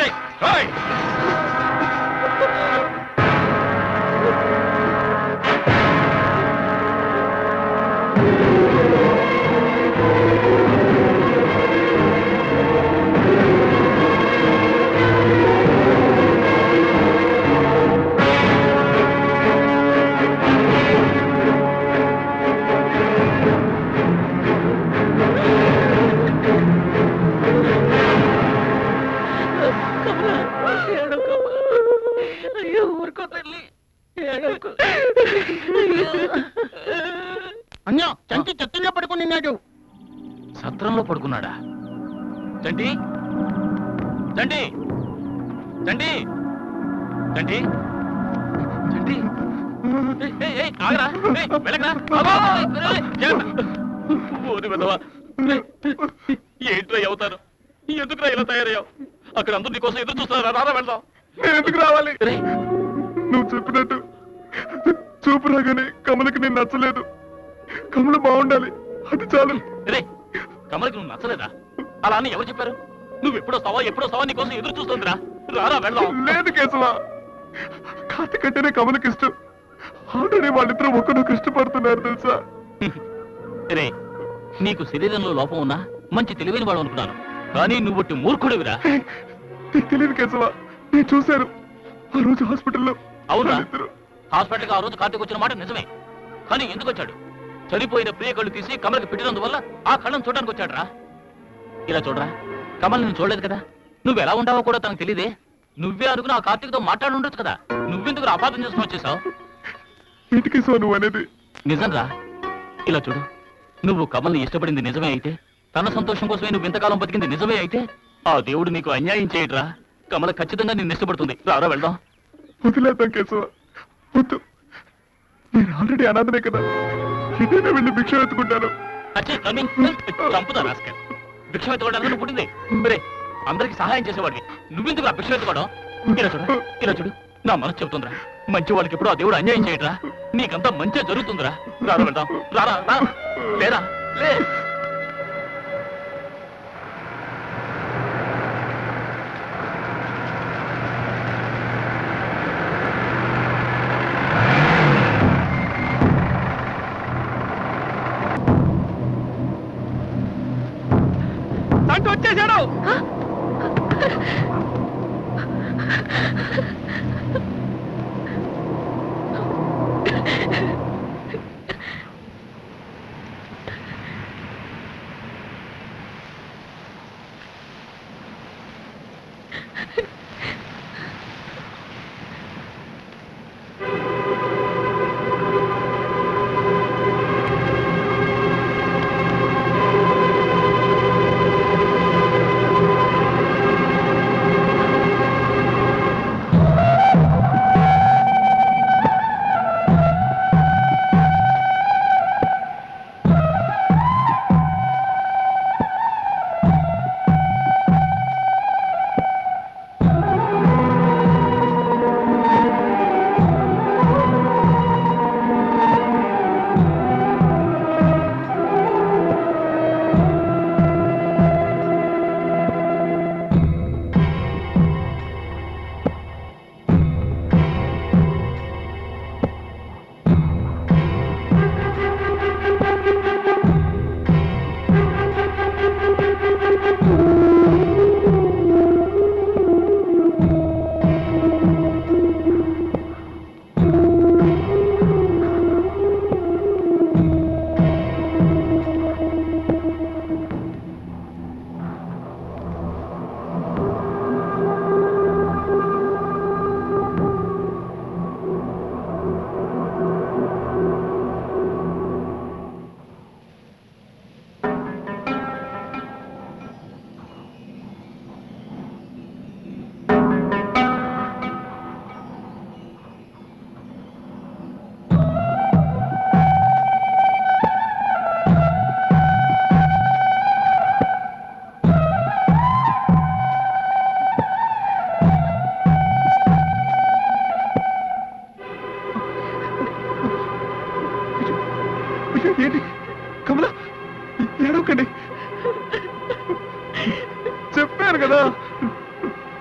అన్యా చంటి చెత్తలో పడుకుని నిన్నాడు. సత్రంలో పడుకున్నాడా? చంటి చంటి చంటి చంటి చంటి ఆగరా, వెళ్ళకరా. ఏంట్రా అవుతాను? ఎందుకురా ఇలా తయారయ్యావు? అక్కడ అందరూ నీకోసం ఎదురు చూస్తారా? రారా వెళ్దాం. నేను ఎందుకు రావాలి? నువ్వు చెప్పినట్టు చూపు రాగానే కమలకి నేను నచ్చలేదు. కమల బాగుండాలి, అది చాలు. కమలకి నువ్వు నచ్చలేదా? అలా అని ఎవరు చెప్పారు? నువ్వు ఎప్పుడొస్తావా నీకోసం ఎదురు చూస్తుందిరా. రారా వెళ్దాం. లేదు కేశవ, కార్తీక్ అంటేనే కమలకి ఇష్టం. ఆల్రెడీ వాళ్ళిద్దరూ ఒకరికి ఇష్టపడుతున్నారు తెలుసా? రే, నీకు శరీరంలో లోపం ఉన్నా మంచి తెలివైన వాడు అనుకున్నాను, కానీ నువ్వు మూర్ఖుడివిరా. నీకు తెలియదు కేశవ, నేను చూశాను ఆ రోజు హాస్పిటల్లో. అవునా? హాస్పిటల్కి ఆ రోజు కార్తీక్ వచ్చిన మాట నిజమే, కానీ ఎందుకు వచ్చాడు? చనిపోయిన ప్రియ కళ్ళు తీసి కమలకి పెట్టినందువల్ల ఆ కళ్ళను చూడడానికి వచ్చాడు రా. ఇలా చూడరా, కమల్ నేను చూడలేదు కదా, నువ్వు ఎలా ఉంటావో కూడా తనకు తెలియదే. నువ్వే అనుకుని ఆ కార్తీక్తో మాట్లాడి ఉండొచ్చు కదా, నువ్వెందుకు అపార్థం చేసుకుని వచ్చేసావు? నువ్వు అనేది నిజం రా. ఇలా చూడు, నువ్వు కమల్ని ఇష్టపడింది నిజమే అయితే, తన సంతోషం కోసమే నువ్వు ఇంతకాలం బతికింది నిజమే అయితే, ఆ దేవుడు నీకు అన్యాయం చేయట్రా. కమల ఖచ్చితంగా నిన్ను ఇష్టపడుతుంది. రారా వెళ్దాం. వదిలేద్దాం కేశవ, వద్దు. నేను ఆల్రెడీ అనాథనే కదా, ఏదైనా వెళ్ళి భిక్ష ఎత్తుకుంటాను. చంపుతా రాస్కల్. భిక్ష ఎత్తుకోవడానికి నువ్వు పుట్టింది మరే, అందరికి సహాయం చేసేవాడివి. నువ్వెందుకు ఆ భిక్ష ఎత్తుకోవడం? ఇలా చూడు, నా మనసు చెబుతుందిరా, మంచి వాళ్ళకి ఎప్పుడు ఆ దేవుడు అన్యాయం చేయట్రా. నీకంతా మంచిగా జరుగుతుందిరా. రారా వెళ్దాం. రారా రా. లేరా లే. వచ్చేసాడు.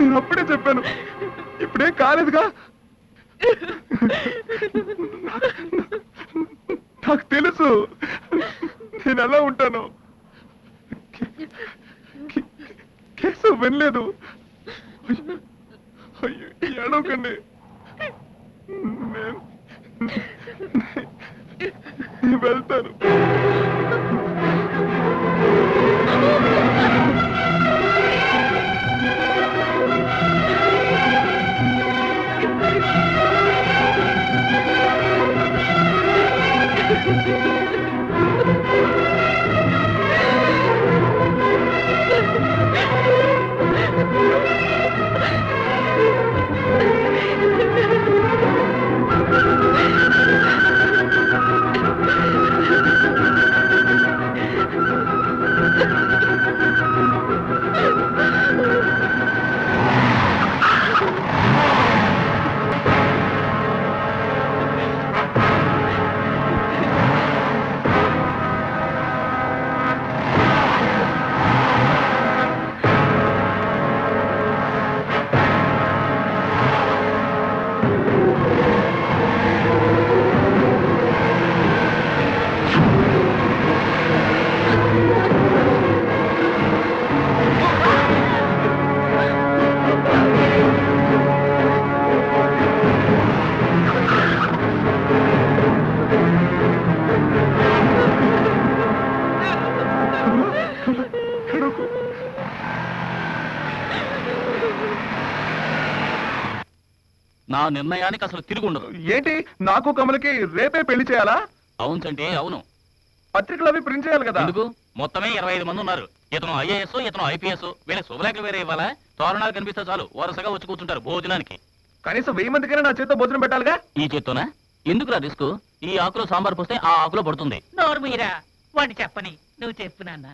నేను అప్పుడే చెప్పాను, ఇప్పుడే కాలేదుగా. నాకు తెలుసు నేను ఎలా ఉంటాను. కేసు వినలేదు. అయ్యో, ఏడవకండి. నేను వెళ్తాను. నా నిర్ణయానికి అసలు తిరుగుండదు. ఏంటి, నాకు కమలకి రేపే పెళ్లి చేయాలా? అవును చంటి, అవును. పత్రికలు అవి ప్రింట్ చేయాలి కదా. ఎందుకు? మొత్తమే 25 మంది ఉన్నారు. ఇతను ఐఏఎస్, ఇతను ఐపీఎస్. వీళ్ళ శుభలేఖలు వేరే ఇవ్వాలా? తోరణాలు కనిపిస్తే చాలు, వరుసగా వచ్చి కూర్చుంటారు భోజనానికి. కనీసం 1000 మందికైనా నా చేత్తో భోజనం పెట్టాలిగా. ఈ చేత్తోనా? ఎందుకురా రిస్క్? ఈ ఆకులో సాంబార్ పోస్తే ఆ ఆకులో పడుతుంది. నోరు మీరా, వాడిని చెప్పని. నువ్వు చెప్పు నాన్న.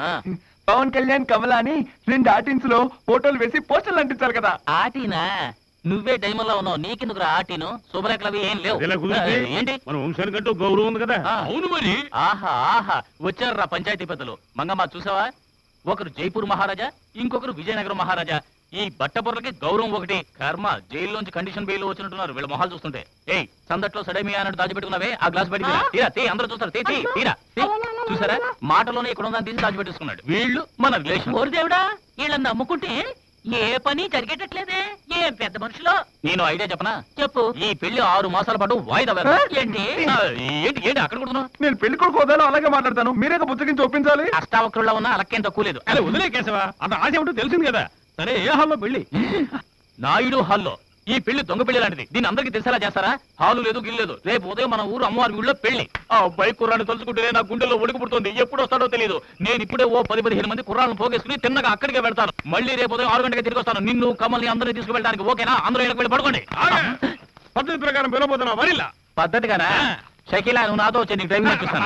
పవన్ కళ్యాణ్, కమల అని 2 ఆర్టిన్స్ లో ఫోటోలు వేసి పోస్టర్లు అంటించాలి కదా. ఆటీనా? నువ్వే డైమండ్లో ఉన్నావు, నీకెందుకురా ఆటీను? శుభలేఖలు అవి ఏం లేవు. ఏంటి మన వంశానికంటూ గౌరవం ఉంది కదా. అవును మరి. ఆహా ఆహా, వచ్చారురా పంచాయతీ పెద్దలు. మంగమ్మ చూసావా? ఒకరు జైపూర్ మహారాజా, ఇంకొకరు విజయనగరం మహారాజా. ఈ బట్టబుర్రకి గౌరవం ఒకటి. కర్మ, జైల్లోంచి కండిషన్ బెయిల్ వచ్చినట్టున్నారు వీళ్ళ మొహాలు చూస్తుంటే. ఏయ్, సందట్లో సడేమియా అన్నట్టు దాచిపెట్టుకున్నావే ఆ గ్లాస్ బయట తీరా, తీ, అందరూ చూస్తారు. తీ, తీరా. చూసారా, మాటలోనే ఇక్కడ ఉందని తీసి దాచిపెట్టుకున్నాడు. వీళ్ళు మన రిలేషన్. ఓరి దేవుడా, వీళ్ళని నమ్ముకుంటే ఏ పని జరిగేటట్లేదే. ఏ పెద్ద మనుషులో. నేను ఐడియా చెప్పనా? చెప్పు. ఈ పెళ్లి 6 మాసాల పాటు వాయిదా వేద్దాం. ఏంటి? ఏంటి ఏంటి అక్కడ కొడుతున్నావు? నేను పెళ్లి కొడుకు హోదాలో అలాగే మాట్లాడతాను, మీరే పుస్తకించి ఒప్పించాలి. అష్టావక్రుల్లో ఉన్న అలక్కేం తక్కువ లేదు. అరే వదిలే కేశవా, అంత ఆశ ఏమిటో తెలిసింది కదా. సరే, ఏ హాల్లో పెళ్లి? నాయుడు హాల్లో. ఈ పెళ్లి దొంగ పెళ్లి లాంటిది. దీన్ని అందరికీ తెలిసేలా చేస్తారా? హాలు లేదు, గిల్లు లేదు. రేపు ఉదయం మన ఊరు అమ్మవారి ఊళ్ళో పెళ్లి. ఆ బైక్ కుర్రాన్ని తలుచుకుంటే నా గుండెల్లో ఒడుకు పుడుతుంది. ఎప్పుడు వస్తాడో తెలియదు. నేను ఇప్పుడే ఓ 10-15 మంది కుర్రాలను పోగేసుకుని తిన్నగా అక్కడికే వెళ్తాను. మళ్ళీ రేపు ఉదయం 6 గంటలకు తిరిగి వస్తాను. నిన్ను కమల్ని అందరినీ తీసుకువెళ్ళడానికి ఓకేనా? అందరూ ఇళ్ళకి వెళ్ళి పడుకోండి. పద్ధతి ప్రకారం పిలవబోతున్నా వరిలా. పద్ధతిగానా? షకీలా, నువ్వు నాతో వచ్చి నీకు డ్రైవింగ్ చూస్తాను.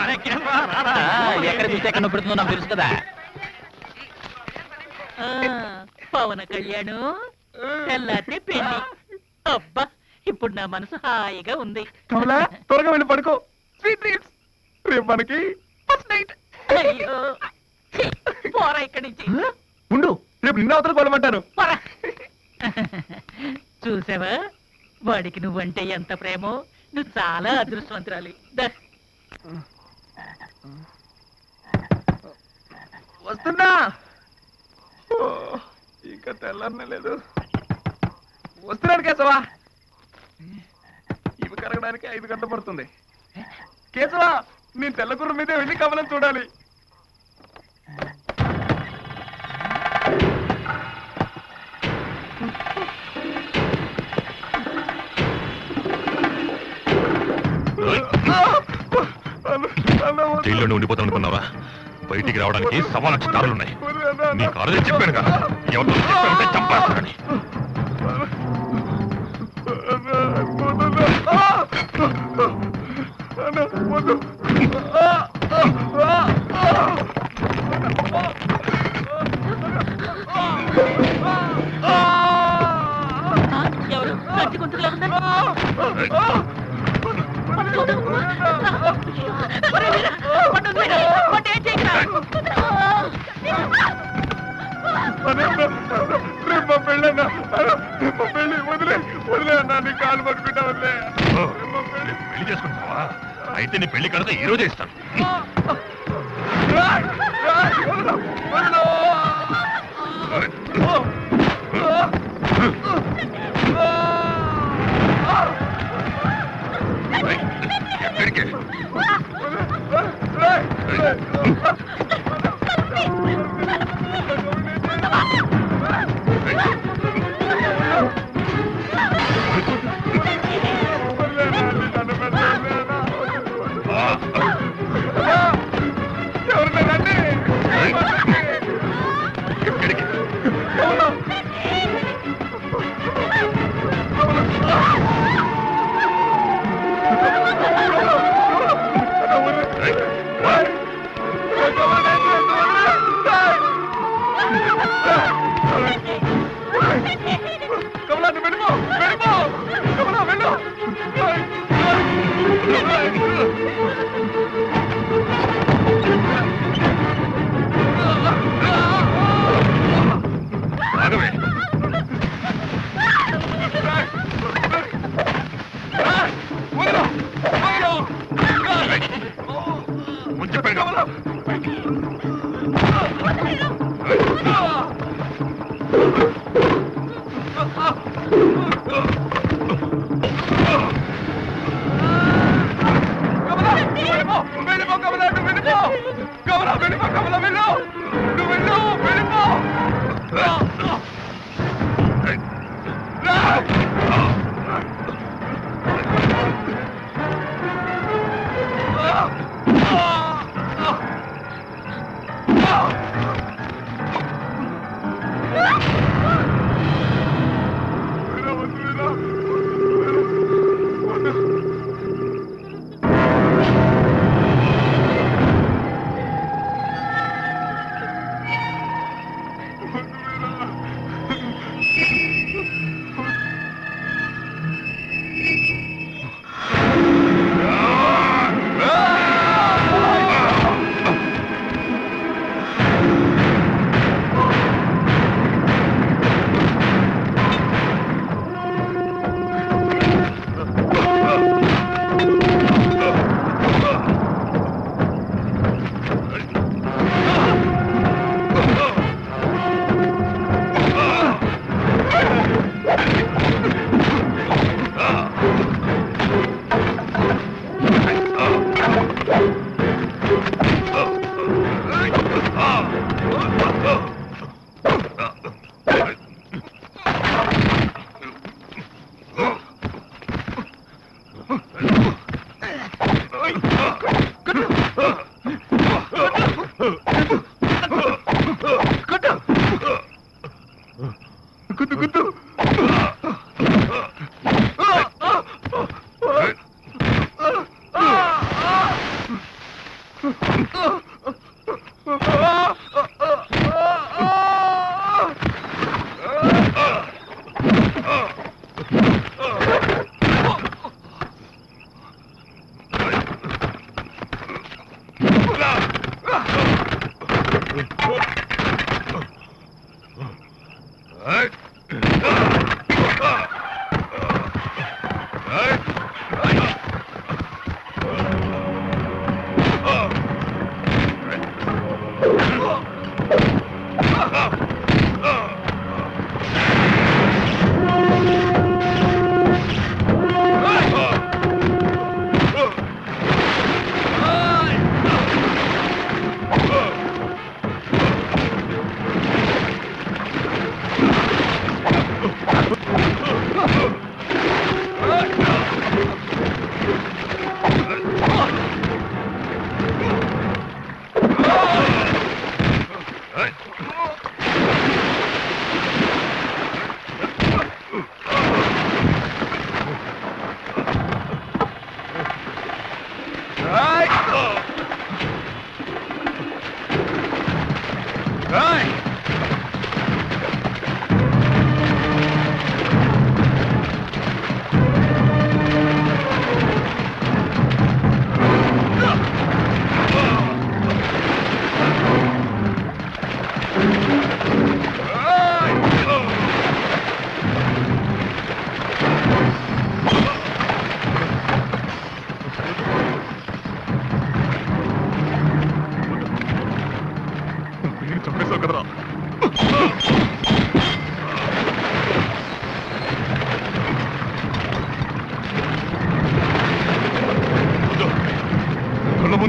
ఎక్కడ చూస్తే ఎక్కడ పెడుతుందో నాకు తెలుసు కదా. పవన కళ్యాణ్, తెల్లారి పెళ్లి. అబ్బా, ఇప్పుడు నా మనసు హాయిగా ఉంది. కమలా, త్వరగా వెళ్ళి పడుకో. Sweet dreams. రేపు మనకి ఫస్ట్ నైట్. అయ్యో, పోరా ఇక్కడి నుంచి. ఉండు, రేపు నిన్న అవతల కొలమంటాను. చూసావా, వాడికి నువ్వంటే ఎంత ప్రేమో. నువ్వు చాలా అదృష్టవంతురాలి. వస్తున్నా. ఇంకా తెల్లనే లేదు. వస్తున్నాడు కేశవా. ఇవి కరగడానికి 5 గంటలు పడుతుంది. కేశవా, నేను తెల్లకూర మీదే వెళ్ళి కమలం చూడాలి. జైల్లోనే ఉండిపోతాను అనుకున్నావా? బయటికి రావడానికి 1,000,000 దారులున్నాయి. నీ కాలేజీ చెప్పాను కదా, ఎవరితో చెప్పానంటే చంపేస్తానని. ఎవరు గట్టి గొంతుకులో ఉన్నారు? ఏం చేయగలరా? మా పెళ్ళన్నా మా పెళ్ళి వదిలే వదిలే అన్నా నీ కాలు పట్టుకుంటా వదిలే పెళ్లి చేసుకుంటావా? అయితే నీ పెళ్లి కడితే ఈ రోజే ఇస్తాను. ఎక్కడికి?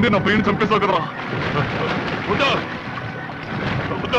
ముందే నా ప్రియుని చంపేశావు కదరా వద్దు. వద్దు.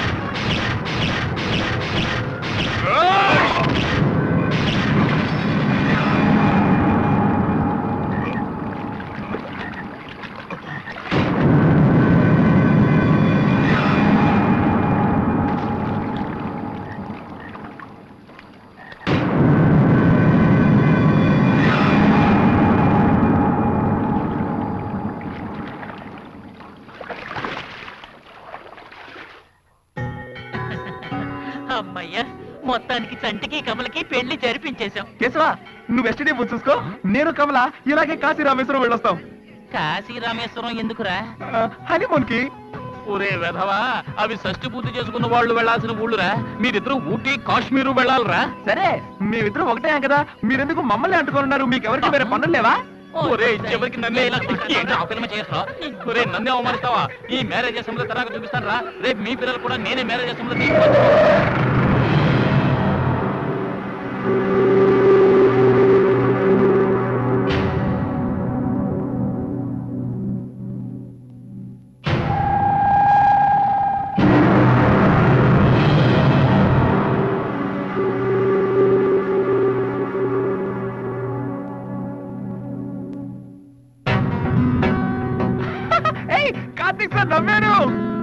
అమ్మయ్యా, మొత్తానికి చంటికి కమలకి పెళ్లి జరిపించేశాం. కేశవా నువ్వు ఎస్టీడీ బుక్ చూసుకో, నేను కమల ఇలాగే కాశీ రామేశ్వరం వెళ్ళొస్తాం. కాశీ రామేశ్వరం ఎందుకురా? హనీమూన్ కి. ఒరే వెధవా, అవి షష్టి పూర్తి చేసుకున్న వాళ్ళు వెళ్లాల్సిన ఊళ్ళురా. మీరిద్దరూ ఊటీ కాశ్మీరు వెళ్ళాలరా. సరే మేమిద్దరం ఒకటే కదా, మీరెందుకు మమ్మల్ని అంటుకోనున్నారు? మీకు ఎవరికి వేరే పనులు లేవా? ఒరే చివరికి నన్నే ఇలా ఏంటి ఆ ఫిల్మ్ చేస్తావా? ఒరే నన్నే అవమానిస్తావా? ఈ మ్యారేజ్ అసెంబ్లీ తర్వాత చూపిస్తాను రా. రేపు మీ పిల్లలు కూడా నేనే మ్యారేజ్ అసెంబ్లీ కార్తీక్ సార్ నమ్మాను.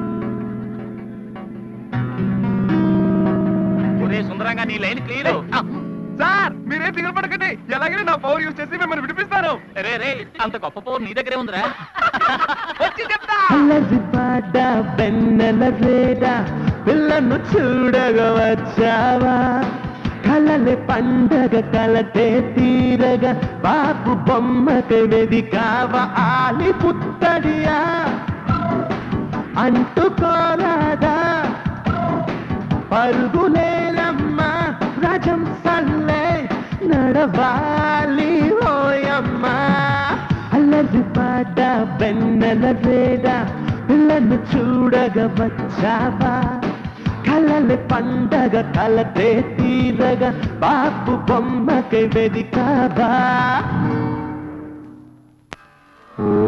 ఒరే సుందరంగా నీ లైన్ క్లియర్. సార్ మీరేం దిగులు పడకండి, ఎలాగైనా నా పవర్ యూజ్ చేసి మిమ్మల్ని విడిపిస్తాను. రే రే అంత గొప్ప పవర్ నీ దగ్గరే ఉందిరా. వచ్చి చెప్తా. అలసిపాట వెన్నెల రేడ పిల్లను చూడగా వచ్చావా, కలలే పండగ కలటే తీరగా బాపు బొమ్మకి వెదికావా, ఆలి పుత్తడియా అంటుకోరాదా, పరుగులేనమ్మా రజం సల్లే నడవాలి ఓయమ్మా. అలసిపాట వెన్నెల రేడ పిల్లను చూడగా వచ్చావా, కలల పండగ కలతే తీరగా బాపు బొమ్మకి వెదికావా.